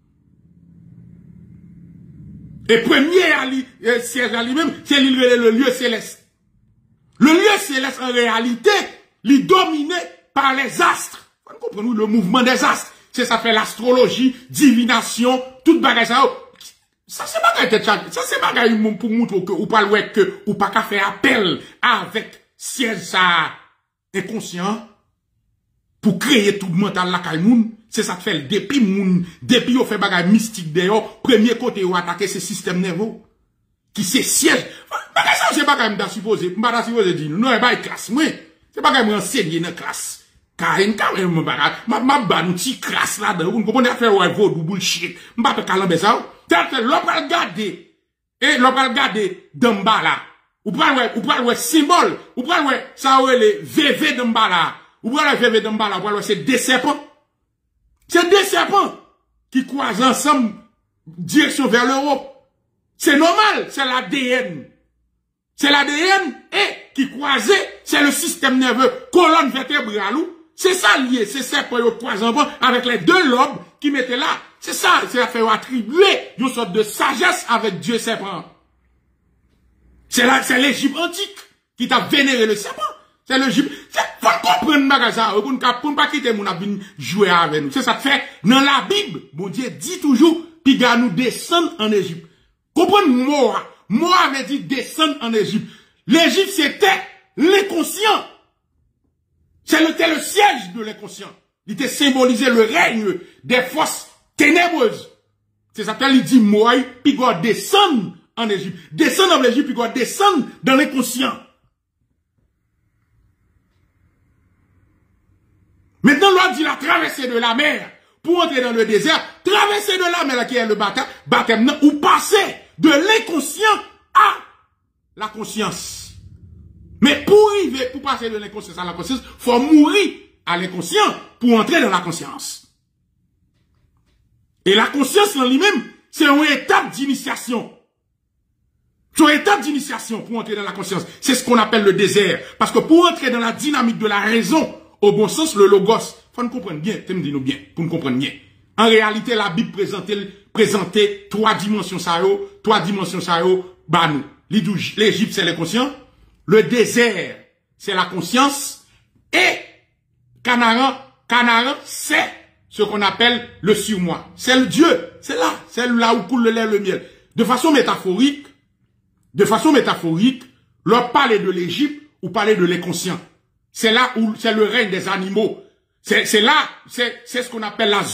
Et premier siège à lui-même, c'est le lieu céleste. Le lieu céleste, en réalité, il est dominé par les astres. Vous comprenez le mouvement des astres. C'est ça fait l'astrologie, divination, toute bagage ça. Ça c'est bagage ça c'est bagage pour montrer que ou pas que ou pas qu'à faire appel avec siège ça inconscient pour créer tout mental la kay moun. C'est ça que fait depuis on fait bagage mystique d'ailleurs, premier côté ou attaquer ce système nerveux qui c'est siège. Bagage ça c'est bagage m'da supposé dire non pas classe moi. C'est bagage m'enseigner dans classe. Car une bagage ma ba nou ti classe là dedans, vous comprenez faire ouais vaudou bullshit. M'pa pe calambe ça. C'est l'on va regarder et l'on va regarder d'en bas là. Ou pral ouais symbole, ou pral ouais ça ouais les VV d'en bas là. Ou pral le VV d'en bas là, pral ouais c'est des serpents. C'est des serpents qui croisent ensemble direction vers l'Europe. C'est normal, c'est l'ADN. C'est l'ADN et qui croisent, c'est le système nerveux, colonne vertébrale. C'est ça lié, c'est serpents qui croisent ensemble avec les deux lobes qui mettaient là. C'est ça, c'est à faire attribuer une sorte de sagesse avec Dieu serpent. C'est l'Égypte antique qui t'a vénéré le serpent. C'est l'Égypte. Faut comprendre magasin pour ne pas quitter mon abin jouer avec nous. C'est ça que fait dans la Bible. Bon Dieu dit toujours puis gars nous descendre en Égypte. Comprenez moi. Moi avait dit descendre en Égypte. L'Égypte c'était l'inconscient. C'était le siège de l'inconscient. Il était symbolisé le règne des forces ténébreuses. C'est ça qu'il dit moi puis gars descendre en Égypte. Descendre en Égypte puis gars descendre dans l'inconscient. Maintenant, l'on dit la traversée de la mer pour entrer dans le désert. Traversée de la mer qui est le baptême, ou passer de l'inconscient à la conscience. Mais pour passer de l'inconscience à la conscience, faut mourir à l'inconscient pour entrer dans la conscience. Et la conscience en lui-même, c'est une étape d'initiation. C'est une étape d'initiation pour entrer dans la conscience. C'est ce qu'on appelle le désert. Parce que pour entrer dans la dynamique de la raison, au bon sens, le logos, faut nous comprendre bien, dis-nous bien, pour nous comprendre bien. En réalité, la Bible présentait trois dimensions ça bah nous. L'Égypte, c'est l'inconscient. Le désert, c'est la conscience. Et Canaan, c'est ce qu'on appelle le surmoi. C'est le Dieu. C'est là où coule le lait, le miel. De façon métaphorique, l'on parlait de l'Égypte ou parlait de l'inconscient. C'est là où c'est le règne des animaux. C'est ce qu'on appelle la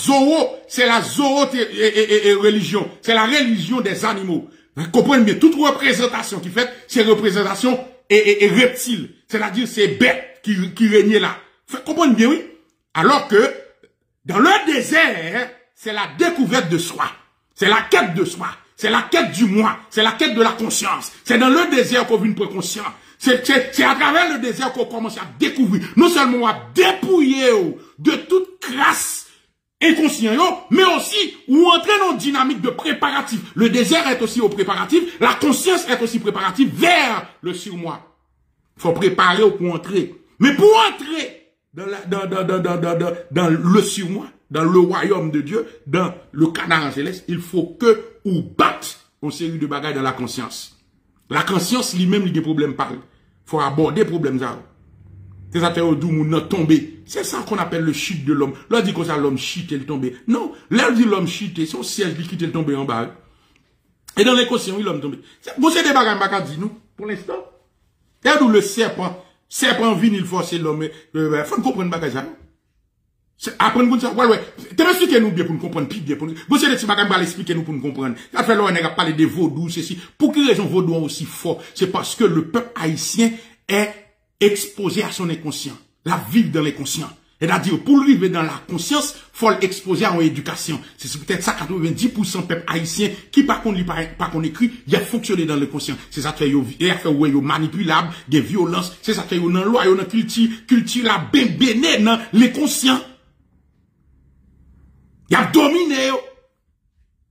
religion. C'est la religion des animaux. Vous comprenez bien, toute représentation qui fait, c'est représentation et reptile. C'est-à-dire, c'est bête qui régnait là. Vous comprenez bien, oui? Alors que, dans le désert, c'est la découverte de soi. C'est la quête de soi. C'est la quête du moi. C'est la quête de la conscience. C'est dans le désert qu'on vient prendre conscience. C'est à travers le désert qu'on commence à découvrir, non seulement à dépouiller de toute crasse inconsciente, mais aussi ou entrer dans une dynamique de préparatif. Le désert est aussi au préparatif, la conscience est aussi préparative vers le surmoi. Il faut préparer pour entrer. Mais pour entrer dans le surmoi, dans le royaume de Dieu, dans le Canaan céleste, il faut que ou batte une série de bagages dans la conscience. La conscience lui-même, il y a des problèmes par. Faut aborder les problèmes ça. C'est ça fait d'où moun tomber. C'est ça qu'on appelle le chute de l'homme. Là dit que ça l'homme chute et le tomber. Non, là dit l'homme chute, son siège qui quitte le tomber en bas. Et dans l'inconscient, oui l'homme tomber. Vous c'est des bagages pas dit nous pour l'instant. Et d'où le serpent vient il force l'homme. Faut comprendre bagage ça. Apprendre pour ça. Ouais. Expliquez nous bien pour nous comprendre plus bien. Vous c'est des petits bagages mal expliquer nous pour nous comprendre. Ça fait là on a parlé de vaudou ceci. Pour quelle raison vaudou est aussi fort? C'est parce que le peuple haïtien est exposé à son inconscient. La vie dans l'inconscient. C'est-à-dire, pour arriver dans la conscience, faut l'exposer à une éducation. C'est peut-être ça, 90% peuple haïtien, qui par contre, par qu'on écrit, il a fonctionné dans l'inconscient. C'est ça fait, il a fait, manipulable, des violences. C'est ça fait, il y a une loi, il y a une culture, la béné dans l'inconscient. Il a dominé.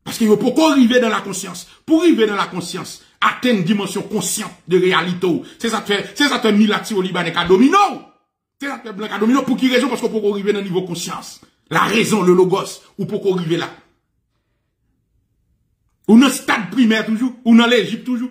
Parce qu'il faut pas arriver dans la conscience. Pour arriver dans la conscience, atteindre une dimension consciente de réalité. C'est ça que Milati au Libanais a domino. C'est ça que Blanc a domino. Pour qui raison? Parce qu'on peut arriver dans le niveau conscience. La raison, le logos, ou pour arriver là. Ou dans le stade primaire toujours, ou dans l'Égypte toujours.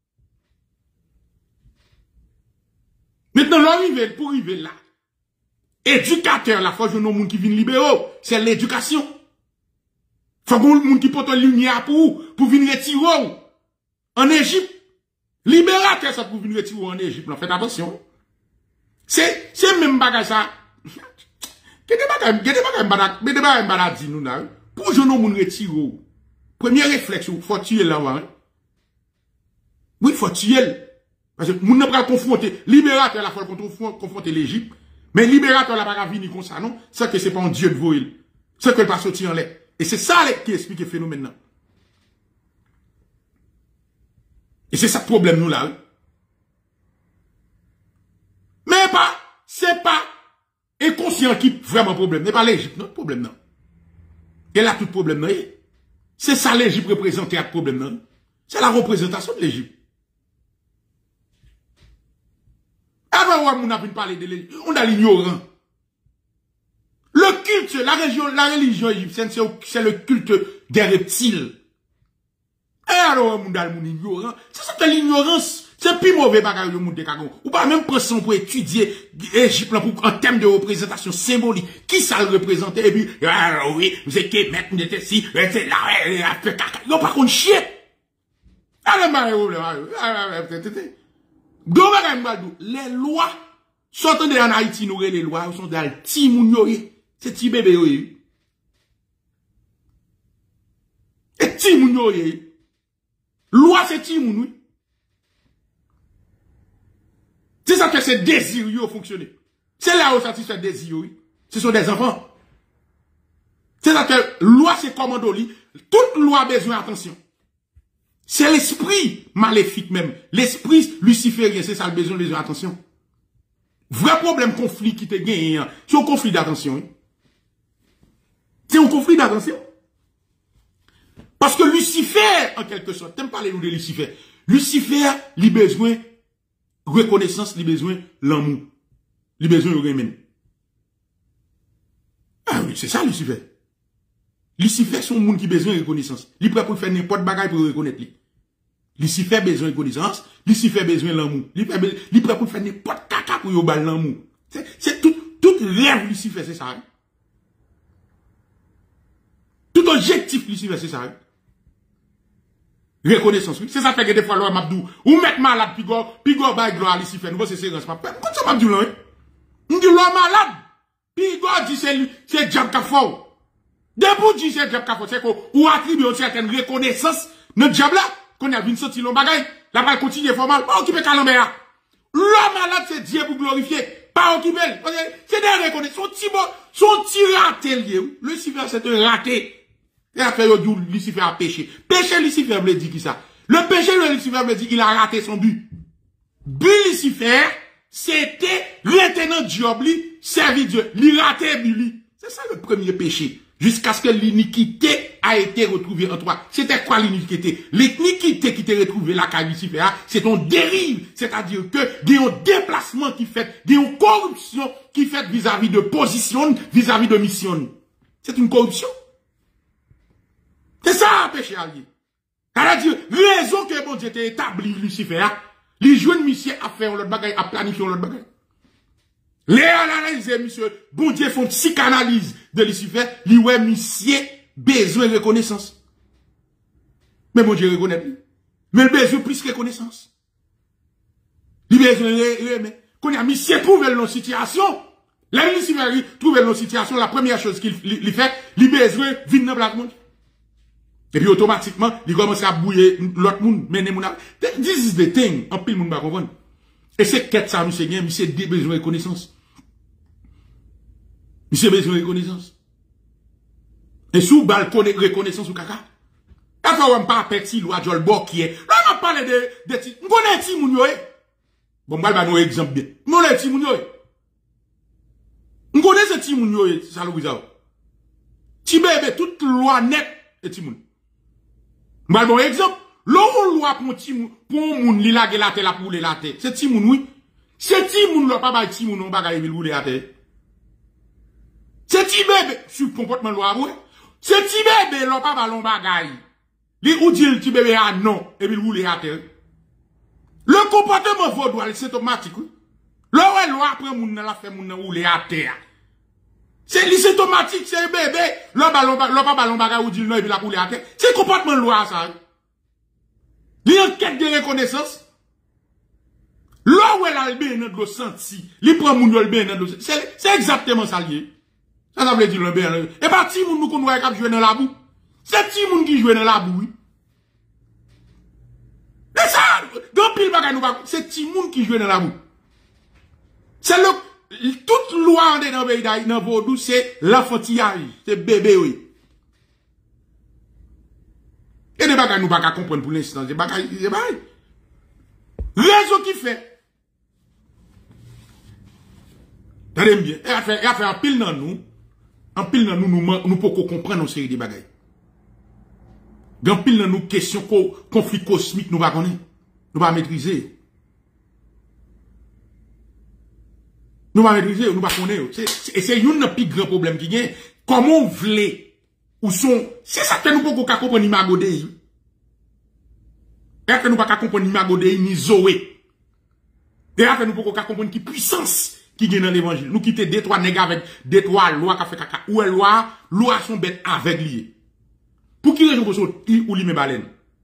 Maintenant, pour arriver là, éducateur, la fois, je know monde qui vient libéraux, c'est l'éducation. Faut qu'on monde qui porte lumière pour venir retirer en Égypte. Libérateur, ça pour venir retirer en Égypte. Faites attention. C'est même bagage ça. Qu'est-ce que nous là? Pour je know monde retirer. Premier réflexe, faut tuer là-bas. Oui, faut tuer. Parce que nous n'a pas confronter. Libérateur, la fois confronter l'Égypte. Mais libérateur, la pas venir comme ça, non? C'est que c'est pas un Dieu de voile. C'est que le pas sorti en l'air. Et c'est ça qui explique le phénomène là. Et c'est ça le problème nous là. Mais c'est pas inconscient qui vraiment problème. C'est pas l'Égypte, non, problème non. Et là, tout problème non. C'est ça l'Égypte représente le problème non. C'est la représentation de l'Égypte. Avant, on a parlé de l'Égypte. On a l'ignorant. Le culte, la religion égyptienne, c'est le culte des reptiles. Et alors, on a l'ignorant. C'est ça que l'ignorance, c'est plus mauvais bagage le monde de Kagon. Ou pas même pression pour étudier l'Égypte en termes de représentation symbolique. Qui ça le représente? Et puis, ah oui, vous êtes qui, maître, vous êtes ici, c'est là, non, par contre, chier. Les lois, sortant de en Haïti, nous, les lois, sont dans le petit mounioye. C'est petit bébé, oui. Et petit mounioye. Loi, c'est petit moun, oui. C'est ça que c'est désir, yo, fonctionner. C'est là où satisfait désir, oui. Ce sont des enfants. C'est ça que loi, c'est commando, li. Toute loi a besoin d'attention. C'est l'esprit maléfique même. L'esprit luciférien, c'est ça le besoin d'attention. Vrai problème conflit qui te gagne, c'est un conflit d'attention. Hein? C'est un conflit d'attention. Parce que Lucifer, en quelque sorte, t'aimes parler nous de Lucifer. Lucifer, il a besoin de reconnaissance, il a besoin de l'amour. Il a besoin de remède. Ah oui, c'est ça Lucifer. Lucifer, c'est un monde qui a besoin de reconnaissance. Il est prêt pour faire n'importe bagaille pour reconnaître lui. Lucifer a besoin de connaissance, Lucifer a besoin de l'amour. Il est prêt pour faire n'importe caca pour y avoir l'amour. C'est tout rêve Lucifer, c'est ça. Hein? Tout objectif Lucifer, c'est ça. Hein? Reconnaissance, oui. C'est ça fait que des fois, l'homme Mabdou, ou mettre malade, pigor, bah, gloire à Lucifer, nous, c'est séquence, pas. Quand ça Mabdou, là, hein? On dit l'homme malade, pigor dit c'est diable qui fort. Debout dit c'est diable qui fort, c'est qu'on attribue une certaine reconnaissance, notre diable là, qu'on a vu une sortie long bagaille, la balle continue formal, pas occuper Calambert. L'homme malade, c'est Dieu pour glorifier, pas occuper. C'est des reconnaissances, son petit raté lié. Lucifer, c'est un raté. Et après, Lucifer a péché. Péché, Lucifer veut dire qui ça? Le péché, Lucifer veut dire qu'il a raté son but. But Lucifer, c'était retenir job, servir Dieu. Il raté Billy. C'est ça le premier péché. Jusqu'à ce que l'iniquité a été retrouvée en toi. C'était quoi l'iniquité? L'iniquité qui t'est retrouvée là, qu'à Lucifer, c'est ton dérive. C'est-à-dire que, il y a un déplacement qui fait, il y a une corruption qui fait vis-à-vis de position, vis-à-vis de mission. C'est une corruption. C'est ça, péché allié. C'est-à-dire, raison que bon Dieu t'a établi Lucifer, les jeunes monsieur à faire l'autre bagaille, à planifier l'autre bagaille. Les analyses, monsieur, bon Dieu font psychanalyse de Lucifer, lui, ouais, monsieur, besoin de reconnaissance. Mais bon Dieu reconnaît plus. Mais le besoin plus reconnaissance. Il besoin de quand il a monsieur trouvé dans situation, là, Lucifer trouve dans situation, la première chose qu'il fait, il besoin de venir dans la monde. Et puis automatiquement, il commence à bouiller l'autre monde, mener mon âme. This is the thing, en pile monde va comprendre. Et c'est qu'est-ce ça, monsieur, monsieur, des besoins de reconnaissance. Monsieur, besoin de reconnaissance. Et sous balcon de reconnaissance ou caca. Et puis, on pas petit, loi, Jol qui est. Là, on parle de ti. On connaît ti moun yo, Bon, moi, je vais vous exemple bien. On connaît ti moun yo, On connaît ce ti moun yo, ça le vous a. Ti bébé, toute loi nette, et ti moun. M'bal bon exemple, l'on loi pour moun li lage la terre la pour la terre. C'est ti moun oui. C'est ti moun l'a pas ba ti moun on bagay vil rouler la terre. C'est ti bébé sur comportement loi ouais. C'est ti bébé l'a pas ballon bagay. Li ou dit le ti bébé ah non et vil rouler la terre. Le comportement vaudoual c'est automatique oui. Loi après moun la fait moun rouler la terre. C'est automatique, c'est bébé. L'on pas ballon bagay ou dit non et puis la rouler la terre. C'est comportement loi ça. Li en quête de reconnaissance. Là où elle a le bien dans le senti, li prend moun yo le bien dans le c'est exactement ça lié. Ça veut dire le bien. Et pas ti moun nous qu'on voit cap jouer dans la boue. C'est ti moun qui joue dans la boue. Et ça, dans pile bagay nous pas, c'est ti moun qui joue dans la boue. C'est toute loi en dans pays d'Haïti dans Vaudou, c'est l'enfantillage, c'est bébé oui. Et des bagages nous pas comprendre pour l'instant, des bagages réseau qui fait. Tenez bien, et a fait un pile dans nous pouvons comprendre une série de bagages. Dans pile dans nous question conflit cosmique nous pas connaître, nous pas maîtriser. Nous pas maîtriser, nous pas connaître. Et c'est un plus grand problème qui vient. Comment vous voulez ou sont c'est ça que nous pouvons comprendre imago Dei. Et que nous pas comprendre imago Dei ni Zoé. Et que nous pouvons comprendre qui puissance qui vient dans l'évangile. Nous quitter deux trois nègres avec deux trois lois qui fait caca ou loi sont bêtes avec lié. Pour qui raison pour ça ou li me baleine.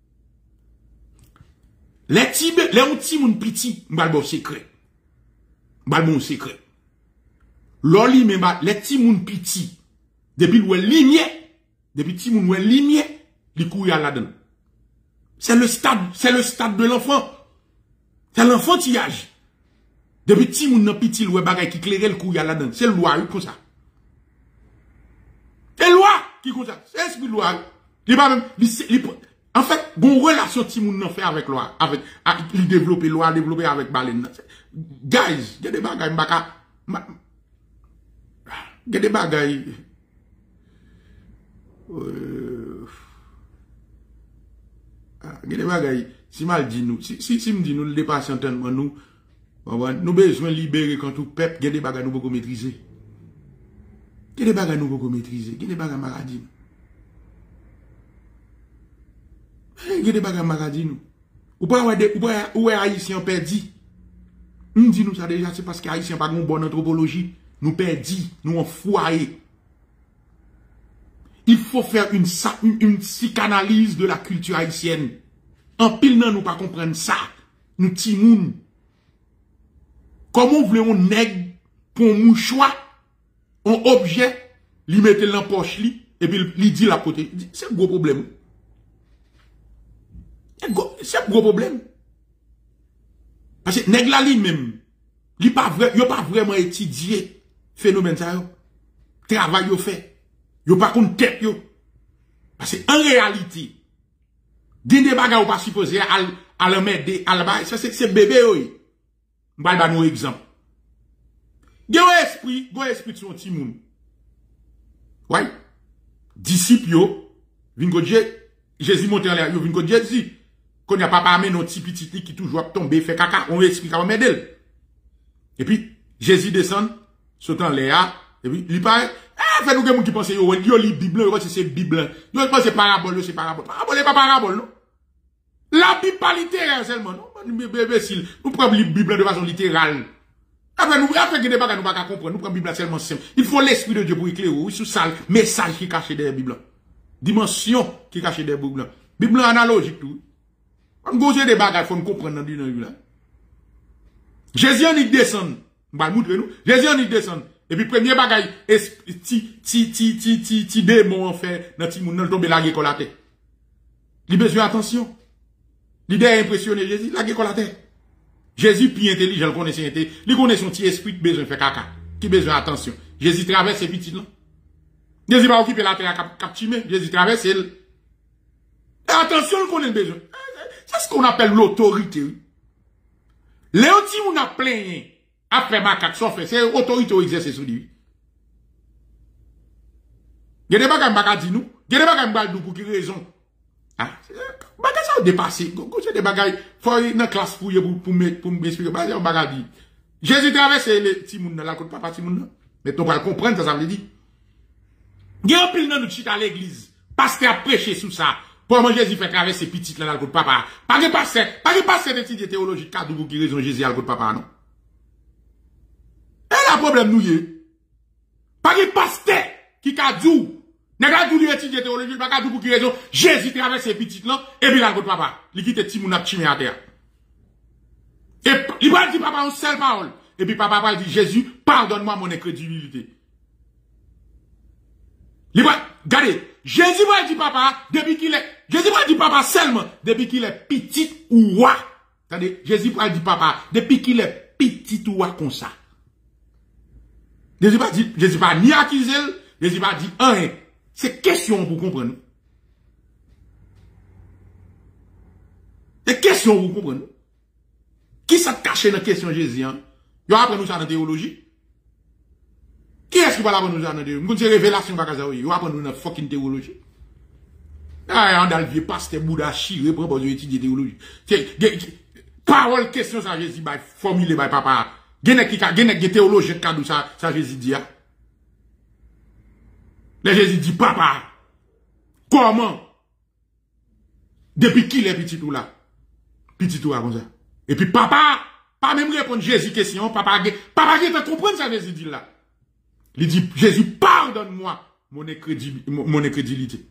Les petits moun petit, m'bal bon secret. M'bal bon secret. Loli me les petits moun petit. Depuis l'ouè lumière, depuis ti moun ouè lumière, li kou ya là-dedans. C'est le stade de l'enfant. C'est l'enfantillage. Depuis ti moun nan petit l'ouè bagay qui claire le kou ya là-dedans. C'est loi comme ça. C'est loi qui comme ça. C'est esprit loi. Il pas même en fait, bon relation ti moun nan fait avec loi, avec il développer loi, développer avec baleine. Guys, il y a des bagay m'baka il y a des bagay il y a des bagay si mal dit nous si me dit nous le dépasse entendement nous besoin libérer quand tout peuple il y a des bagay nous pouvons maîtriser. Il y a des bagay nous pouvons maîtriser, il y a des bagay maladie. Il y a des bagages maladie nous. Ou pas ou haïtien perdu. On dit nous ça déjà c'est parce que haïtien pas une bonne anthropologie, nous perdu, nous en foyer. Il faut faire une psychanalyse de la culture haïtienne. En pile nan nous pas comprendre ça. Nous ti moun. Comment voulons nèg pour mouchoir un objet, li mette dans poche li et puis li dit la côté. C'est un gros problème. C'est un gros problème. Parce que nèg la li même, li pas vraiment étudié phénomène ça yo. Travail yo fait. Yo pas contre tête yo. Parce que en réalité, des bagages ou pas supposé à le mettre à la base, ça c'est bébé yo. M'bal ba nou exemple. Gen esprit de son ti moun. Ouais. Disciple yo, vin ko Jésus monte en l'air, yo vin ko Jésus. Qu'on y a papa amène un petit petit qui toujours tomber fait caca, on explique comment m'aider. Et puis Jésus descend, saute en l'air, et puis il parle, fait nous gen moun qui pense yo li Bible, c'est Bible. Yo pense parabole, c'est parabole. Parabole pas parabole non. La Bible pas littéraire seulement non. Imbécile, nous prenons la Bible de façon littérale. Après que des bagages nous pas comprendre, nous prenons la Bible seulement simple. Il faut l'esprit de Dieu pour éclairer, oui, sous ça, message qui est caché derrière la Bible. Dimension qui est cachée derrière la Bible. Bible analogique tout. On gosse des bagages, faut nous comprendre dans la Bible. Jésus en y descend. On va montrer nous. Jésus en y descend. Et puis premier bagage, ti démon en fait, dans ti moun nan tomber la gueule la tête. Il besoin attention. L'idée est impressionnée, Jésus, la gueule la tête. Jésus, plus intelligent, il connaît son petit esprit, besoin de faire caca. Qui besoin d'attention. Jésus traverse ses petites là. Jésus va occuper la terre à captimer. Jésus traverse elle. Et attention, il connaît le besoin. C'est ce qu'on appelle l'autorité. Les outils, on a plein, après macaque, sont fait, c'est l'autorité qui exerce sur lui. Il y a des bagages qui nous. Il y a des bagages qui nous pour quelle raison. Ah, bagay ça dépassé. C'est des bagailles, faut y dans classe pour m'expliquer. Bagay bagay. Jésus traverse les petits moun dans la côte papa petit moun. Mais on va comprendre ça veut dire. Il y a un pile dans nous chita à l'église. Pasteur a prêché sur ça. Pour moi Jésus fait traverser petit là dans la côte papa. Pas de pasteur d'étudier théologie cadre qui raison Jésus à la côte papa non. Et le problème nous y est. Pas de pasteur qui a dit n'a pas dû étudier théologie, pas dû pour qui raison Jésus traverse ces petites là et puis la côte papa, il quitte petit moun a chimé à terre. Et il va dire papa une seule parole et puis papa va dire Jésus, pardonne-moi mon incrédulité. Il va regardez, Jésus va dire papa depuis qu'il est Jésus va dire papa seulement depuis qu'il est petit ou roi. Attendez, Jésus va dire papa depuis qu'il est petit ou roi comme ça. Jésus va ni accuser, Jésus va dire un. C'est question pour comprendre. C'est question pour comprendre. Qui s'est caché dans la question de Jésus? Vous apprenez nous ça dans la théologie? Qui est-ce qui va l'apprendre nous ça dans la théologie? Vous avez révélation par exemple, vous apprenez nous dans la fucking théologie. Ah, on a le vieux pasteur Bouddha chiré pour étudier théologie. Parole, question, ça Jésus va formuler par papa. Genek théologien qui ça Jésus dit. Le Jésus dit, papa, comment? Depuis qu'il est petit tout là? Petit tout là comme ça. Et puis papa, pas même répondre Jésus question, papa qui te comprendre ça Jésus dit là. Il dit, Jésus, pardonne-moi mon incrédulité.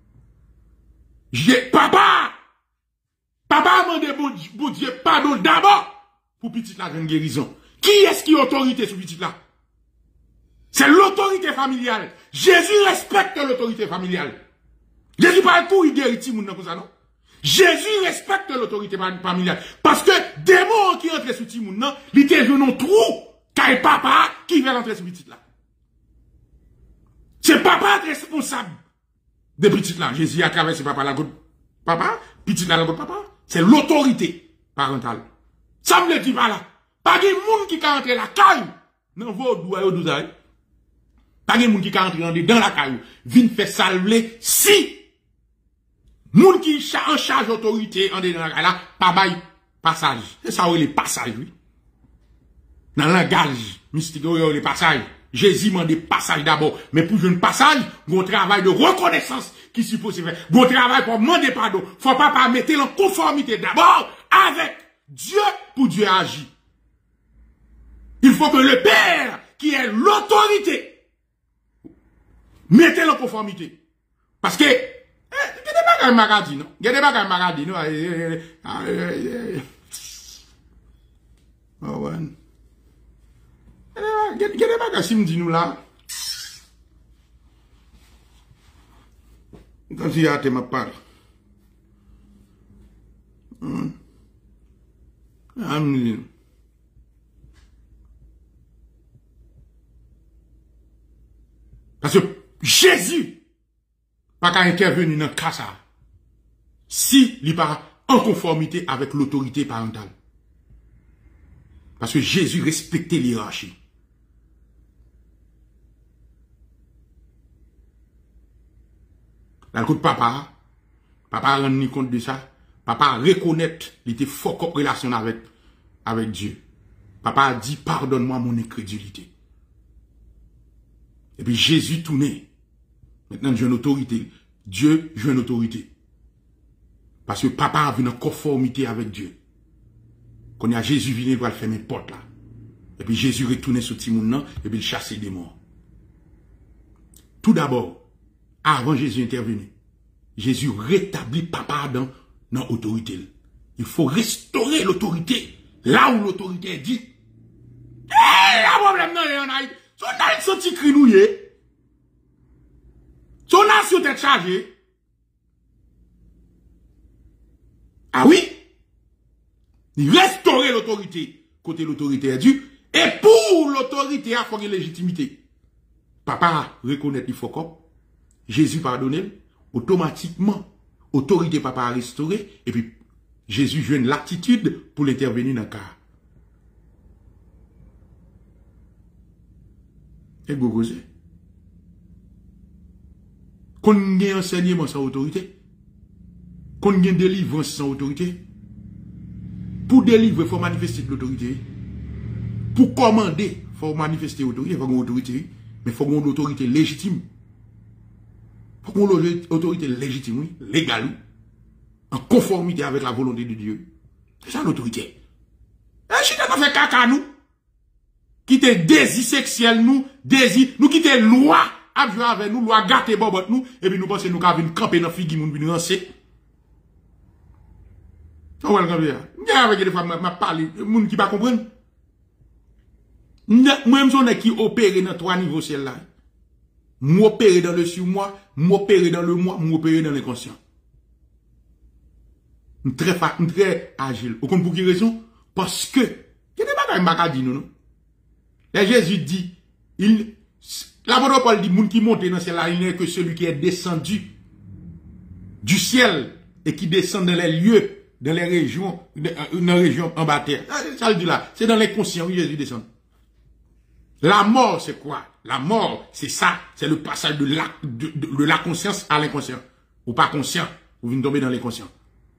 Papa a demandé bon Dieu pardon d'abord pour petit la grande guérison. Qui est-ce qui a autorité sur petit là? C'est l'autorité familiale. Jésus respecte l'autorité familiale. Jésus parle tout, il guérit tout le monde comme ça, non? Jésus respecte l'autorité familiale. Parce que démon qui entre sous tout le monde, non, il était un trou, car papa qui vient rentrer sur petit là. C'est papa responsable de petit là. Jésus a traversé papa la goutte. Papa, petit là la goutte papa. C'est l'autorité parentale. Ça me le dit pas là. Pas de monde qui a entré la caille. Non, vous, douzaille. Pas de monde qui a entré dans la caille. Vin fait salver si. Monde qui en charge d'autorité en dedans la caille là, pas bail passage. C'est ça où les passages, oui. Dans le langage mystique, les passages. Jésus m'a des passages d'abord. Mais pour un passage, un travail de reconnaissance qui suppose faire. Un travail pour demander pardon. Faut pas mettre en conformité d'abord avec Dieu pour Dieu agir. Il faut que le Père, qui est l'autorité, mette en conformité. Parce que, il y a des bagages magadis, non? Il y a des bagages magadis, non? Oh, ouais. Il y a des bagages, si me dit nous là. Quand il y a ma part. Parce que Jésus pas qu'à intervenir dans le cas ça. Si il n'est pas en conformité avec l'autorité parentale. Parce que Jésus respectait l'hierarchie. Dans le coup de papa rend ni compte de ça. Papa reconnaît qu'il était fort en relation avec Dieu. Papa a dit, pardonne-moi mon incrédulité. Et puis Jésus tournait. Maintenant, j'ai une autorité. Dieu, j'ai une autorité. Parce que papa a vu une conformité avec Dieu. Quand il y a Jésus venu, il va fermer une porte là. Et puis Jésus retournait sur Timoun, et puis il chassait des morts. Tout d'abord, avant Jésus intervenir, Jésus rétablit papa dans l'autorité. Il faut restaurer l'autorité. Là où l'autorité est dit. Eh, la problème non, il y en a. Son a senti crinouillé. Son nation est chargée. Ah oui? Il restaurer l'autorité. Côté l'autorité est due. Et pour l'autorité, il faut une légitimité. Papa reconnaît il faut comme. Jésus pardonne. Automatiquement, autorité papa a restauré. Et puis, Jésus joue l'attitude pour l'intervenir dans le cas. Et vous causez. Qu'on ait enseignement sans autorité. qu'on gagne délivrance sans autorité. Pour délivrer, il faut manifester de l'autorité. Pour commander, il faut manifester l'autorité. Il faut une autorité, mais il faut une autorité légitime. Il faut une autorité légitime, oui, légale, en conformité avec la volonté de Dieu. C'est ça l'autorité. Et si on a fait caca, nous, qui te désir sexuel, nous qui te loi, à jouer avec nous, loi gâter bobot nous, et puis nous pensons nous qu'à venir camper dans figi, nous venir rancer. On va le camper. Il y a avec des fois, m'a parlé, moun qui pas comprendre. Moi-même, j'en ai qui opère dans 3 niveaux, celle-là. M'opérer dans le sur-moi, m'opérer dans le moi, m'opérer dans l'inconscient. Très agile. Vous comprenez pour quelle raison? Parce que, il y a des bagages m'a dit non. Et Jésus dit, l'apôtre Paul dit, moun qui monte dans celle-là, il n'est que celui qui est descendu du ciel et qui descend dans les lieux, dans les régions, dans les régions en bas terre. Ça le dit là. C'est dans l'inconscient où Jésus descend. La mort, c'est quoi? La mort, c'est ça. C'est le passage de la conscience à l'inconscient. Ou pas conscient. Vous venez tomber dans l'inconscient.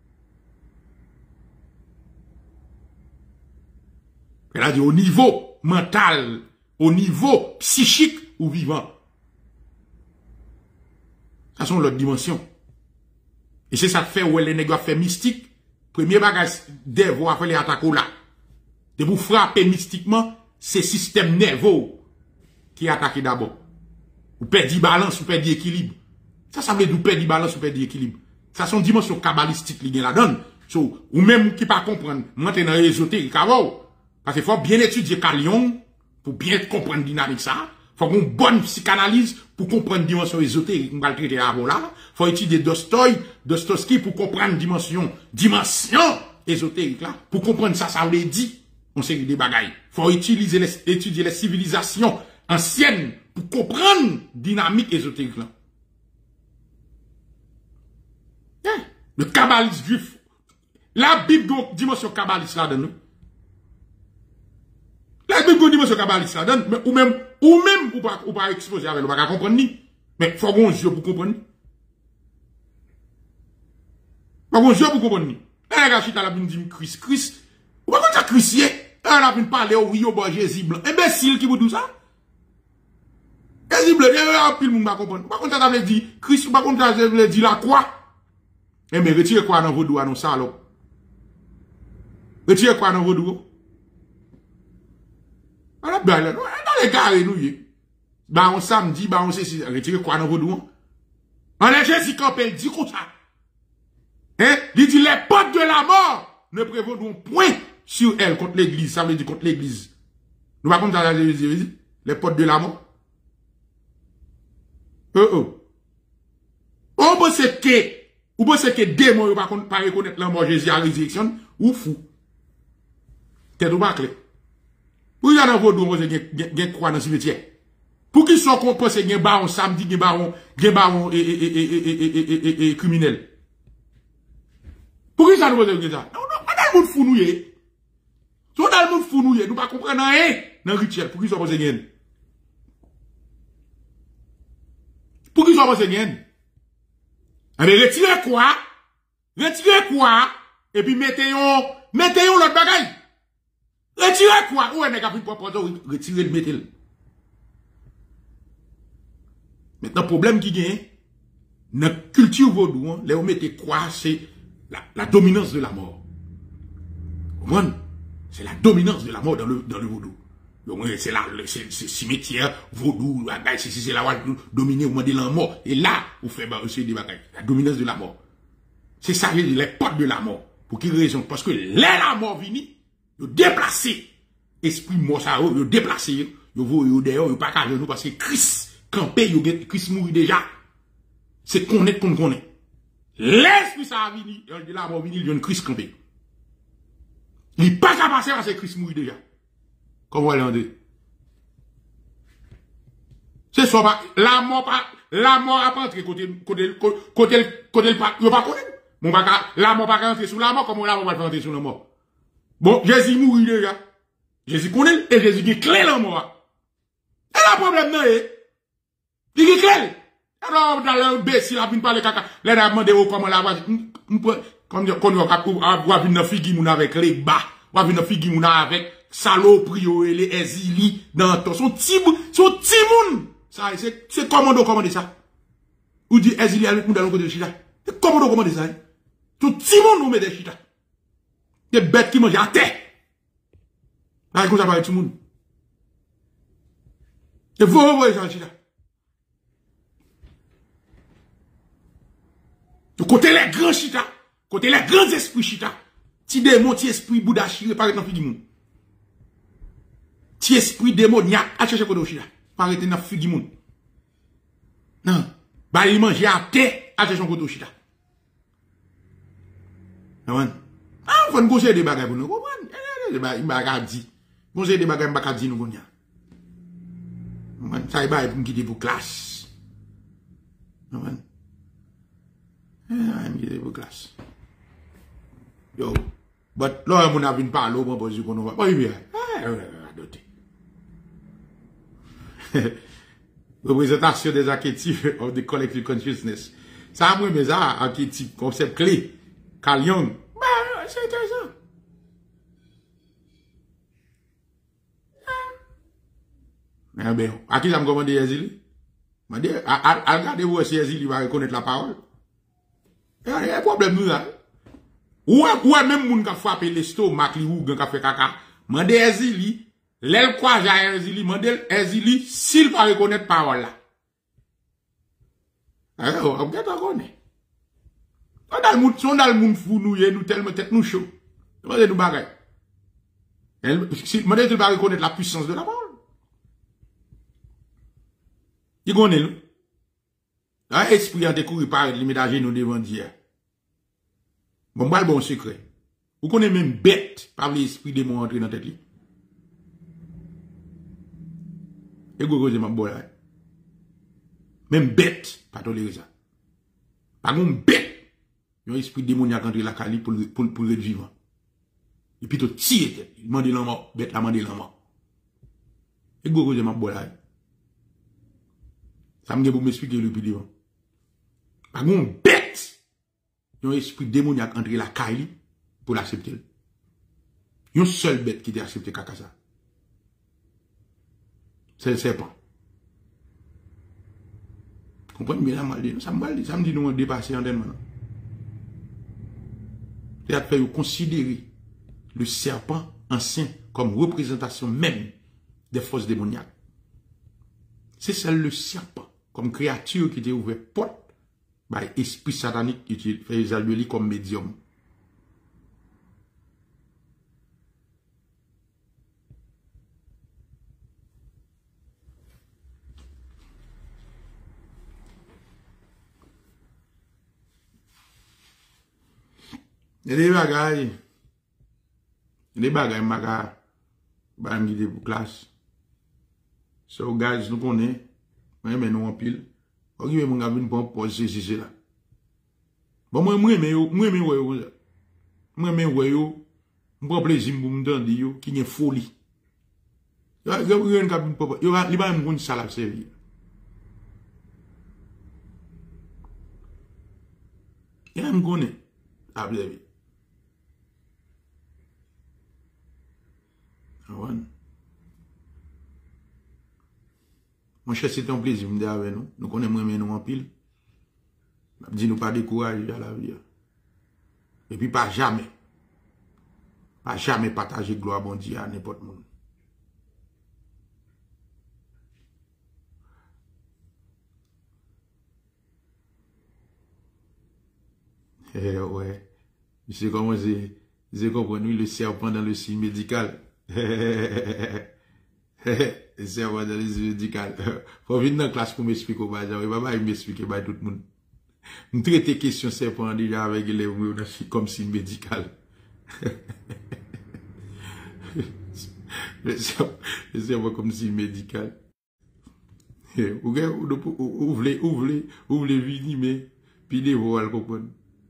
Elle a dit au niveau mental, au niveau psychique ou vivant. Ça sont l'autre dimension. Et c'est ça que fait où les nègres fait mystique. Premier bagage des voix fait les attaques là. De vous frapper mystiquement, c'est système nerveux qui attaque d'abord. Vous perdez balance, vous perdez équilibre. Ça veut dire vous perdez balance, vous perdez équilibre. Ça sont dimensions kabbalistiques qui la donne. So, ou même qui pas comprendre, maintenant ésotérique avant. Parce qu'il faut bien étudier Calion pour bien comprendre la dynamique ça. Il faut une bonne psychanalyse pour comprendre la dimension ésotérique. On va le traiter avant là. Il faut étudier Dostoïevski pour comprendre la dimension ésotérique là. Pour comprendre ça, ça veut dire. On sait des bagailles. Il faut étudier les civilisations anciennes pour comprendre la dynamique ésotérique là. Le kabbaliste juif. La Bible a une dimension kabbaliste là dedans. La Bible a une dimension kabbaliste là dedans. Ou même, ou pas exposer avec, ou pas comprendre ni. Mais il faut qu'on jeu pour comprendre. Faut qu'on jeu pour comprendre ni. La gars, la Bible dit Christ. Ou pas qu'on dit Christ, elle a venu parler au Rio Bois Jésus blanc. Imbécile qui vous dit ça? Jésus blanc, il y a un pile monde pas comprendre. Par contre, ça veut dire Christ, par contre, ça veut dire la croix. Eh mais retirez quoi dans vos doigts, non, ça alors? Retirez quoi dans vos doigts? Voilà, ben là, dans les carrés, nous, bah, on samedi, bah, on sait, retirez quoi dans vos doigts? On est Jésus campé, dit comme ça. Hein? Il dit, les portes de la mort ne prévaudront point sur elle contre l'église. Ça veut dire contre l'église. Nous, par contre, ça veut dire, les portes de la mort. On pense que démon, ne pas reconnaître la mort Jésus à la résurrection, ou fou. T'es tout bâclé. Pour y aller dans vos doigts, vous avez croix dans le cimetière. Pour qu'ils soient qu'on pense qu'il y a un baron samedi, il y a un baron et criminel. Pour qu'ils soient nous posent ça? Non, on a le monde fou nous, on a le monde fou nous, nous pas comprendre rien dans le rituel. Pour qu'ils soient posés gain. Pour qu'ils soient posés gain. Mais retirez quoi, et puis mettez l'autre bagaille. Retirez quoi, ou un nègre pour retirez le mettez-le. Maintenant, problème qui gagne, dans la culture vaudou, là où mettez quoi, c'est la dominance de la mort. C'est la dominance de la mort dans le vaudou. C'est là, c'est cimetière, vaudou, c'est là où dominer au moment de la mort. Et là, vous faites des bagailles. La dominance de la mort. C'est ça, les portes de la mort. Pour quelle raison? Parce que la mort vient, vous déplacez. Esprit mort, ça, vous déplacez. Vous d'ailleurs, vous pas qu'à nous parce que Christ, campé, Christ mourit déjà. C'est qu'on est comme qu'on est. L'esprit, ça a venu, la mort vient, il y a un Christ campé. Il n'est pas qu'à passer parce que Christ mourit déjà. Comment elle en dit? C'est ça, la mort a pas entré côté le pas connaît. Mon baka, la mort pas rentrer sous la mort, comment la mort va rentrer sous la mort? Bon, Jésus mourit déjà. Jésus connaît, et Jésus dit clé la mort. Et le problème, non, il dit clé. Alors, dans l'imbécile, il a venu parler caca. Là, il a demandé comment la voix. Comme on va venir figi moun avec les bas, on va venir figi moun avec saloperie et les exili dans ton son petit moun. Ça c'est commando commander ça. Ou dit exili avec moun dans le côté de chita. C'est commando commander ça. Tout petit moun nous met des chita. Des bêtes qui mangent à terre. Là comme ça parle tout moun. Et vous voyez ça chita. Côté les grands chita. Côté les grands esprits chita, ti démon, ti esprit Bouddha chire, paraît dans figi moun. Ti esprit démoniaque, a chercher côté chita, paraît dans figi moun. Non, ba il manger à terre, a chercher côté chita. Non, ah, faut nous conseiller des bagages pour nous comprendre. Des bagages dit. Conseiller des bagages m'pa dit nous konya. Ça y va pour quitter pour classe. Non, ah, quitter pour classe. Yo, but là, on a vu parler, on va dire qu'on va. Oui, bien. Représentation des archétypes of the collective consciousness. Ça, moi, mais ça, archétype, concept clé. Carl Jung. Bah, c'est intéressant. Ah, ben, à qui ça me commande Yazili? M'a dit, regardez-vous si Yazili va reconnaître la parole. Il y a un problème, nous, là. Ou même moun ka frappé l'estomac li ou ka fait caca. Mande Ezili, l'el kwa ja Ezili, mande Ezili s'il pas reconnaître parole là. On peut pas connaître. On dans le monde fou nous tellement tête nous chaud. Mande nous bagay. Mande tu pas reconnaître la puissance de la parole. Il connaît nous. Un esprit a découvert par l'immédiat nous devant dire. Bon, bah, bon secret. Vous connaissez même bête par l'esprit de mon entrée dans tête. Et vous connaissez ma bolle. Même bête, pas tolérer ça. Par contre, bête, il y a un esprit démoniaque entre la cali pour le vivant. Et puis, tout tire tête. Il m'a dit la mort, bête la m'a dit la mort. Et vous connaissez ma bolle. Ça me dit pour m'expliquer le plus devant. Par contre, bête, il y a un esprit démoniaque entre la caille pour l'accepter. Il y a une seule bête qui t'a accepté caca ça. C'est le serpent. Comprenez bien la maladie. Ça me dit nous on dépassé en maintenant. C'est fait considérer le serpent ancien comme représentation même des forces démoniaques. C'est seul le serpent comme créature qui t'a ouvert porte. Bah, esprit satanique qui fait Esalueli comme médium. Il y a des bagailles. Bah, m'guider pour classe. So, guys, nous connaissons. Mais nous en pile. Ok, mon gars, vient pour poser c'est là. Bon, moi, je prends plaisir pour me dire qu'il y a folie. Il y a une salle à servir. Il y a un connaît à observer. Mon cher, c'est un plaisir de me dire avec nous. Nous connaissons nous en pile. Dis nous pas décourager à la vie. Et puis pas jamais partager gloire bon Dieu à n'importe monde. Ouais. Je sais comment j'ai compris le serpent dans le signe médical. Le serpent dans le signe médical. Faut venir dans la classe pour m'expliquer au bas. Papa, il m'explique à tout le monde. Je traite question serpent déjà avec les comme signe médical. Le serpent comme signe médical. Ouvrez vini, mais puis les voix, elle comprend.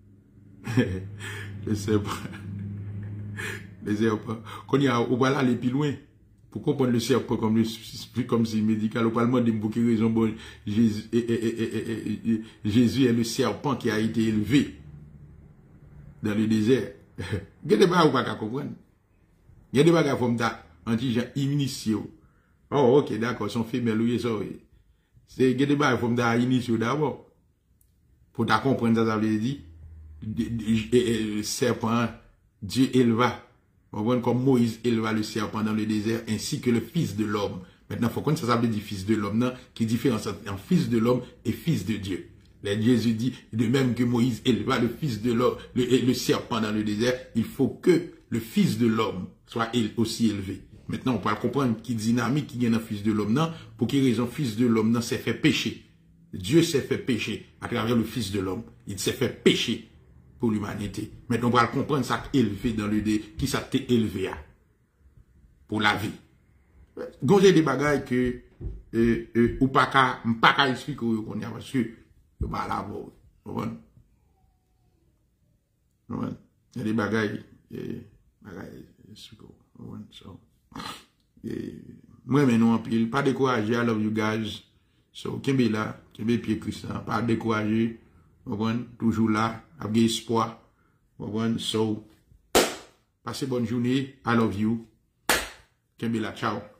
Le serpent. Quand il y a, on va aller plus loin. Pour comprendre le serpent comme si médical, au parlement de pour quelle raison, bon, Jésus est le serpent qui a été élevé. dans le désert. Il y a des bagages pas comprendre. Il y a des bagages comme ça, anti-gens initiés. Oh, ok, d'accord, son femelle, oui, ça, oui. C'est, il y a des bagages comme ça, initiés d'abord. Pour ta comprendre, ça veut dire, serpent, Dieu éleva. On voit comme Moïse éleva le serpent dans le désert, ainsi que le fils de l'homme. Maintenant, il faut connaître ça veut dire fils de l'homme, non, qui est différent entre fils de l'homme et fils de Dieu. Là, Jésus dit, de même que Moïse éleva le fils de l'homme, le serpent dans le désert, il faut que le fils de l'homme soit aussi élevé. Maintenant, on peut comprendre qui dynamique qui vient dans le fils de l'homme, non, pour quelle raison fils de l'homme, non, s'est fait pécher. Dieu s'est fait pécher à travers le fils de l'homme. Il s'est fait pécher pour l'humanité. Maintenant, on va comprendre ça élevé dans le dé, qui ça t'est élevé à, pour la vie. Gonzé des bagailles que, ou pas qu'à expliquer qu'on y a, parce que, bah là, bon, il y a des bagailles, so, moi, maintenant, en pile, pas décourager, I love you guys. So, Kembe là, Kembe pied Christian, pas décourager, toujours là, avec espoir, so, passez bonne journée, I love you, Kembe là, ciao.